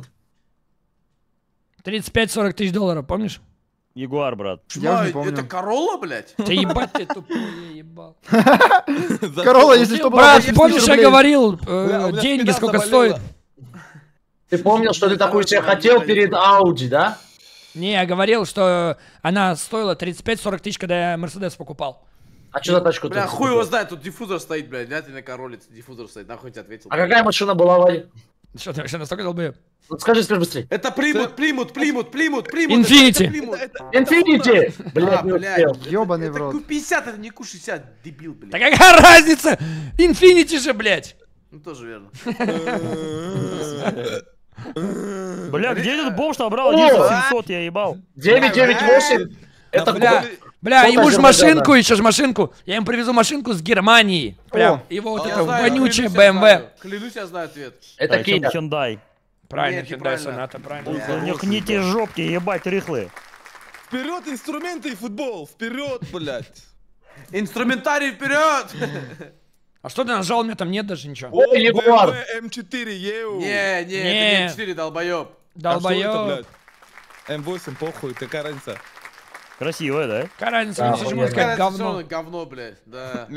35-40 тысяч долларов, помнишь? Ягуар, брат. Я уже Шма, не помню. это Королла, блядь? Ты ебать ты тупой, я ебал. Королла, если что, была Брат, 80 помнишь, я рублей. говорил, у меня деньги спина сколько заболела. стоит? Ты помнил, что ты такую себе хотел перед Ауди, да? Не, я говорил, что она стоила 35-40 тысяч, когда я Мерседес покупал. А что за тачку Бля, ты хуй купил? его знает, тут диффузор стоит, блядь. Вряд ли на Королле диффузор стоит, нахуй тебе ответил. А какая машина была, Ваня? Что ты вообще настолько долбоёб? Ну, скажи быстрее. Это Плимут. Инфинити. Инфинити! Блядь, не блядь. успел. Ёбаный в Это рот. Q50, это не Q60, дебил, блядь. Да какая разница? Инфинити же, блядь. Ну тоже верно. Бля, где этот бомж набрал О! 11700, я ебал. 998. Это Бля, код. бля, Код ему же Азербайджана. машинку, еще ж машинку. Я им привезу машинку с Германии. Прям, его вот Я это знаю, вонючее клянусь, я BMW. знаю. Клянусь, я знаю ответ. Это Kia. Hyundai. Правильно, Нет, Hyundai неправильно. Sonata, правильно. У них нити жопки, ебать, рыхлые. Вперед инструменты и футбол! Вперед, блядь! Инструментарий вперед! А что ты нажал, у меня там нет даже ничего. Ой, Ягуар. BMW M4, еу! Не, Не. это не 4, долбоёб. А что это, Долбоёб. блядь? М8, похуй, какая разница? Красивая, да? Какая разница, Да, мне все же можно охуенно. сказать Какая разница, всё говно. равно говно, блядь, да.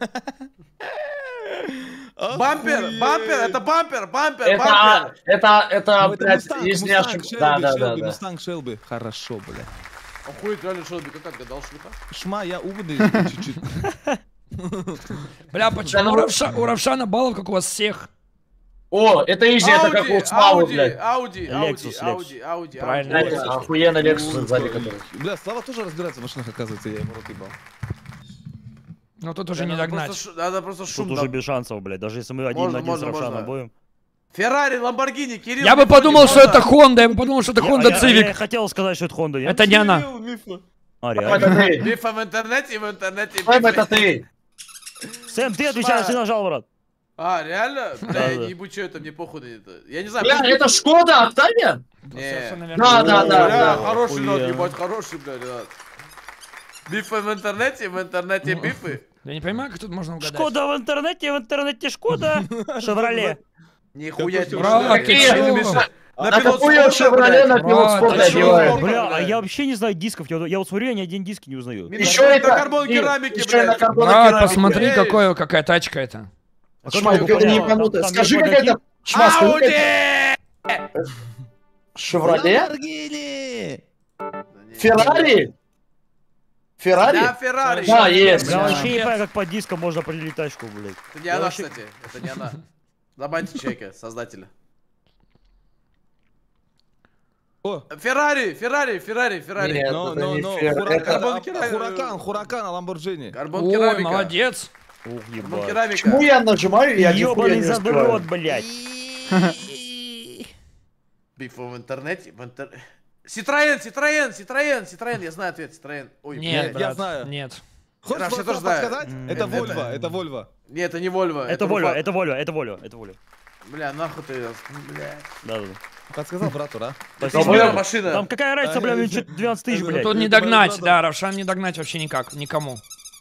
Охуеть. Бампер, это бампер. Это, Ну, это блядь, Мустанг, если не Мустанг, ошибаюсь. Шелби, Да. Мустанг, Шелби. Хорошо, блядь. Охуеть, реально, что как отгадал шлюха? Шма, я умный чуть-чуть. Бля, почему у Равшана баллов, как у вас всех? О, это изи, это как у Славы, блядь. Ауди. Правильно. Знаете, охуенно Lexus сзади, который. Бля, Слава тоже разбирается в машинах, оказывается, я ему рот ебал. Ну тут уже не догнать. Надо просто Тут шум. уже без шансов, блядь. Даже если мы один на один с Равшаном будем. Феррари, Ламборгини, Кирилл. Я бы подумал, что это Honda, я бы подумал, что это Honda Я Civic. хотел сказать, что это Honda. Я- Это не она. А, Это реально? ты. Бифа в интернете. Сэм, это ты. Сэм, ты отвечаешь, ты нажал, брат. А, реально? Бля, я Да. не ебу, что это, мне похуй на это. Я не знаю. Бля, это Шкода Октавия? Не. Да, да, Бля, да. хороший рот, Охуенно. ебать, хороший, бля, ребят. Бифы в интернете бифы. Я не понимаю, как тут можно угадать. Шкода в интернете Шкода. Шевроле. Нихуя тебе. Брат, ты чё? А какую Шевроле на пилот А, спорта ты чё? одевают? Бля, а я вообще не знаю дисков. Я вот смотрю, я ни один диск не узнаю. Еще это... карбон керамики, Еще и на блядь. карбон Брат, керамике. посмотри, блядь. какая тачка это. Шма, Там- ты не там- ебанутая. там Скажи, есть какая-то... Шма, скажи, Ауди! какая-то... Шевроле? Ламборгини! Феррари? Феррари? Да, Феррари. Да, есть. Я вообще не понимаю, как по дискам можно определить тачку, блядь. Это не она, кстати. Это не она. Забаньте человека, создателя. О, Феррари. Нет, но, это не но, Феррари. Хуракан, Ламборджини. Карбон Ой, керамика. молодец. Ух, Карбон ебать. керамика. Почему я нажимаю, и я нихуя Ёбаный не задрот, успеваю? блядь. Бифа в интернете. Ситроен, я знаю ответ, Ситроен. Ой, Нет, блядь. брат, знаю. нет. Хочешь Раф, я просто тоже знаю. подсказать? Это Это- Вольво, это Вольво. Не, это не Вольво. Это Вольво, это Вольво, это Вольво, это Вольво. Бля, нахуй ты, бля. Да, да. Подсказал брату, да? Это Вольво. Вольво машина. Там какая разница, бля, мне что-то 12 тысяч, Ну, блядь. Тут не это догнать, моя да, Равшан не догнать вообще никак, никому.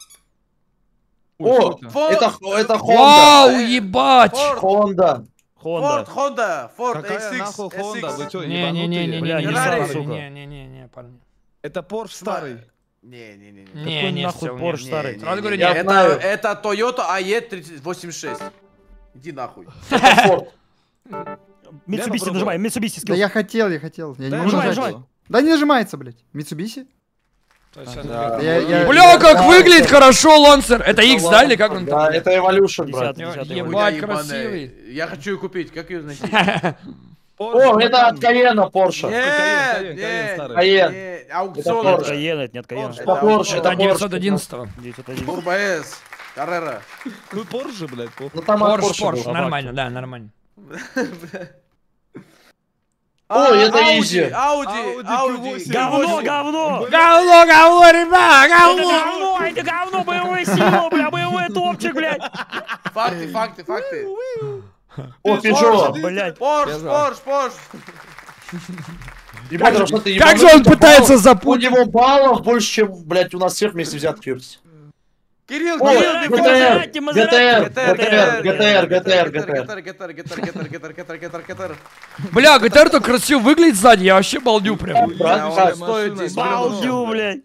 О, это Honda. Вау, ебать! Honda. Honda. Форд, Какая X6, нахуй Honda? Вы SX. что, Не-не-не-не-не, Бля, не Феррари. Феррари, сука. не, парни. Это Порш старый. Не. Не, не, нахуй всё, Porsche не. старый? Сразу говорю, Я нет. знаю. Это Toyota AE86. Иди нахуй. Это Ford. Mitsubishi попробую. нажимай, Mitsubishi Да skills. я хотел. Я не Да, могу нажимай, нажать. нажимай. Да не нажимается, блядь. Митсубиси? Да. Бля, как выглядит хорошо, Лансер! Это X, да, или как он Да, там? это Evolution, брат. 10-й Ебать, Хуйня красивый. ебаная. Я хочу ее купить, как ее найти? О, это от Cayenne Porsche. Кайен старый. Cayenne. Аукцион. Это Нет Каена, это нет Каена. Porsche. Это Porsche, Это это Porsche. 911-го. 901. Turbo S. Carrera. Ну, Порше, блядь, похуй. Ну там от Порш, Porsche Порш, был. нормально, да, нормально. Ой, это Audi, easy. Audi, Audi Говно, Q8. говно! Говно, ребят, Это говно, это говно, боевое село, бля, боевой топчик, блядь. Факты. О, Peugeot. Блядь. Порш. Ебать, ну что ты Как же ебанутый, он пытается баллов- У запутать? него баллов больше, чем, блядь, у нас всех вместе взятых, ёпти. Кирилл, О, Кирилл, ГТР, Мазерати, ГТР. Бля, ГТР так красиво выглядит сзади, я вообще балдю прям. Брат, стоит 10 Балдю, блядь.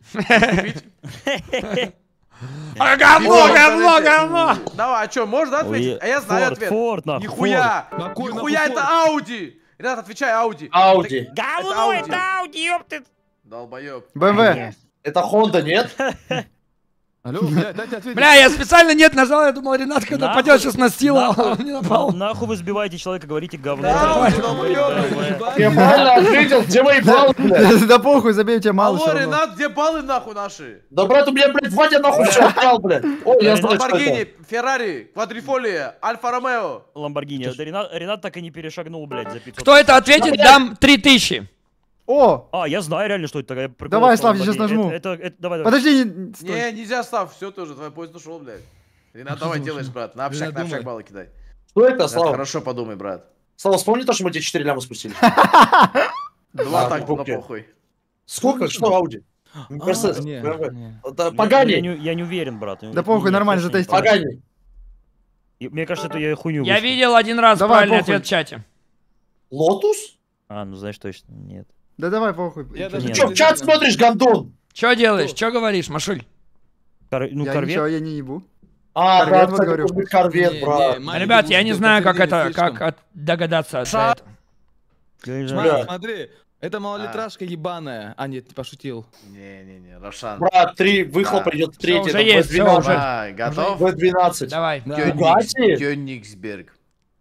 Говно! Давай, а что, можно ответить? А я знаю ответ. Форд, нахуй. Нихуя! Нахуй, Нихуя, нахуй, это Audi! Ренат, отвечай, Audi. Ауди. Говно, Audi. это Ауди, ёпты. Долбоёб. БМВ. Это Honda, нет? Алло, блядь, дайте ответить. Бля, я специально нет нажал, я думал, Ренат когда Нахуй, пойдет сейчас на стила, а нахуй, он не напал. Нахуй вы сбиваете человека, говорите говно. Да, Это- долбоёб. Я правильно ответил, где мои баллы, блядь? Да похуй, забей, у тебя мало Алло, всё равно. Ренат, где баллы нахуй наши? Да, брат, у меня, блядь, Вадя нахуй все отнял, блядь. О, я знаю, что Ламборгини, это. Феррари, Квадрифолия, Альфа Ромео. Ламборгини. Это Ренат так и не перешагнул, блядь, за 500. Кто это ответит, дам 3000. О, А, я знаю реально, что это такая прикол. Давай, Слав, я сейчас нажму. Давай. подожди, стой. Не, нельзя, Став, все тоже, твой поезд ушел, блядь. Ренат, давай делаешь, брат, на общак думай. баллы кидай. Что это, Ренат, Слава? хорошо подумай, брат. Слава, вспомни то, что мы тебе 4 ляма спустили. Два А, так, ну, на окей. похуй. Сколько? Что Ауди? Мерседес. не, BMW. не. Это Пагани. Я не уверен, брат. Да похуй, нормально точно не затестил. знаю. Пагани. Мне кажется, это я хуйню Я вышел. видел один раз Давай, правильный похуй. ответ в чате. Лотус? А, ну знаешь точно, нет. Да давай, похуй. Я Ты даже Нет. что, в чат смотришь, гандон? Чё делаешь, чё говоришь, Машуль? Ну, Я ничего, корвет. я не ебу. А, Корвет, да, вот кстати, говорю. может быть, корвет, брат. Ребят, я не знаю, как это, как догадаться до этого. Я не Смотри, знаю. смотри. Это малолитражка ебаная. А, нет, ты пошутил. Не-не-не, Рошан. Брат, 3 выхлоп идет третий. уже это есть, всё, V12. уже. Давай, готов? V12. Давай. Бугатти? Кёнигсберг.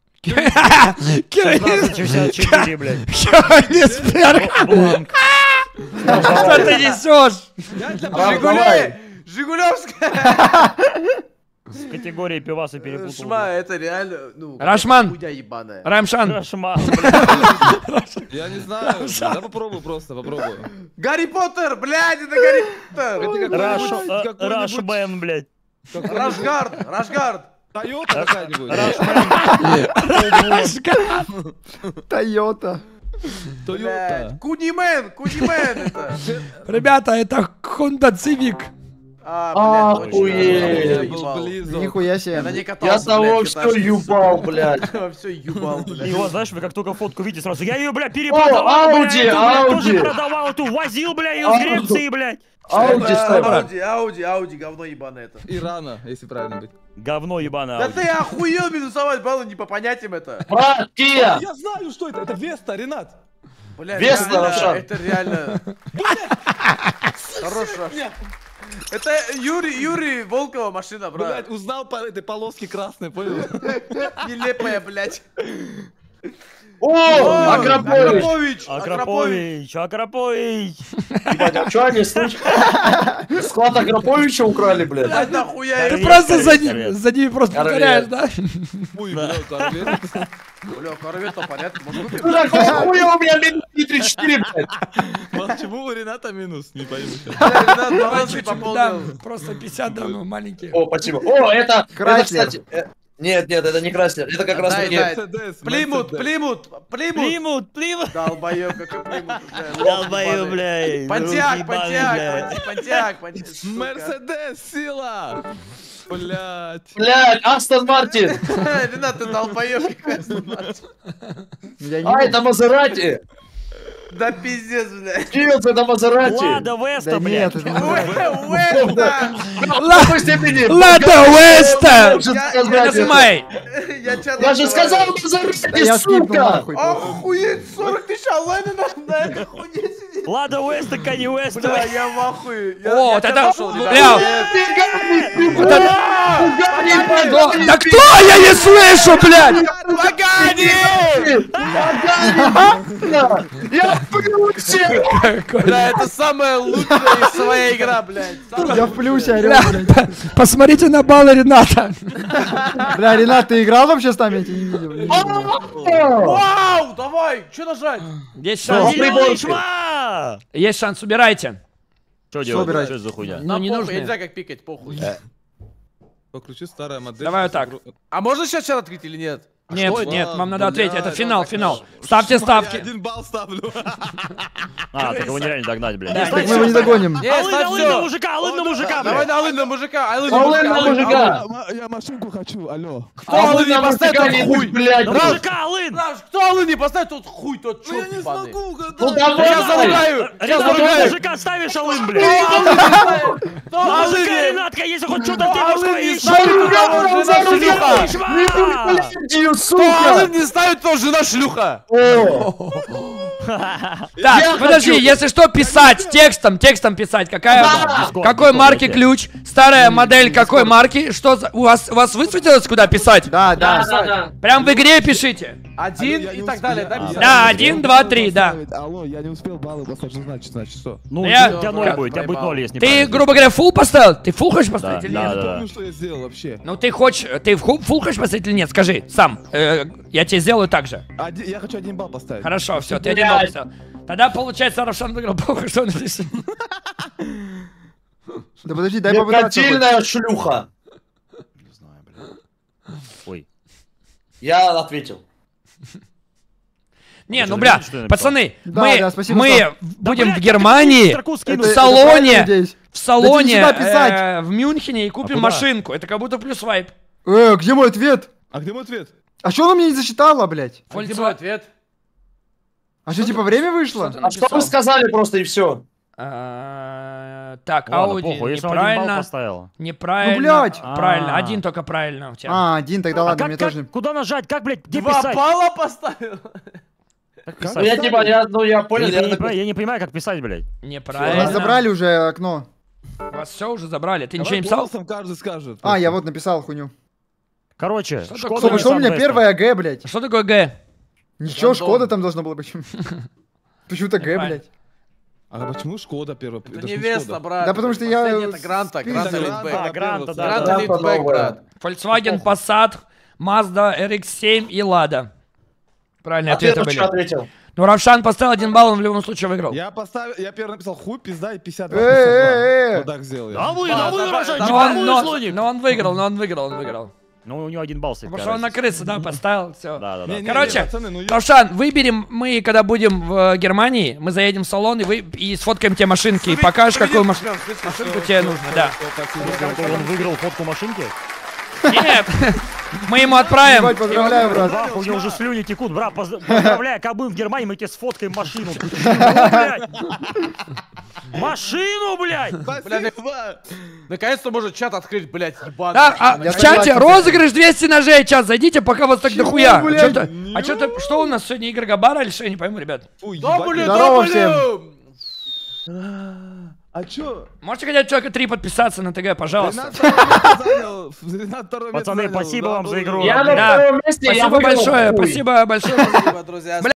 1664, блядь. Кёнигсберг. Бланк. Что ты несешь? Рам, давай. Жигулевская! С категорией пиваса перепутал. Шма, это реально, ну... Рашман. Хуйня ебаная. Рамшан. Рашма, Я не знаю. Да попробуй просто, попробуй. Гарри Поттер, блядь, это Гарри Поттер! какой-нибудь- Рашмен, блядь. Рашгард! Тойота какая-нибудь. Тойота. Тойота. Кунимен это! Ребята, это Honda Civic. Охуеть. Нихуя себе. Я на ней Я катался, того блядь, все катался. юбал, блядь. Все ебал, И блядь. вот, знаешь, вы как только фотку видите, сразу, я ее, бля, перепродавал, Ауди, бля, эту, бля, тоже Ауди. продавал, эту возил, бля, ее с Греции, блядь. Ауди ставь. Ауди, говно ебаное это. Ирана, если правильно быть. Говно ебаное. Да Ауди. ты охуел минусовать баллы не по понятиям это. Брат, Кия. Я знаю, что это. Это Веста, Ренат. Бля, Веста, реально, Рошан. это реально. Хорошо. Это Юрий Волкова машина, брат. Блять, узнал по этой полоске красной, понял? Нелепая, блядь. О, Акрапович. Акропович. Ебать, а чё они склад Акраповича украли, блядь? Блядь, нахуя Ты это? просто Корвет. за ними просто Корвет. повторяешь, да? Ой, бля, корвет. Бля, корвет в порядке, может быть. Ну так, хуя у меня минус 34, блядь. Почему у Рената минус? Не пойму. Надо балансы Чуть-чуть пополнил. дам, просто 50 дам, ну, маленькие. О, спасибо. О, это, Краслер. кстати... Нет, это не Краслер. Это как раз Дай, таки... дай. Мерседес, Плимут. Плимут. Долбоёб, какой Плимут, бля. Долбою, блядь. Понтиак, Руки ебаные, Понтиак. сука. Мерседес, сила! Блять. Блядь, Астон Мартин. Ренат, ты долбоёб, какая становится. Я не А, это Мазерати. Да пиздец, блядь. Киевс, это Мазерати. Лада Веста, Да блядь. нет, это не Уэста! В какой степени? Лада Веста! Должен Я- сказать Не это. нажимай! Я же сказал Да Мазерати, я скипнул сука. нахуй. Охуеть, 40 тысяч онлайна на этой хуйне сидит. Лада Веста, Канье Уэст. Бля, я в ахуе. О, вот я это... нашел, ребят. Бля, Погоди, да кто? Я не слышу, блядь! Я в плюсе! Бля, это самая лучшая своя игра, блядь. Я в плюсе, орёл, Бля, блядь. посмотрите на баллы Рената. Бля, Ренат, ты играл вообще с нами? Я тебя не видел. Я не видел. Вау, давай, что нажать? Есть шанс. Зеленый шма! Есть шанс, убирайте. Что делать? убирать? Что это за хуйня? Ну, не Похуй, нужно. Я не знаю, как пикать, похуй. Покручу старая модель. Давай вот так. А можно сейчас чат открыть или нет? Нет, что это? нет, вам надо ответить. Это Блядь, финал, так финал. наш- Ставьте Я ставки. 1 балл ставлю. А, так его нереально догнать, блядь. Да, Так мы его не догоним. Не, Алын, ставь алын на все. мужика, алын на мужика, Давай блядь. на алын на мужика, алын на Алын мужика. на мужика. Я машинку хочу, алло. Кто алын не поставит, тот хуй. блядь. На брат. мужика, алын! Наш, кто алын не поставит, тот хуй, тот Ну я черт не ебаный. смогу Ну угадать. давай. Я заругаю, я Ренат, на заругаю. мужика ставишь алын, блядь. Кто На алын мужика, не- Ренатка, если хоть что-то Кто ты алын мужской не ищешь. ставит, у того жена шлюха. Блядь, Кто сука. алын не ставит, то жена шлюха. О, Так, подожди, хочу. если что, писать текстом писать. Дискорд, Какой марки окей. ключ? Старая модель какой марки? Что за... У вас высветилось, куда писать? Да, Да, да. да, да. Прям в игре пишите. Один Я и не так успел. далее, да, А, писать? Да, 1, 2, 3, да. Алло, я не успел баллы поставить, что значит что? Ну, Я- у тебя ноль будет, у тебя будет проебал. 0, если Ты, неправильно. грубо говоря, фул поставил? Ты фул хочешь поставить Да, или да, нет? да. Помню, что я сделал вообще. Ну ты хочешь, ты фул хочешь поставить или нет? Скажи, сам. Я тебе сделаю так же. Я хочу 1 балл поставить. Хорошо, все, ты один балл поставил. Тогда получается, Равшан выиграл, похуй, что он написал. Да подожди, дай попытаться. хоть. Меркантильная шлюха. Не знаю, блядь. Ой. Я ответил. Не, что, ну бля, видишь, что я написал? пацаны, Да, да, спасибо, мы что- будем блядь, в Германии, строку скину. в Это салоне, правильно, надеюсь? в салоне сюда писать. в Мюнхене и купим куда? машинку. Это как будто плюс вайп. Где мой ответ? А где мой ответ? А что она мне не засчитала, блядь? А где мой ответ? А что, типа, время вышло? Что ты А что вы написал? сказали просто и все? Так, Ладно, Ауди похуй, если он 1 балл неправильно. поставил. Неправильно. Ну, блядь. Правильно, А. один только правильно у тебя. А, один, тогда ладно, мне как, тоже. куда нажать, как, блядь, где 2 писать? балла поставил. Ну я типа, я понял, Я не понимаю, как писать, блядь. Неправильно. Нас забрали уже окно. Вас все уже забрали. Ты ничего Давай не писал? голосом каждый скажет. А, я вот написал хуйню. Короче, Что Шкода такое? Что у меня Nissan первая Г, блядь? Что такое Г? Ничего, Рандом. Шкода там должно было быть. Почему-то Г, Неправильно. блядь. А почему Шкода первая? Это ж не невеста, Шкода. брат. Да потому что я Последний это Гранта, список. Гранта Гранта, Литбэк. Гранта, да. Гранта Гранта Литбэк, новая. брат. Volkswagen Passat, Mazda RX-7 и Lada. Правильные А ты ответы на были. что ответил? Ну, Равшан поставил 1 балл, он в любом случае выиграл. Я первый написал хуй, пизда и 52. Э-э-э. Вот так сделал я. Да вы, давай, Рошанчик, давай. да вы, Но слоник. он выиграл. Ну, у него 1 балл стоит. Потому что он на крысу, да, поставил, все. Да. Не, Короче, пацаны, ну я- Равшан, выберем, мы когда будем в Германии, мы заедем в салон и сфоткаем тебе машинки, и покажешь, какую машинку тебе нужно, да. Он выиграл фотку машинки? Нет, мы ему отправим. Ебать, поздравляю, брат. Брат, у него уже слюни текут. Брат, поздравляю, как будем в Германии, мы тебе сфоткаем машину. Ты чего, блядь? Машину, блядь! Спасибо! Наконец-то может чат открыть, блядь, ебаный. Да, а Я в чате согласен. розыгрыш 200 ножей, чат, зайдите, пока вас так Чего, дохуя. блядь? Что у нас сегодня, Игорь Габара или что, я не пойму, ребят. Фу, Да, ебать. блин, Здорово да, всем. блин. А чё? Можете хотя бы человека 3 подписаться на ТГ, пожалуйста. Ренат второе место Пацаны, занял. спасибо вам за игру. Я на Да. втором месте, я Спасибо выиграл большое, хуй. спасибо большое. Спасибо, друзья.